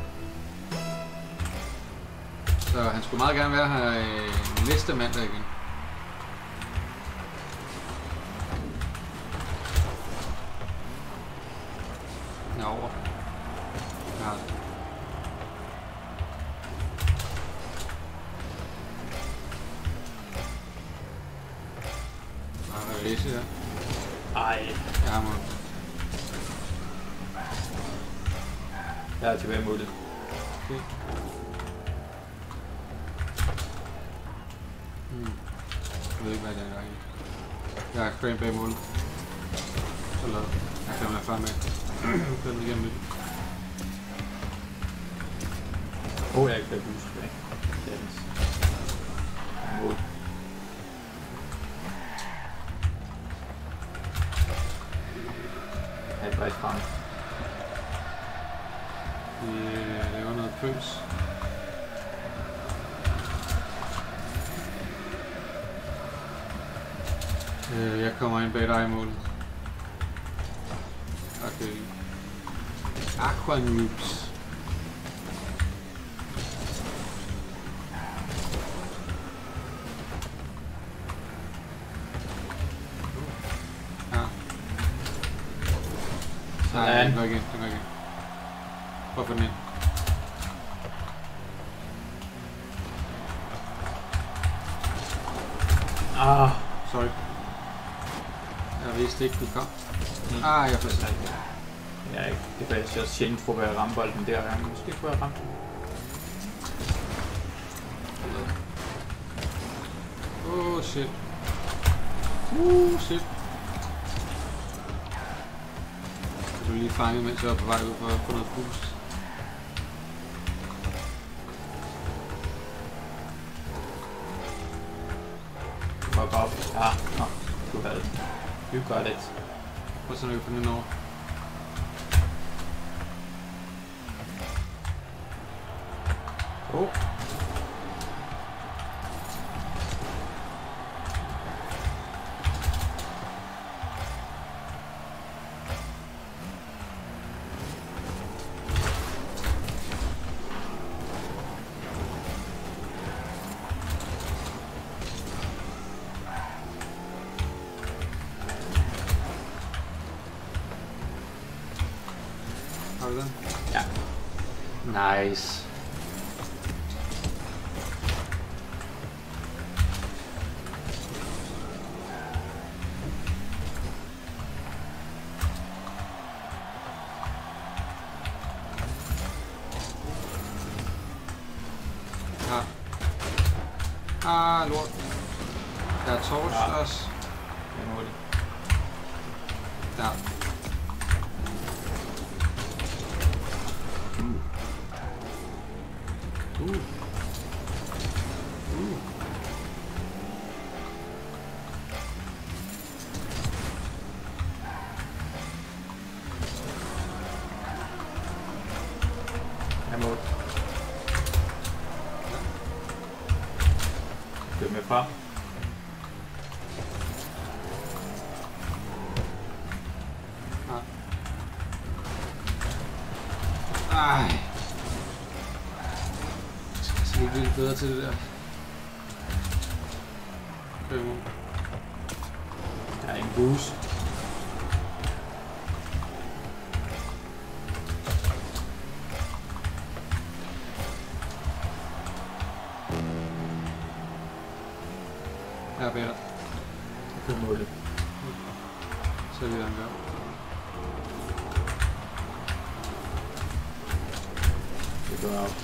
Så han skulle meget gerne være her øh, næste mandag igen. Jeg er over. Jeg har det. Jeg har læse her. Ej. Jeg har mig. Jeg er tilbage mod det. Okay. Hmm. Jeg ved ikke, hvad det er, der er i. Jeg har crane bag målet. Så lad. Jeg kan være frem med. Kører den igennem lidt. Åh, oh, jeg er ikke flere boost tilbage. Mål. Jeg er faktisk frem. Vi øh, laver noget pøs. Øh, jeg kommer ind bag dig i målet. Okay. Aqua Noobs. Ja. Nej, den går igen, den går igen. Prøv at få den ind. Ah, Sorry. Jeg vidste ikke, du kom. Mm. Ah, jeg forstår ikke. jeg er ikke. Det er faktisk også sjældent for at ramme bolden der. Jeg måske kunne jeg ramme den. Oh shit. Uh, shit. Jeg blev lige fanget, mens jeg var på vej ud for at få noget boost. Fuck op. Ah, nå. Du havde det. You got it. Prøv så, når vi får den over. Oh. Har du den? Ja. Nice. Ja. Ah, lort. Der er torch ja. også. Jeg må det. Der. Uh. Uh. Uh. Jeg må. Det er med frem. Ej. Jeg skal se lidt bedre til det der. Okay. Der er en boost. Jeg er bedre. Jeg kan måle. Så er vi der en gang. Det går op.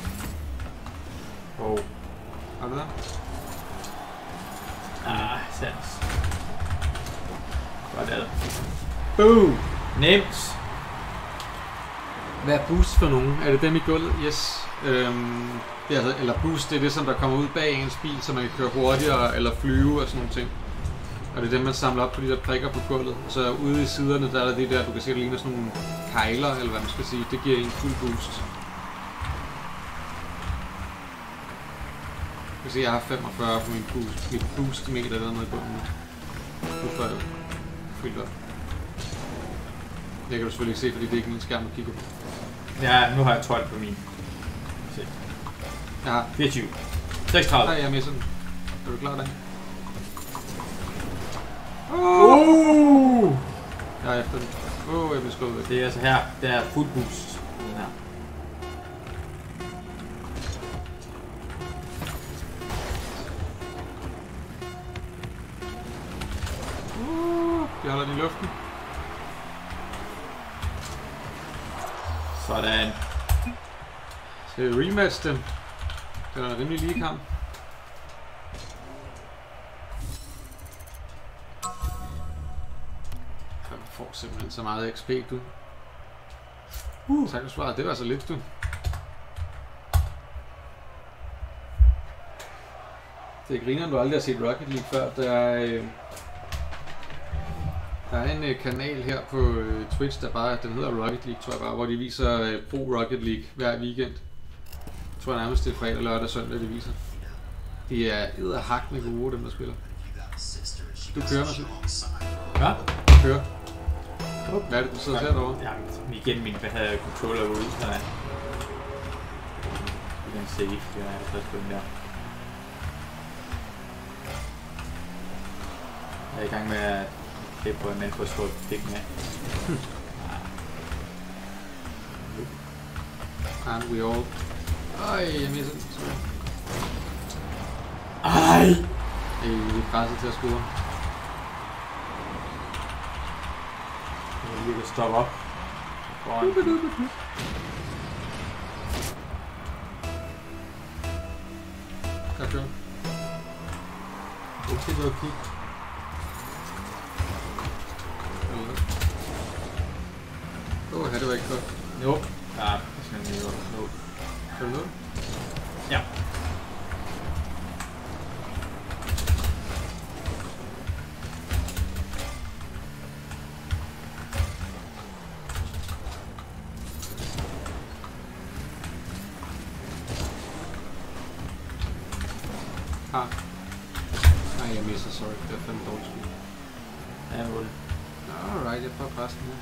Oh. Har du der? Ah, sands. Godt ad. Boom! Nemt! Hvad er boost for nogen? Er det dem i gulvet? Yes. Øhm, det er, eller boost, det er det, som der kommer ud bag ens bil, så man kan køre hurtigere eller flyve og sådan nogle ting. Og det er dem, man samler op på de der prikker på gulvet. Og så ude i siderne, der er der det der, du kan se, der ligner sådan nogle kejler, eller hvad man skal sige. Det giver en fuld boost. Du kan se, jeg har femogfyrre på min boost, mit boost-meter dernede i bunden. Nu får jeg fyldt op. Det kan du selvfølgelig ikke se, fordi det er ikke min skærm, du kigger på. Ja, nu har jeg tolv på min. Se. Jeg har fireogtyve. seksogtredive. Nej, jeg misser den. Er du klar der? Uh! Jeg er efter den. Åh, oh, jeg bliver skåret væk. Det er altså her. Det er fuld boost. Den her. Uh, jeg holder den i luften. Sådan. Så jeg rematch dem. Det er en rimelig lige kamp. Jeg får simpelthen så meget X P, du. Uh. Tak for svaret. Det var så lidt, du. Det er grineren, du aldrig har set Rocket League før. Der er, øh, der er en øh, kanal her på øh, Twitch, der bare, den hedder Rocket League, tror jeg bare, hvor de viser øh, Pro Rocket League hver weekend. Jeg tror nærmest det er fredag, lørdag og søndag, de viser. De er edderhakkende gode, dem der spiller. Du kører, Marcel. Hvad? Du kører. Hvad er det, du sidder her derovre? Jamen, igen, min hvad havde controller ude, så er det er safe, jeg er så på den der. Jeg er i gang med at klippe på en mand på at slå pikken af. Aren't we all? Ej, jeg misser den. Ej! Ej, vi er presset til at score. Jeg vil lige stoppe op. Foran. Kan køre. Okay, det er okay. Åh, oh, det var ikke godt. Jo. Ja, det skal jeg lige godt. Jo. Kan du nå? Ja. Ah. Nej, jeg misser, sorry. Det er fandme dårligt skud. Ja, jeg må det. Alright, jeg prøver at presse den her.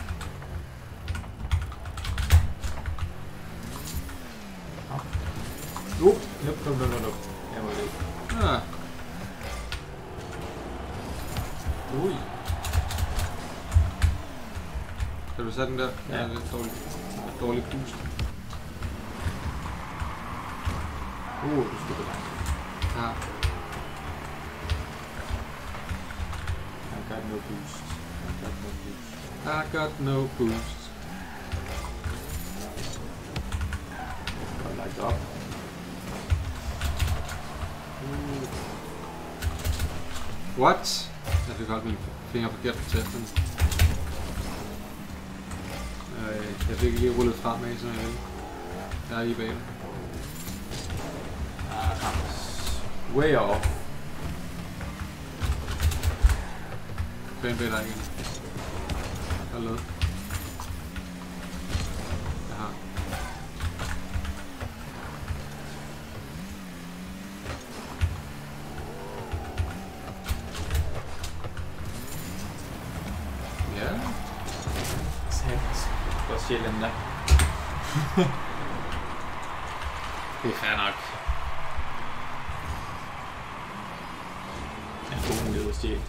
Nope, nope, nope, nope, nope. Jeg må det ikke. Ja. Ui. Kan du sætte den der? Ja. Ja, det er dårligt. Dårlig boost. Uh, du skal på langt. Ja. I got no boost. I got no boost. I got no boost. Godt lagt op. Uh. What? Jeg fik holdt mine fingre forkert på tasterne. Øh, jeg fik lige rullet fremad, som jeg ville. Jeg er lige bag dig. Ah, way off. Bag bag dig igen. Hold noget. Jeg har. Ja. Sandt. Godt sjældent der. Det er fair nok. Jeg får god mulighed at stjæle.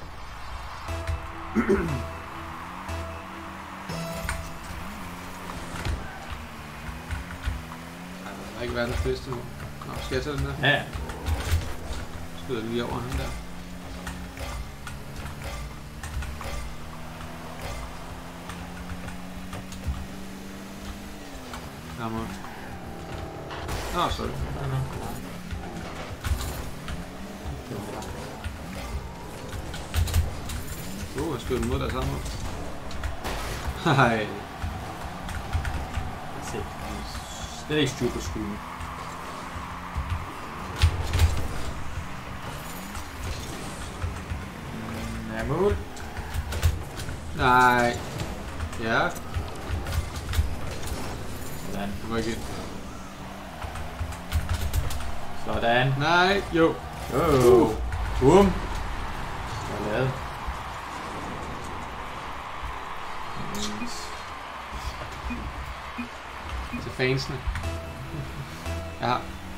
Der har ikke verdens bedste nu. Nå, skal jeg tage den der? Ja, ja. Skyder jeg lige over ham der. Jamen. Nå, sorry. Uh, jeg skyder den mod der sammen. Hej. Se. Det er ikke styr på skyen. Mm, er mål? Nej. Ja. Sådan. Det var ikke ind. Sådan. Nej. Jo. Oh. Boom. Godt lavet. Til fansene. Ja.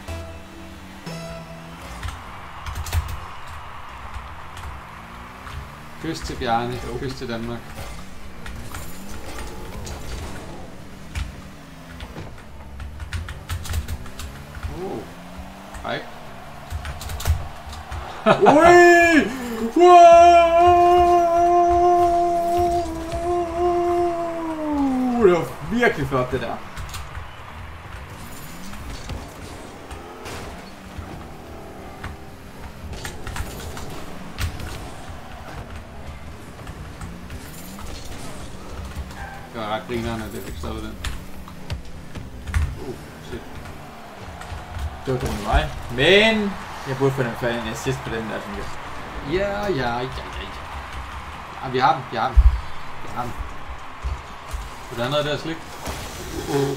Kys til Bjarne. Kys til Danmark. Oh. Hej. Ui! Wow! Det var virkelig flot det der. Det var ret grinerende, at det fik stoppet den. Uh, shit. Det var dumt mig. Men jeg burde få den færdig en assist på den der, synes jeg. Ja, ja, ja, ja, ja. Ja, vi har dem, vi har dem. Vi har dem. Er der noget der slik? Uh.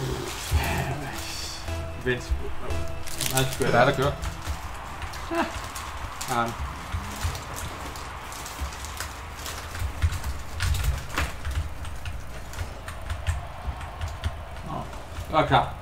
Vent. Meget skørt. Hvad er der kører? Ja. Ja. Jeg er klar.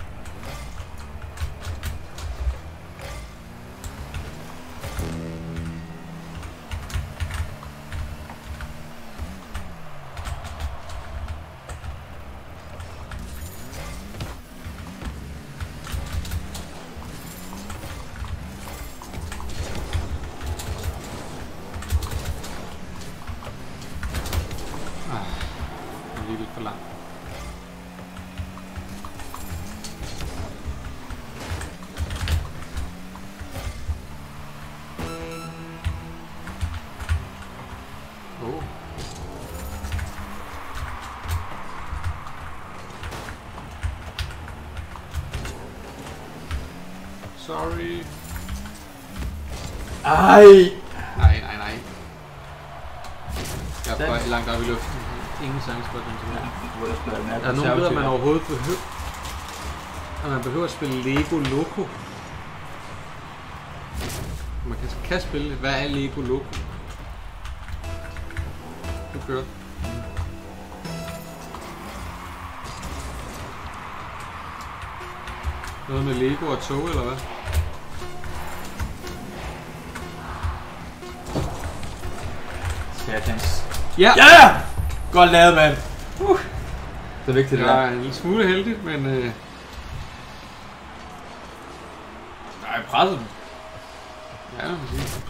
Lige lidt for langt. Oh. Sorry. Ej! Nej, nej, nej. Jeg er for langt op i luften. Ingen chance for den tilbage. Der er nogle steder, man overhovedet behøver. Og man behøver at spille Lego Loco. Man kan, kan spille det. Hvad er Lego Loco? Du kører. Noget med Lego og tog, eller hvad? Satans. Ja! Ja! Godt lavet, mand. Uh. Det er vigtigt, det der. der. Det er en lille smule heldigt, men... Øh... Nej, jeg presser dem. Ja, det må man sige.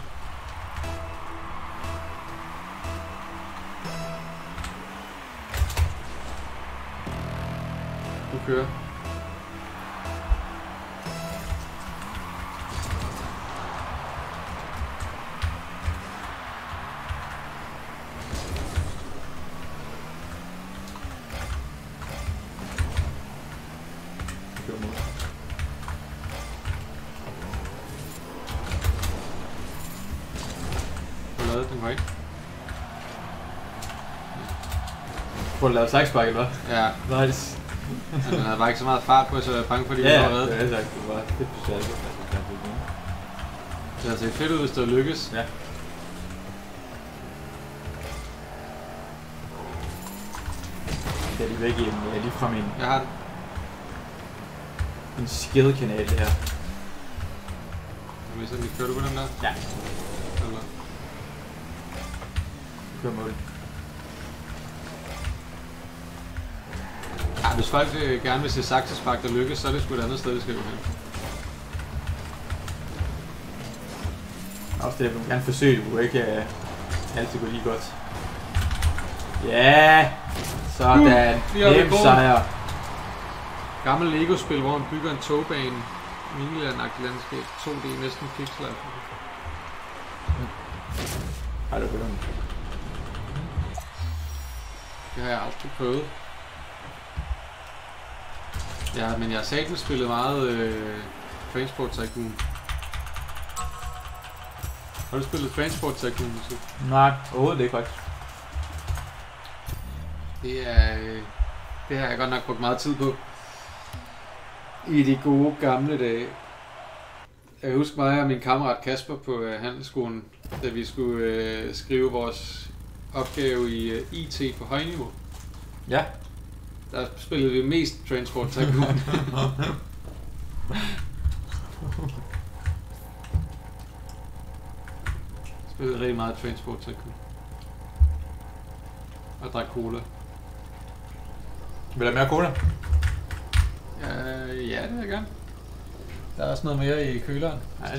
Du kører. Den var ikke. Prøv at lave saksbakke, eller hvad? Ja. Nice. Den havde bare ikke så meget fart på, så jeg er bange for, at de ja, var reddet. Ja, det er sagt. Det var fedt på særligt. Det har set fedt ud, hvis det lykkes. Ja. Det er lige væk i en, ja, lige frem i en, Jeg har det. en skill-kanal, det her. Jeg vil lige kører du på den der? Ja. Eller? Kør mål. Ja, hvis folk øh, gerne vil se saksespark, der lykkes, så er det sgu et andet sted, vi skal gå hen. Også det, at du gerne forsøge, du ikke uh, altid gå lige godt. Ja, sådan. Uh, Nem sejr. Gammel Lego-spil, hvor man bygger en togbane. Miniland-agtigt landskab. to D, næsten pixel. Har du prøvet? Det har jeg aldrig prøvet. Ja, men jeg har satme spillet meget øh, Transport Tycoon. Har du spillet Transport Tycoon måske? Nej, overhovedet ikke faktisk. Det er... Øh, det har jeg godt nok brugt meget tid på. I de gode gamle dage. Jeg kan huske mig og min kammerat Kasper på øh, handelsskolen, da vi skulle øh, skrive vores opgave i øh, I T på højniveau. Ja. Der spillede vi mest Transport Tycoon. Spillede rigtig meget Transport Tycoon. Og drak cola. Vil du have mere cola? Ja, ja, det vil jeg gerne. Der er også noget mere i køleren. Nej.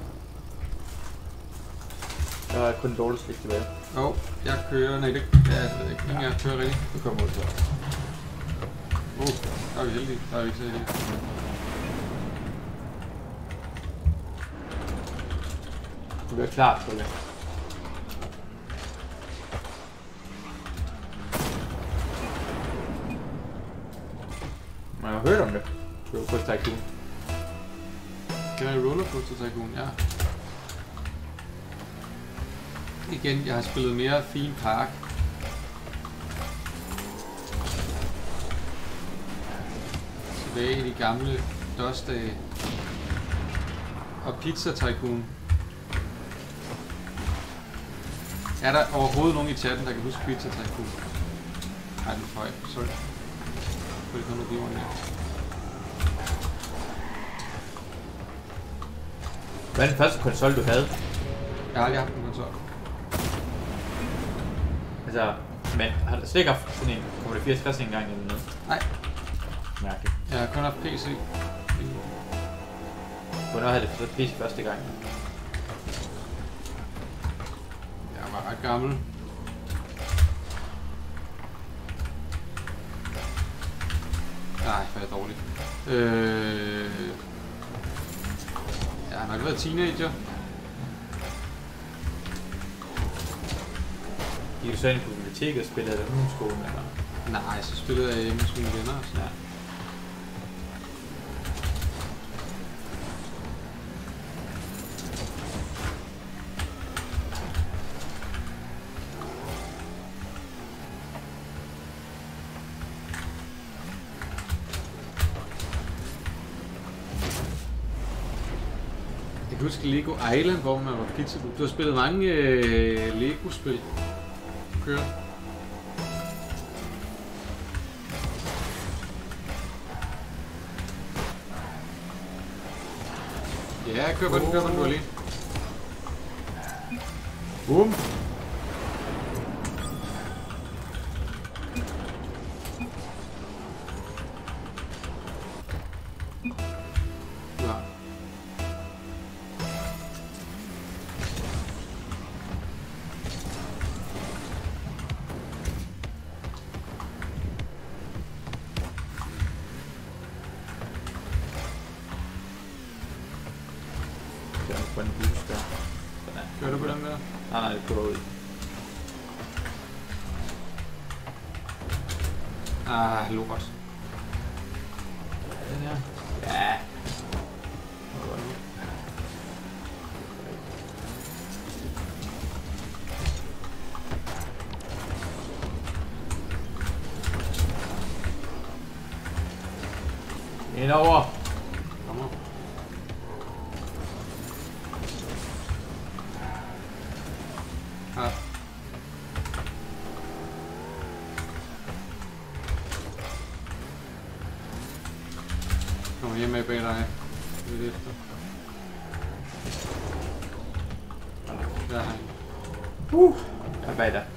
Der er kun dårligt slik tilbage. Åh, oh, jeg kører... Nej, det ja, jeg ved ikke. Ingen af jer kører rigtigt. Du kommer ud til. Åh, oh, der er vi heldige. Der er vi ikke så heldige. Du bliver klar, tror jeg. Man har hørt om det. Rollercoaster Tycoon. Kan jeg Rollercoaster Tycoon? Ja. Igen, jeg har spillet mere Theme Park. Tilbage i de gamle DOS-dage. Og Pizza Tycoon. Er der overhovedet nogen i chatten, der kan huske Pizza Tycoon? Nej, den er for høj. Sorry. Velkommen til jorden her. Hvad er den første konsol, du havde? Jeg har aldrig haft en konsol. Altså, men har du slet ikke haft sådan en Commodore fireogtres engang eller noget? Nej. Mærkeligt. Jeg har kun haft P C. Hvornår havde det fået P C første gang? Jeg var ret gammel. Nej, hvor er jeg dårlig. Øh... Jeg har nok været teenager. Gik du så ind på biblioteket og spillede eller ungdomsskolen eller? Nej, så spillede jeg hjemme hos mine venner og sådan. Ja. Jeg kan huske Lego Island, hvor man var pizza. Du har spillet mange øh, Lego-spil. Kører. Ja, kør på den, kør på den, du alene. Boom! Ja. Få en boost der. Sådan. Gør du på den der? Nej, nej, det prøver ud. Ah, lort. Den her. Ja. Indover. Kom op. Ja. Kommer hjem med bag dig. Lidt efter. Der er han. Uh. Jeg er bag dig.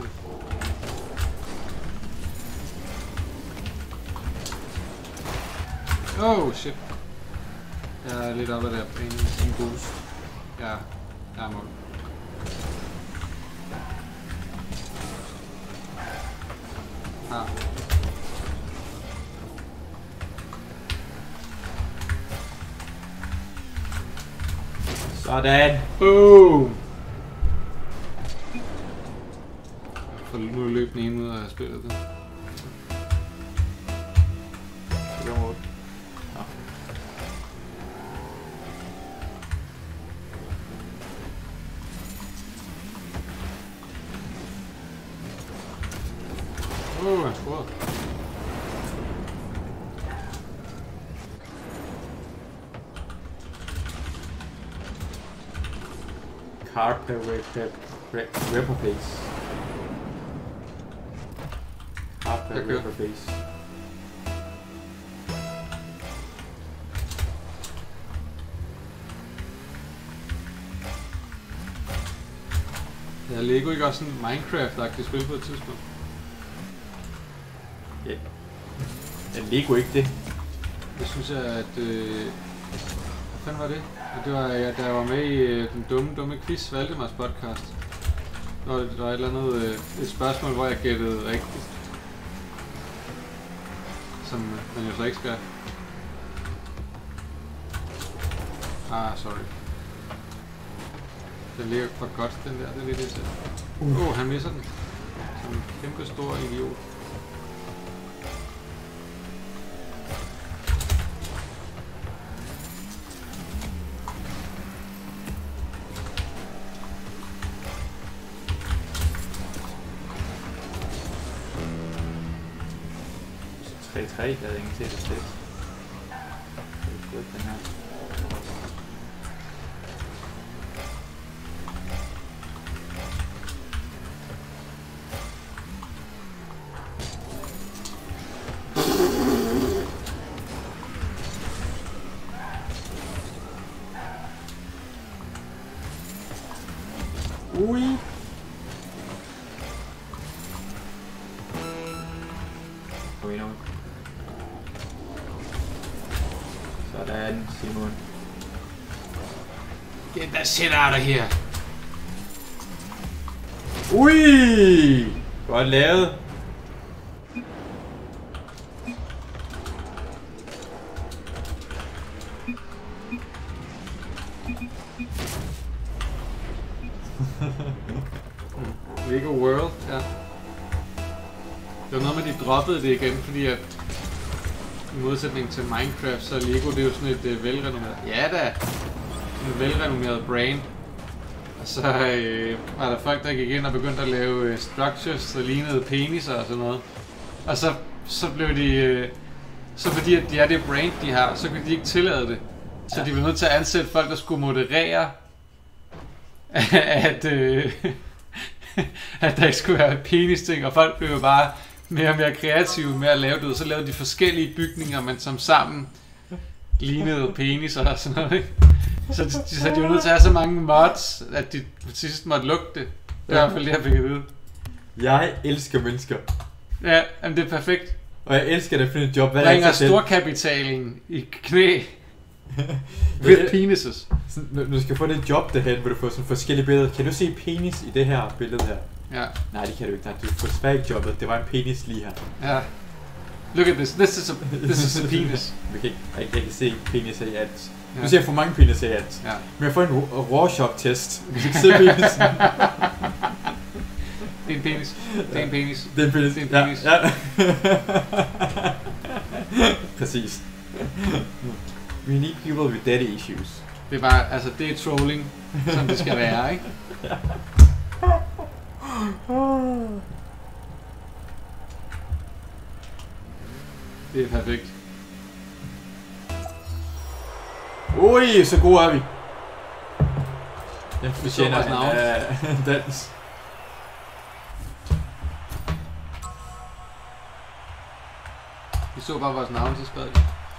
Oh shit. Jeg er lidt oppe der på en, en boost. Ja, jeg er mål. Ah. Sådan. Boom! For nu løb den ene ud af spillet. Det. Det går mod. Åh, han scorede. Carpe Ripper Base. Carpe Jeg kører. Ripper Base. Ja, Lego ikke også sådan Minecraft-agtigt spil på et tidspunkt? Ja. Jeg Lego ikke det. Det synes jeg, at... Øh... Hvad fanden var det? Det var, ja, da jeg var med i øh, den dumme, dumme quiz, Valdemars podcast. Der var, der var et eller andet øh, et spørgsmål, hvor jeg gættede rigtigt. Som øh, man jo så ikke skal. Ah, sorry. Den ligger for godt, den der. Det er lidt irriterende. Åh, oh, han misser den. Som en kæmpe stor idiot. tre tre, jeg havde ingen til det sted. Den her. Ui. Kom ind over. Sådan, Simon. Get that shit out of here! Ui! Godt lavet. Lego World, ja. Det var noget med, de droppede det igen, fordi at i modsætning til Minecraft, så er Lego det er jo sådan et øh, velrenommeret, ja da, en velrenommeret brand. Og så øh, var der folk, der gik ind og begyndte at lave øh, structures, der lignede peniser og sådan noget. Og så, så blev de, øh, så fordi at de er det brand, de har, så kunne de ikke tillade det. Så ja. De blev nødt til at ansætte folk, der skulle moderere, at, øh, at der ikke skulle være penis-ting, og folk blev bare mere og mere kreative med at lave det, og så lavede de forskellige bygninger, men som sammen lignede peniser og sådan noget, ikke? Så de, så de var nødt til at have så mange mods, at de til sidst måtte lukke det. Det er i hvert fald det, jeg fik at vide. Jeg elsker mennesker. Ja, jamen det er perfekt. Og jeg elsker at finde et job. Hvad Bringer storkapitalen i knæ. With penises. Sådan, du skal få det job derhen, hvor du får sådan forskellige billeder. Kan du se penis i det her billede her? Ja. Nej, det kan du ikke. Nej, du får svært jobbet. Det var en penis lige her. Ja. Look at this. This is a, this is a penis. Okay, jeg, jeg kan se penis i alt. Ja. Du ser for mange penis at. Ja. Men jeg får en Rorschach-test. Hvis ikke ser penisen. Det er en penis. Det er en penis. Det er en penis. Det er en penis. Ja, ja. Præcis. We need people with daddy issues. Det er bare, altså det er trolling, som det skal være, ikke? Ja. Det er perfekt. Ui, så gode er vi. Den Vi fortjener så vores en uh, dans. Vi så bare vores navn, så skrev vi.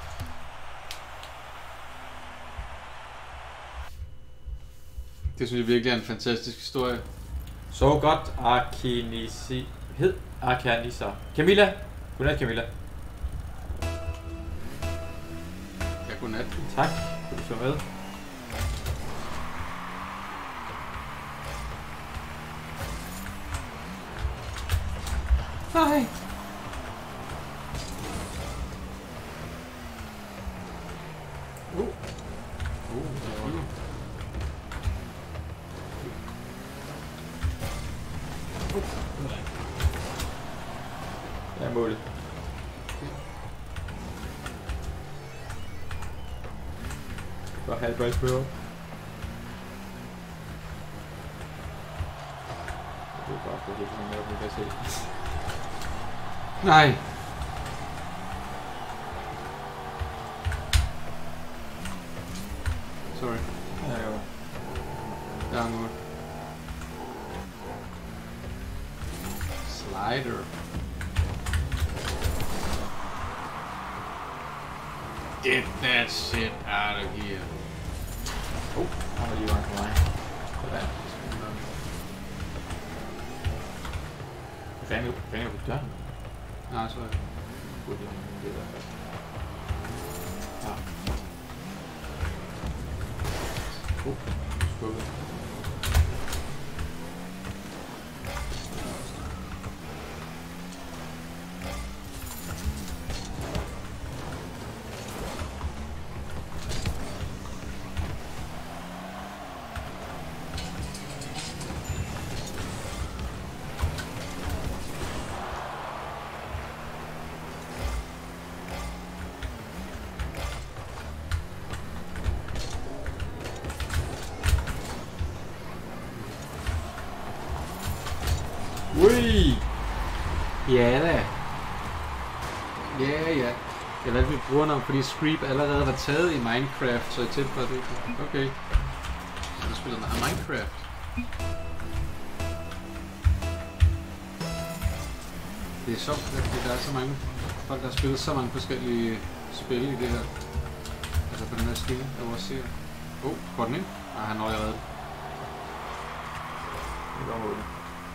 Det synes jeg virkelig er en fantastisk historie. Så godt, Arkenisi. Hed Arkenisa. Camilla. Godnat, Camilla. Ja, godnat. Tak, for du så med. Nej. Uh. Uh, det var det. Det er målet. Bare halvvejs med op. Det er bare for helt med op, vi kan se. Nej. Sorry. Ja, jo. Der er noget. Slider. Get that shit out of here. Oh, han var lige langt for mig. Sådan. Ringer du ringer du på døren? Nej, sorry. Godt, det er i hvert fald. Ja. Oh, skubbe. Ui! Ja da. Ja, ja. Jeg valgte mit brugernavn, fordi Screep allerede var taget i Minecraft, så jeg tæt på det. Okay. Så du spiller meget Minecraft. Det er sjovt, at der er så mange folk, der har spillet så mange forskellige spil i det her. Altså på den her stream, der vores serie. Åh, oh, går den ind? Nej, han når jeg reddet. Det var målet.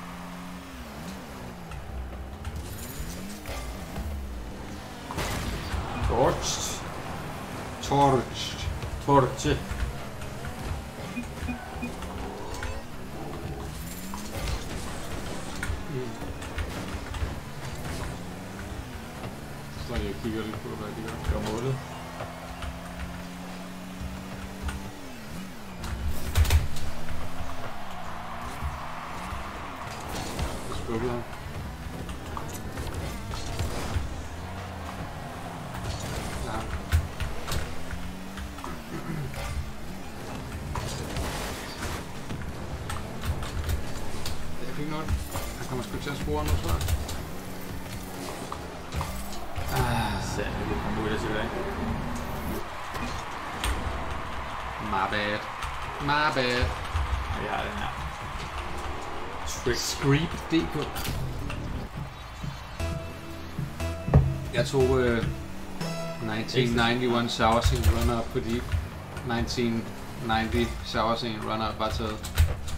Torched. Torched. Torched. Så står jeg og kigger lidt på, hvad de gør. Det var målet. Jeg skubbede ham. Han kommer sgu til at spore nu, så. Ah, sandt, vi kan komme ud af tilbage. My bad. My bad. Og vi har den her. Screep punktum d k. Jeg tog uh, nitten enoghalvfems Shower Scene Runner-up, fordi nitten halvfems Shower Scene Runner-up var taget.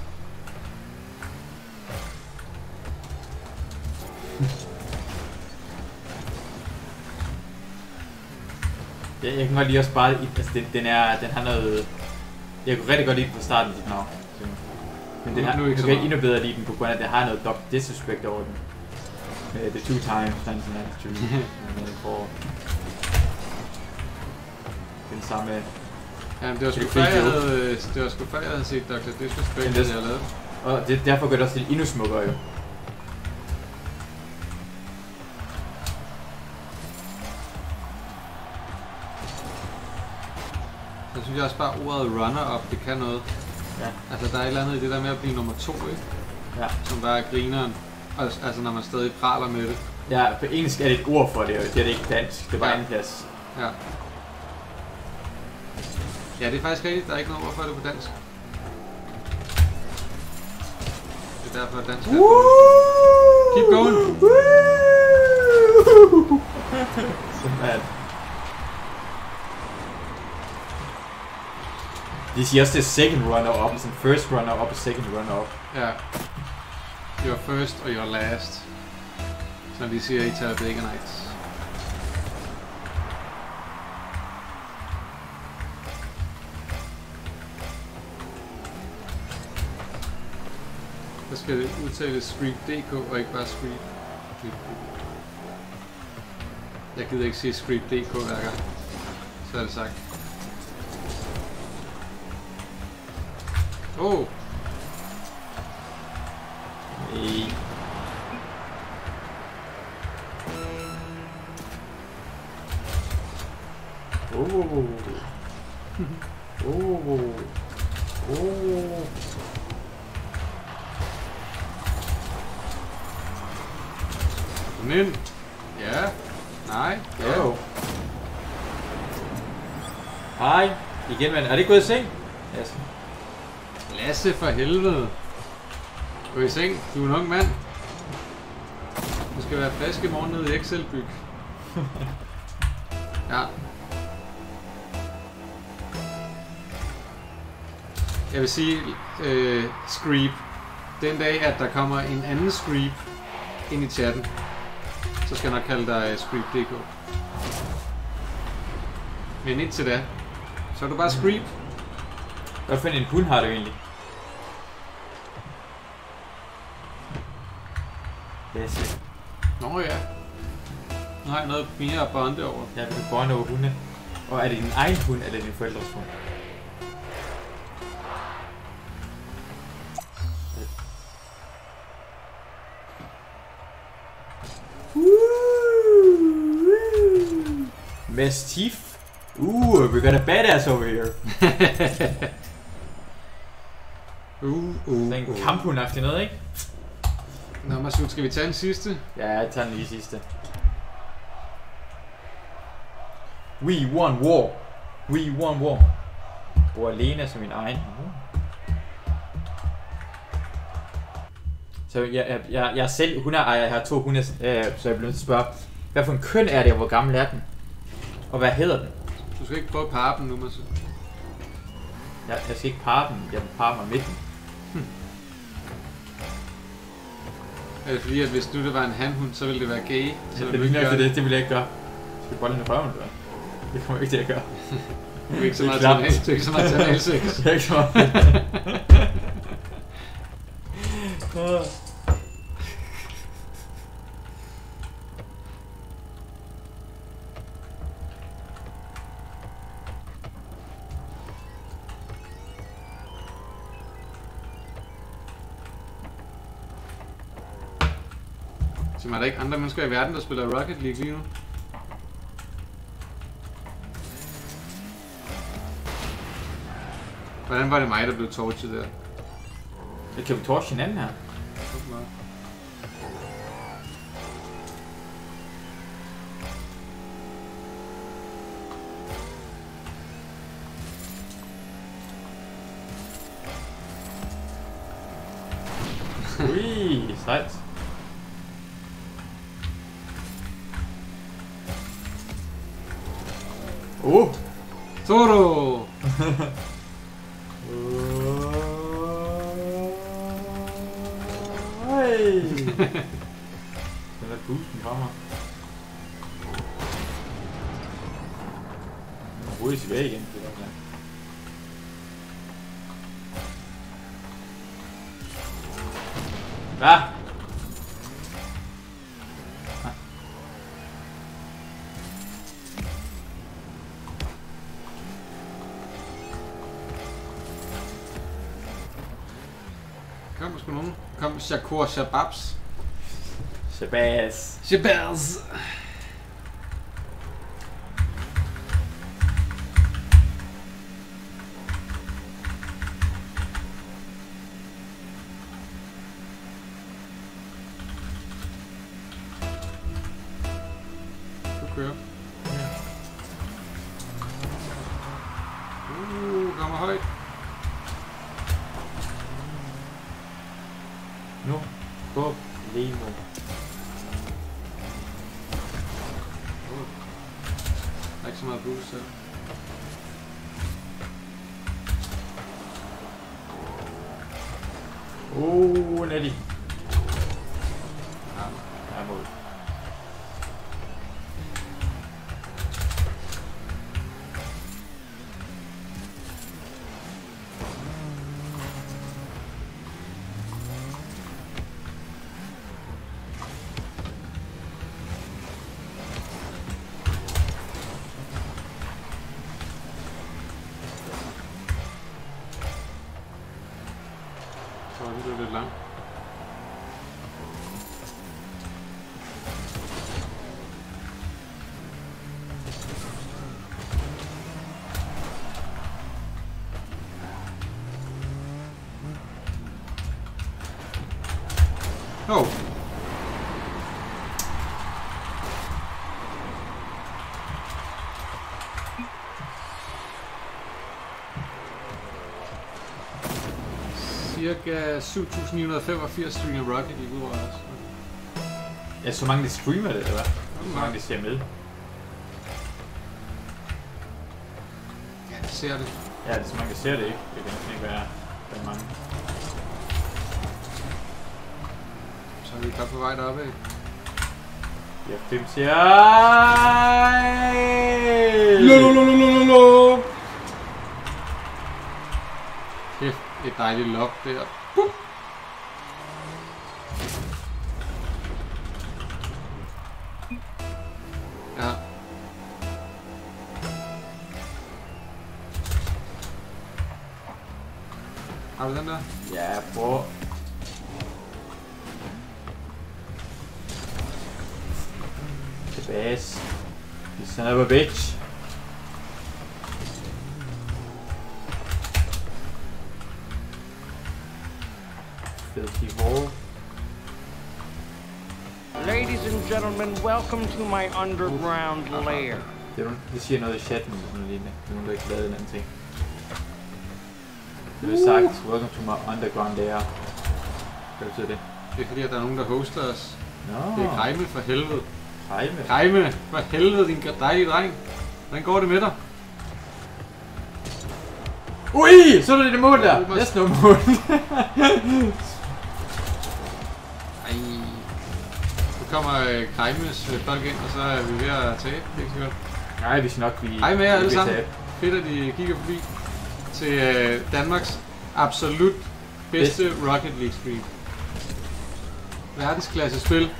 Ja, jeg kan godt lide også bare, altså den, den er, den har noget, jeg kunne rigtig godt lide den fra starten dit navn. Men den har, nu jeg ikke kan så endnu bedre lide den på grund af, at det har noget dog disrespect over den. Uh, the two times, nitten halvfems. Men jeg får den samme Ja, det var sgu Det er før, jeg fake havde, det var sgu før, jeg havde set doktor Disrespect, Men det det- jeg lavede. Og det, derfor gør det også lidt endnu smukkere jo. Så synes jeg også bare, ordet runner-up, det kan noget. Ja. Altså, der er et eller andet i det der med at blive nummer to, ikke? Ja. Som bare er grineren. Altså, altså, når man stadig praler med det. Ja, på engelsk er det et ord for det, og det er det ikke dansk. Det er bare Ja. anden plads. Ja. Ja, det er faktisk rigtigt. Der er ikke noget ord for det på dansk. Det er derfor, at dansk er på. Keep going. Sådan. De siger også, det er second runner-up, sådan first runner-up og second runner-up. Ja. Your first og your last. Som de siger i Talladega Nights. Så skal det udtales Street punktum d k og ikke bare Street. Jeg gider ikke sige Street punktum d k hver gang. Så er det sagt. Oh! Nej. Oh. Oh. Oh. Kom ind. Ja. Nej. Ja. Oh. Hej. Igen, men er det gået i seng? Yes. Lasse for helvede. Gå i seng. Du er en ung mand. Du skal være frisk i morgen nede i Excel-byg. Ja. Jeg vil sige, øh, Screep. Den dag, at der kommer en anden Screep ind i chatten, så skal jeg nok kalde dig Screep punktum d k. Men indtil da, så er du bare Screep. Hvad for en hund har du egentlig? Yes. Nå ja. Nu har jeg noget mere at bonde over. Ja, du kan bonde over hunde. Og er det din egen hund, eller din forældres hund? Mastiff. Uh, we got a badass over here. Uh, uh, Det er en uh. kamphundagtig noget, ikke? Nå, Masud, skal vi tage en sidste? Ja, jeg tager den lige sidste. We won war. We won war. Bruger Lena som min egen. Så jeg, jeg, jeg, jeg er selv hundeejer, jeg har to hunde, øh, så jeg bliver nødt til at spørge, hvad for en køn er det, og hvor gammel er den? Og hvad hedder den? Du skal ikke prøve at parre dem nu, Masud. Jeg, jeg skal ikke parre den, jeg vil parre mig med den. Hmm. Er det fordi, at hvis nu det var en hanhund, så ville det være gay? Så Det, ville det, du ikke gøre det, det, det vil jeg ikke gøre. Skal vi bolle den i røven, eller? Det kommer jeg ikke til at gøre. Du er ikke så Det er meget klamt. til- du er ikke så meget til analsex. Det er ikke så meget. Så er der ikke andre mennesker i verden, der spiller Rocket League lige nu? Hvordan var det mig, der blev torturet der? Jeg kan vi torche hinanden her. Ui, sejt. Uh! Toro! Ej! Den er boosten fra mig. Den er hurtigt tilbage igen. Det er godt, ja. Hvad? kommer sgu nogen. Kom, Shakur Shababs. Shabazz. Shabazz. Du kører. Uh, kommer højt. Nu. Gå. Limo. Der er ikke så meget boost her. Uh, Nelly. Ja. Ja, mål. Så er det lidt langt. Oh. Cirka syv tusind ni hundrede femogfirs streamer Rocket gik ud over os. Ja, så mange der streamer det, eller hvad? Så mange der ser med. Ja, det ser det. Ja, det er så mange der ser det ikke. Det kan næsten ikke være, være mange. Så er vi godt på vej deroppe, ikke? Ja, fem siger... Lololololololo. Kæft, et dejligt lock der. Ja. Har du den der? Ja, bror. Tilbage. You son of a bitch. Filthy hole. Ladies and gentlemen, welcome to my underground lair. Det, er, det siger noget i chatten, eller noget lignende. Det er nogen, der ikke lavede en anden ting. Det er sagt, welcome to my underground lair. Hvad betyder det? Det er fordi, at der er nogen, der hoster os. Nå. Det er Kejme for helvede. Kejme. Kejme, for helvede, din dejlige dreng. Hvordan går det med dig? Ui! Så er det det mål der! Næsten noget mål. Ej. Nu kommer øh, Kejmes øh, folk ind, og så er vi ved at tabe. Det er ikke så godt. Nej, vi skal nok blive... Hej med jer alle sammen. Fedt, at I kigger forbi til øh, Danmarks absolut bedste Best. Rocket League stream. Verdensklasse spil.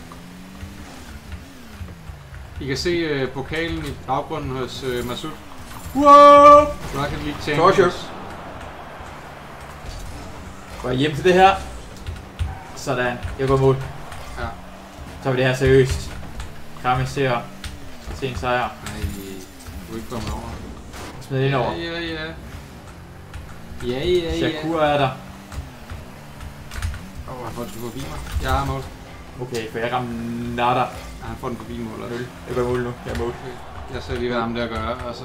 I kan se øh, pokalen i baggrunden hos øh, Masud. Wow! Rocket League Champions. Går jeg hjem til det her. Sådan. Jeg går mål. Ja. Så tager vi det her seriøst. Kramme ser. Se en sejr. Nej, du er ikke kommet over. Smid ind over. Ja, ja, ja. Ja, ja, ja. Shakur er der. Åh, oh, han får den forbi mig. Jeg har mål. Okay, for jeg rammer natter. Ja, han får den forbi mål. Nul. Jeg går mål nu. Jeg er mål. Okay. Jeg ser lige, hvad ham der gør, og så...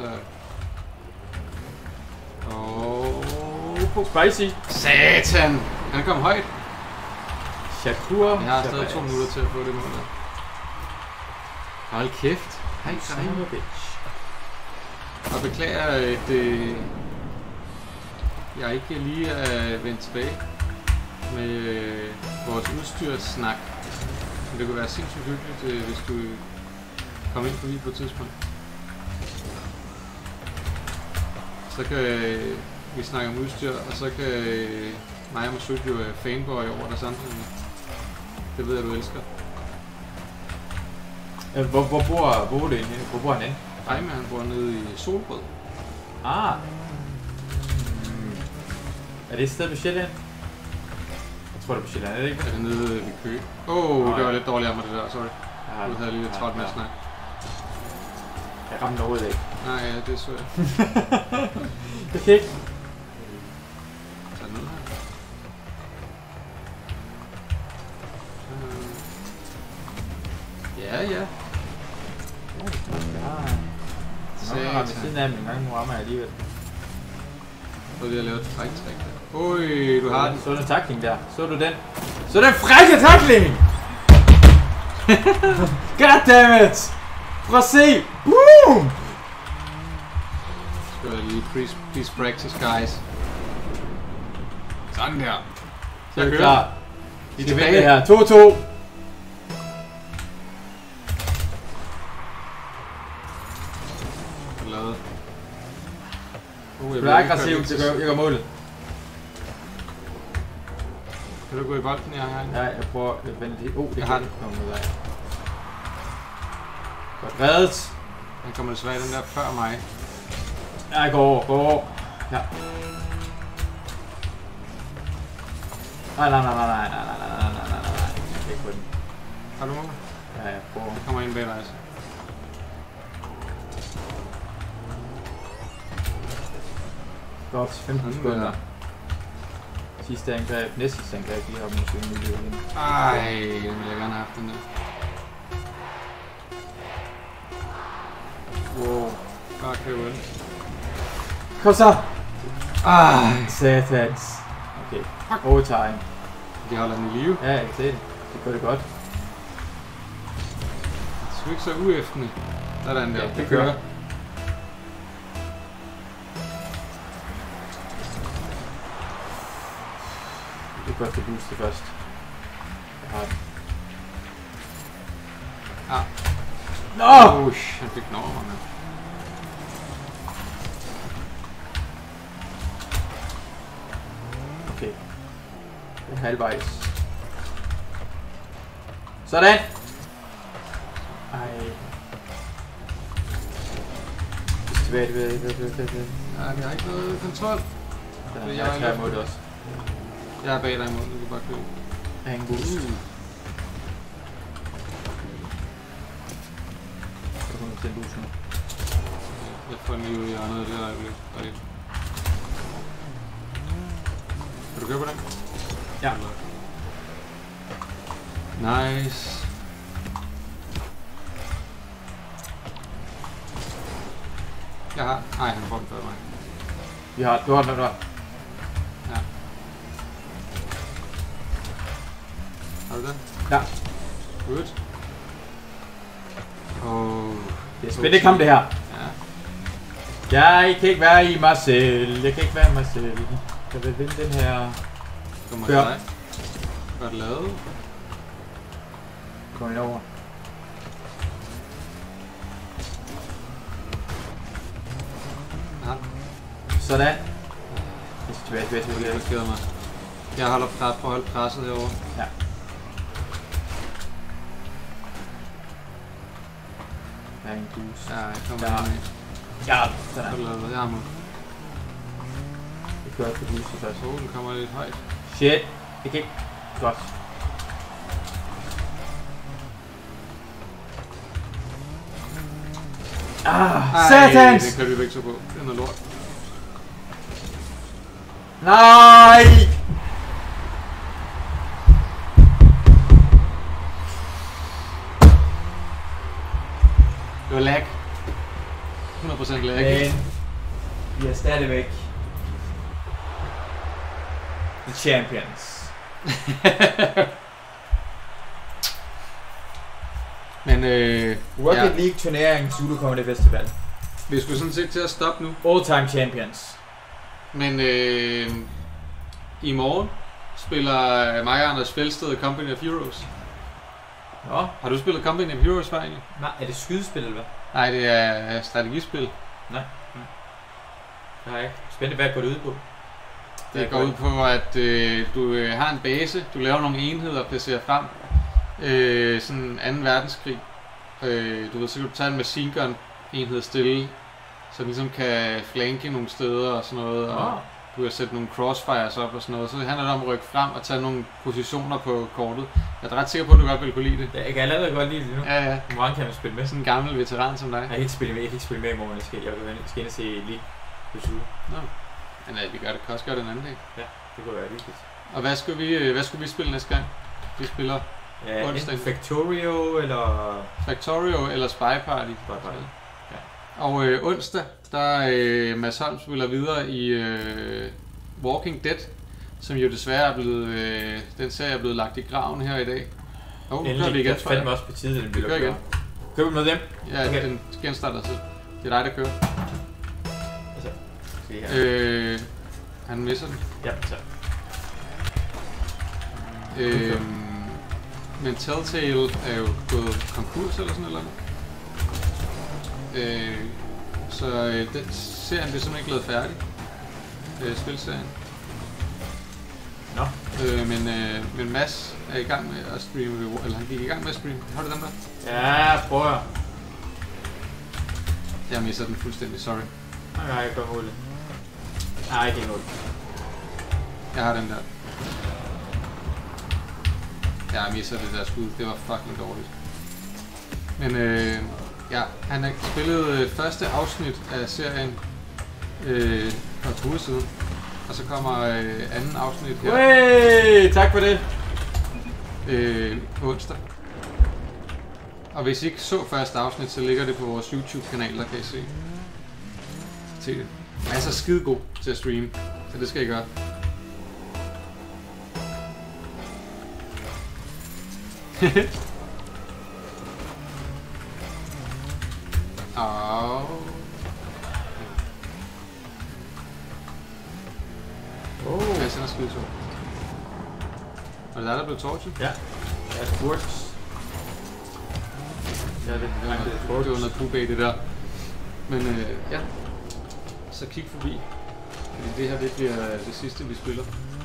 Åh, oh. Spicy. Satan! Han kom højt. Shakur. Jeg har stadig to minutter til at få det mål der. Hold kæft. Hej, son of a bitch. Og beklager, at øh, jeg ikke lige er vendt tilbage med øh, vores udstyrssnak. Men det kunne være sindssygt hyggeligt, øh, hvis du kom ind forbi på et tidspunkt. Så kan øh, vi snakke om udstyr, og så kan øh, mig og Masud jo øh, fanboy over dig samtidig. Det ved jeg, du elsker. Hvor, hvor bor hvor det henne? Hvor bor han henne? Ejme, han bor nede i Solrød. Ah. Mm. Er det et sted på Sjælland? tror det er på Sjælland, er det ikke? Er det nede ved Køge? Åh, oh, det var lidt dårligt af mig det der, sorry. Ja, Du havde lige lidt trådt med at snakke. Jeg ramte noget ikke. Nej, ja, det er svært. Det kan ikke. Tag ned her. Ja, ja. Så jeg har ved siden af, men gange nu rammer jeg alligevel. Så vil jeg lave et frækt træk der. Ui, du har den. Så den tackling der. Så du den. Så den frække tackling! Goddammit! Prøv at se! Boom! Skal jeg lige please, please practice, guys. Sådan der. Så er vi klar. Vi skal vinde det her. to to. Uh, det er aggressivt, det gør, jeg gør målet. Kan du gå i bolden, jeg har en? Ja, jeg prøver at vende det. Oh, det jeg kan har den. komme ud af. Godt reddet. Han kommer desværre den der før mig. Ja, jeg går over, går over. Ja. Nej, nej, nej, nej, nej, nej, nej, nej, nej, nej, nej. Jeg kan ikke få den. Har du mål? Ja, jeg prøver. Jeg kommer ind bag dig, altså. Godt, femten sekunder. Sidste angreb, næste sidste angreb, lige op måske en miljø igen. Ej, den ville jeg gerne have haft den der. Wow. Bare kan jo ind. Kom så! Ej, satans. Okay, overtime. de holder den i live. Ja, jeg kan se det. Det gør det godt. Det er sgu ikke så uæftende. Sådan der, Ja, det, det kører. kører. Det er godt at booste først. Jeg har den. Ah. Nå! Oh, han fik den over mig, mand. Okay. Det er halvvejs. Sådan! Ej. Tilbage, tilbage, tilbage, tilbage, tilbage. Ja, vi har ikke noget kontrol. Der Jeg er er jeg klar ikke- mod det også. Jeg er bag dig imod, du kan bare købe. Jeg har ingen boost. Uh. Så kommer jeg til en boost nu. Jeg får den lige ud i hjørnet, det er øjeblik. Rigtig. Kan du køre på den? Ja. Nice. Jeg har... Nej, han får den før mig. Vi har... Du har den, du har. Ja. Har du den? Ja. Good. Oh. Det er spændende kamp, det her. Ja. Jeg kan ikke være i mig selv. Jeg kan ikke være i mig selv. Jeg vil vinde den her. Kommer Før. til dig. Godt lavet. Kom ind over. Ja. Sådan. Jeg skal tilbage, tilbage, Det tilbage. er skeder mig. Jeg holder pres på at holde presset herovre. Ja. Jeg har en boost. Ja, jeg kommer Ja. ja. ind. Ja, sådan. Godt lavet. Jeg har mål. Jeg kører på boost først. Solen kommer lidt højt. Shit. Det kan ikke. Godt. Ah, Ej, satans! det kan vi begge to på. Det er noget lort. Nej! Det var lag. hundrede procent lag. Men vi er stadigvæk the champions. Men øh, Rocket ja, League turnering Zulu Comedy Festival. vi skulle sådan set til at stoppe nu. All time champions. Men øh, i morgen spiller mig og Anders Fjeldsted Company of Heroes. Nå, Har du spillet Company of Heroes før egentlig? nej, er det skydespil eller hvad? Nej, det er strategispil. Nej. Nej. Spændende, hvad går det ud på? Det går ud på, at øh, du øh, har en base, du laver nogle enheder og placerer frem. Øh, sådan anden verdenskrig. Øh, du ved, så kan du tage en machine gun enhed stille, så den ligesom kan flanke nogle steder og sådan noget. Og Ah. du du kan sætte nogle crossfires op og sådan noget. Så handler det om at rykke frem og tage nogle positioner på kortet. Jeg er ret sikker på, at du godt vil kunne lide det. Ja, jeg kan allerede godt lide det nu. Ja, ja. Hvor mange kan man spille med? Sådan en gammel veteran som dig. Jeg kan ikke spille med, jeg kan ikke spille med i morgen. Jeg skal, jeg skal ind og se Elite på Zulu. Nå. Men ja, vi gør det. Kan også gøre det en anden dag. Ja, det kunne være hyggeligt. Og hvad skulle vi, hvad skulle vi spille næste gang? Vi spiller Ja, onsdag. enten Factorio eller... Factorio eller Spy Party. Spy Party. Ja. Og øh, onsdag, der øh, Mads Holm spiller videre i øh, Walking Dead, som jo desværre er blevet, øh, den serie er blevet lagt i graven her i dag. Åh, oh, Endelig, vi igen, det fandt mig også på tide, at den Vi kører igen. Køber du med dem? Ja, Okay. okay. Den genstarter til. Det er dig, der kører. Altså, skal vi her. Øh, han misser den. Ja, så. Øh, men Telltale er jo gået konkurs eller sådan noget. Øh, så øh, den serien bliver simpelthen ikke lavet færdig. Øh, spilserien. Nå. Øh, men, øh, men Mads er i gang med at streame, eller han gik i gang med at streame. Har du den der? Ja, prøv at... Jeg misser den fuldstændig, sorry. Nej, nej, jeg kan godt måle det. Nej, ikke noget. Jeg har den der. Jeg misser det der skud, det var fucking dårligt. Men øh, ja, han har spillet øh, første afsnit af serien øh, for et uge siden. Og så kommer øh, anden afsnit her. Hey, tak for det. Øh, på onsdag. Og hvis I ikke så første afsnit, så ligger det på vores YouTube-kanal, der kan I se. Se det. Jeg er så skide god til at streame, så det skal I gøre. Åh. Oh. Jeg sender skide to. Og det er der, der blev torchet? Ja, that works. Ja, det, Det var det, noget, det, det var noget pubag, det der. Men øh, ja, så kig forbi. Fordi det her, det bliver det sidste, vi spiller.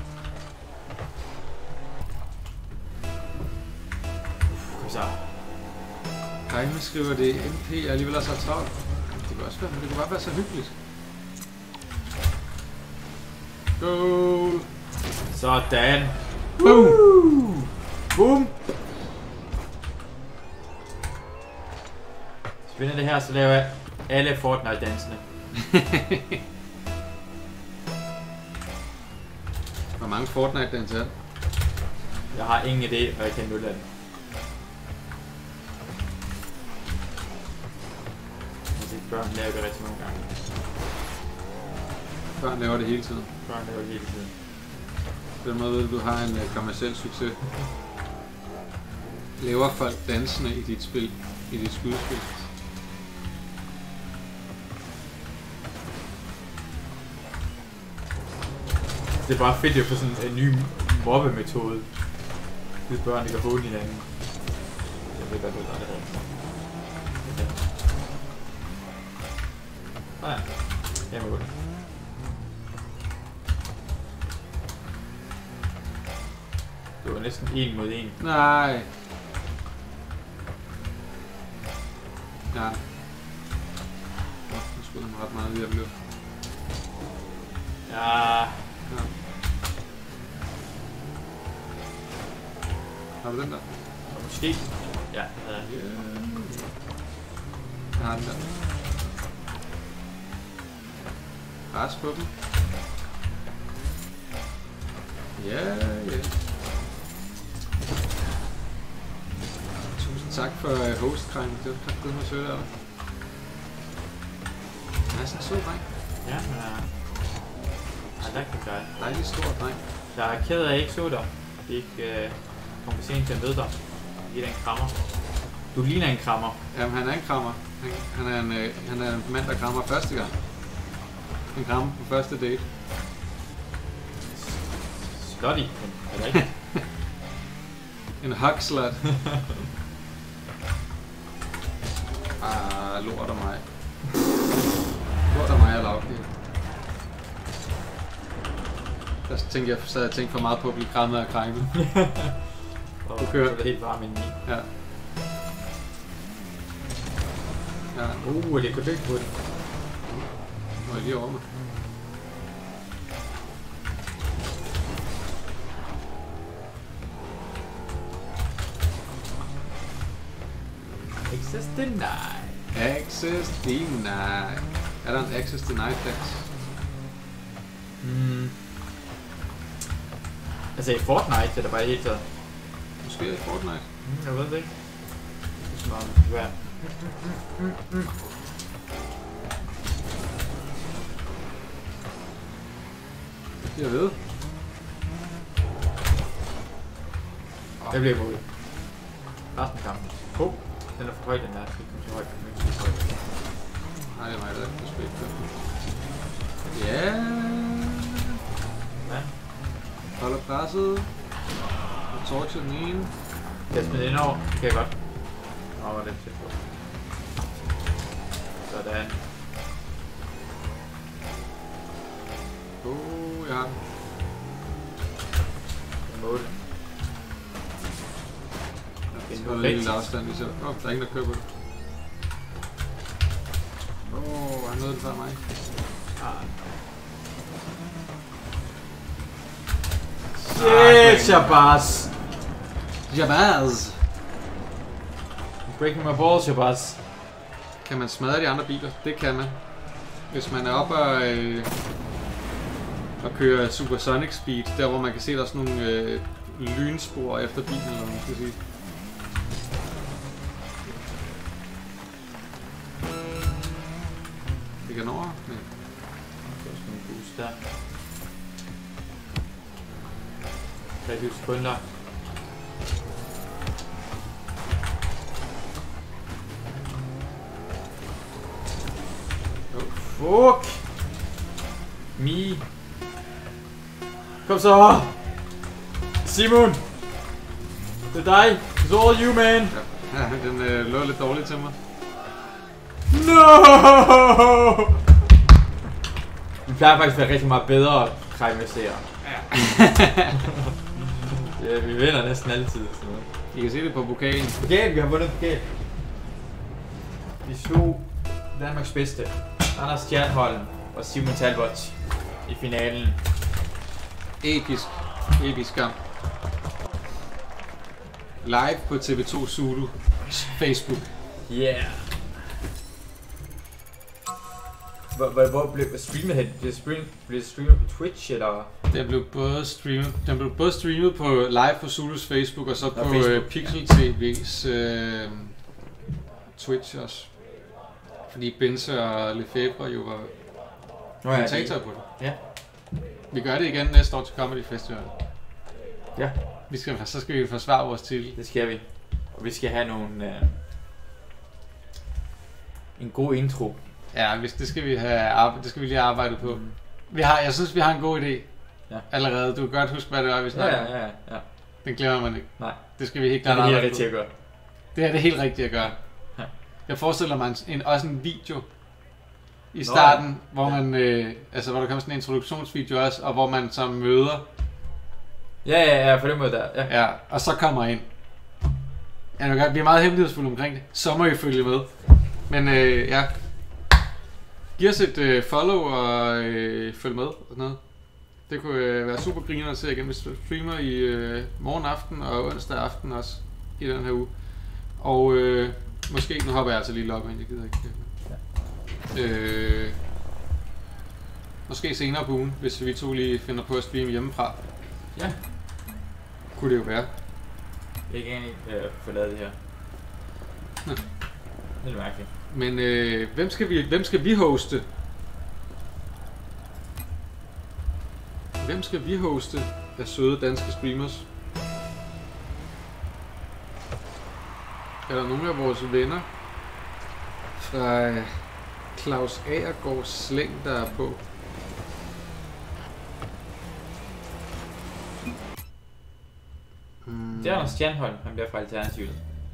Kom så. Kajme skriver, det er M P, jeg alligevel er så travlt. Det kan også være, men det kunne bare være så hyggeligt. Goal! Sådan. Boom! Boom! Spændende det her, så laver jeg alle Fortnite-dansene. Hvor mange Fortnite-danser er det? Jeg har ingen idé, og jeg kan nul af dem. Jeg siger, børn laver det rigtig mange gange. Børn laver det hele tiden. Børn laver det hele tiden. På den måde ved du, du har en uh, kommerciel succes. Laver folk dansende i dit spil, i dit skudspil? Det er bare fedt at få sådan en ny mobbemetode. Hvis børn ikke kan håne hinanden. Jeg ved godt, hvad det er. Nej, ja. Jeg må gå det. Det var næsten en mod en. Nej. Ja. Nå, nu skulle den ret meget videre blive. Ja. Ja. Har du den der? Måske. Ja, ja. Jeg har den der. Res på dem. Ja, ja. Tusind tak for uh, host-crime. Det var det, man søgte af dig. Han er sådan en sød dreng. Ja, men uh, I like the guy. Dejlig stor dreng. Jeg er ked af, at jeg ikke så dig. Det er ikke uh, kom for sent til at møde dig. Giv dig en krammer. Du ligner en krammer. Jamen, han er en krammer. Han, han, er en, øh, han er en mand, der krammer første gang. En krammer på første date. Slutty, er det ikke? En hug slut. Ah, lort af mig. Lort af mig, jeg lavede det. Der tænkte jeg, så jeg tænkte for meget på at blive krammet af krænket. Og Du kører. så er det helt varm indeni. Ja. Ja, Uh, det kunne lykke på det. nu er jeg lige over mig. denied. Access denied. Er der en access denied dans? Hmm. Altså i Fortnite er der bare helt taget. Måske i Fortnite. Mm, jeg ved det ikke. Det er så meget svært. Mm, mm, mm. Jeg ved. Jeg bliver imod. Resten af kampen. Oh, den er for høj, den der. Den er for høj. Den er for høj. Nej, det er mig, der er spil på. Ja. Ja. Holder presset. Og torcher den ene. Kan jeg smide ind over? Det kan jeg godt. Nå, var det tæt på. Sådan. Oh, jeg har den. Jeg må det. Så er det lidt afstand, hvis jeg... Åh, oh, der er ingen, der køber det. Åh, oh, han nåede det før mig. Ah. Shit, Shabazz! Shabazz! Breaking my balls, Shabazz. Kan man smadre de andre biler? Det kan man. Hvis man er oppe og, øh, og kører supersonic speed, der hvor man kan se, der er sådan nogle øh, lynspor efter bilen, eller hvad man skal sige. Det kan nå, men... Der er sådan en boost der. treogtyve sekunder. Oh, fuck! Me. Kom så! Simon! Det er dig! It's all you, man! Ja, den øh, lå lidt dårligt til mig. No! Vi plejer faktisk at være rigtig meget bedre krejmesserer. Ja. Ja, vi vinder næsten altid. Så. I kan se det på pokalen. Pokalen, vi har vundet pokalen. Vi slog Danmarks bedste, Anders Stjernholm og Simon Talbot i finalen. Episk. Episk kamp. Live på T V to Zulu Facebook. Yeah. Hvor, hvor, hvor blev streamet hen? Blev det streamet, blev det streamet på Twitch eller? Den blev både streamet, den blev både streamet på live på Zulus Facebook og så på Facebook, uh, Pixel T V's uh, Twitch også. Fordi Benze og Lefebvre jo var kommentatorer på det. Ja. Vi gør det igen næste år til Comedy Festival. Ja. Vi skal, så skal vi forsvare vores titel. Det skal vi. Og vi skal have nogle uh, en god intro. Ja, hvis det skal vi have arbejde, det skal vi lige arbejde på. Mm. Vi har, jeg synes vi har en god idé. Ja. Allerede. Du kan godt huske hvad det var vi snakkede. Ja, ja, ja, ja. Den glemmer man ikke. Nej. Det skal vi helt klart arbejde på. Det er det rigtigt at gøre. Det er det helt rigtigt at gøre. Ja. Jeg forestiller mig en, også en video i starten, Nå, hvor ja. man øh, altså hvor der kommer sådan en introduktionsvideo også, og hvor man så møder. Ja, ja, ja, på den måde der. Ja. Ja, og så kommer ind. Ja, vi er meget hemmelighedsfulde omkring det. Så må I følge med. Men øh, ja. Giv os et øh, follow og øh, følg med og sådan noget. Det kunne øh, være super griner at se igen, hvis du streamer i øh, morgen aften og onsdag aften også i den her uge. Og øh, måske, nu hopper jeg altså lige op, men jeg gider ikke. Ja. Øh, måske senere på ugen, hvis vi to lige finder på at streame hjemmefra. Ja. Kunne det jo være. Jeg kan ikke øh, få lavet det her. Nå. Det er mærkeligt. Men øh, hvem, skal vi, hvem skal vi hoste? Hvem skal vi hoste af søde danske streamers? Er der nogle af vores venner fra Claus Agergaards slæng, der er på? Hmm. Det er Anders Stjernholm, han bliver fra Alternativet.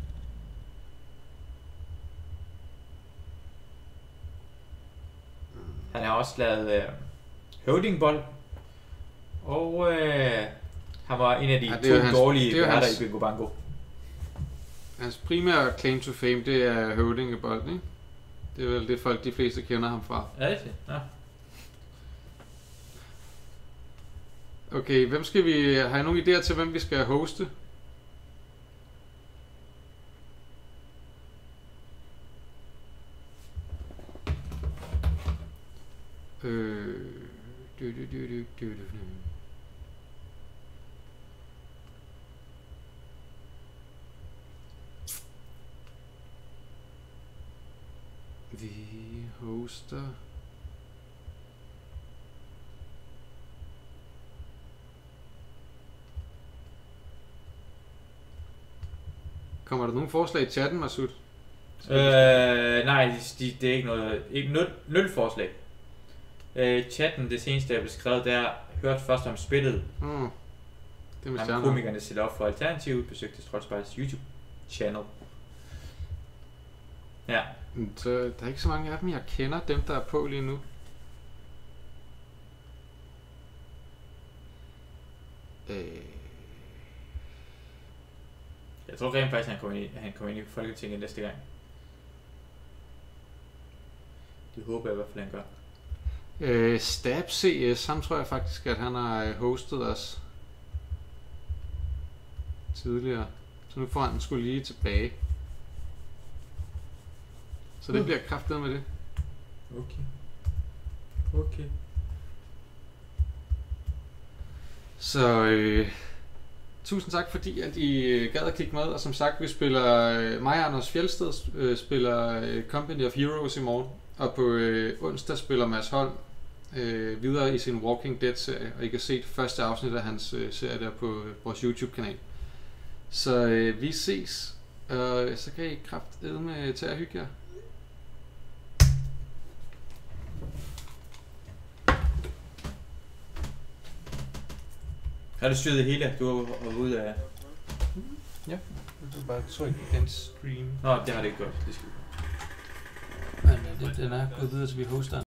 Han har også lavet øh, Høvdingbold. Og øh, han var en af de ja, to hans, dårlige værter i Bingo Bango. Hans primære claim to fame, det er Høvdingebold, ikke? Det er vel det folk, de fleste kender ham fra. Ja, det er det. Ja. Okay, hvem skal vi... Har I nogle idéer til, hvem vi skal hoste? Vi hoster. Kommer der nogle forslag i chatten, Masud? Øh, nej, de, de, det er ikke noget, ikke nul, nul forslag. Øh, chatten, det seneste jeg beskrevet, der hørt først om spillet. Mm. Det med Om stjerner. komikerne stiller op for Alternativet, besøgte Troldspejls YouTube channel. Ja. Så der er ikke så mange af dem, jeg kender, dem der er på lige nu. Øh... Jeg tror rent faktisk, at han kommer ind, han kommer ind i Folketinget næste gang. Det håber jeg i hvert fald, han gør. Øh, Stab C S, ham tror jeg faktisk, at han har hostet os tidligere. Så nu får han den sgu lige tilbage. Så det Mm. bliver kraftet med det. Okay. Okay. Så øh, tusind tak fordi at I øh, gad at kigge med. Og som sagt, vi spiller, øh, mig og Anders Fjeldsted øh, spiller øh, Company of Heroes i morgen. Og på øh, onsdag spiller Mads Holm øh, videre i sin Walking Dead serie. Og I kan se det første afsnit af hans øh, serie der på øh, vores YouTube kanal. Så øh, vi ses. Og øh, så kan I kraftedme til at hygge jer. Har du styret det hele? Du var ude af... Ja, du kan bare trykke end stream. Nå, det har det ikke gjort. Det skal... Men øh, den er gået videre, så vi hoster.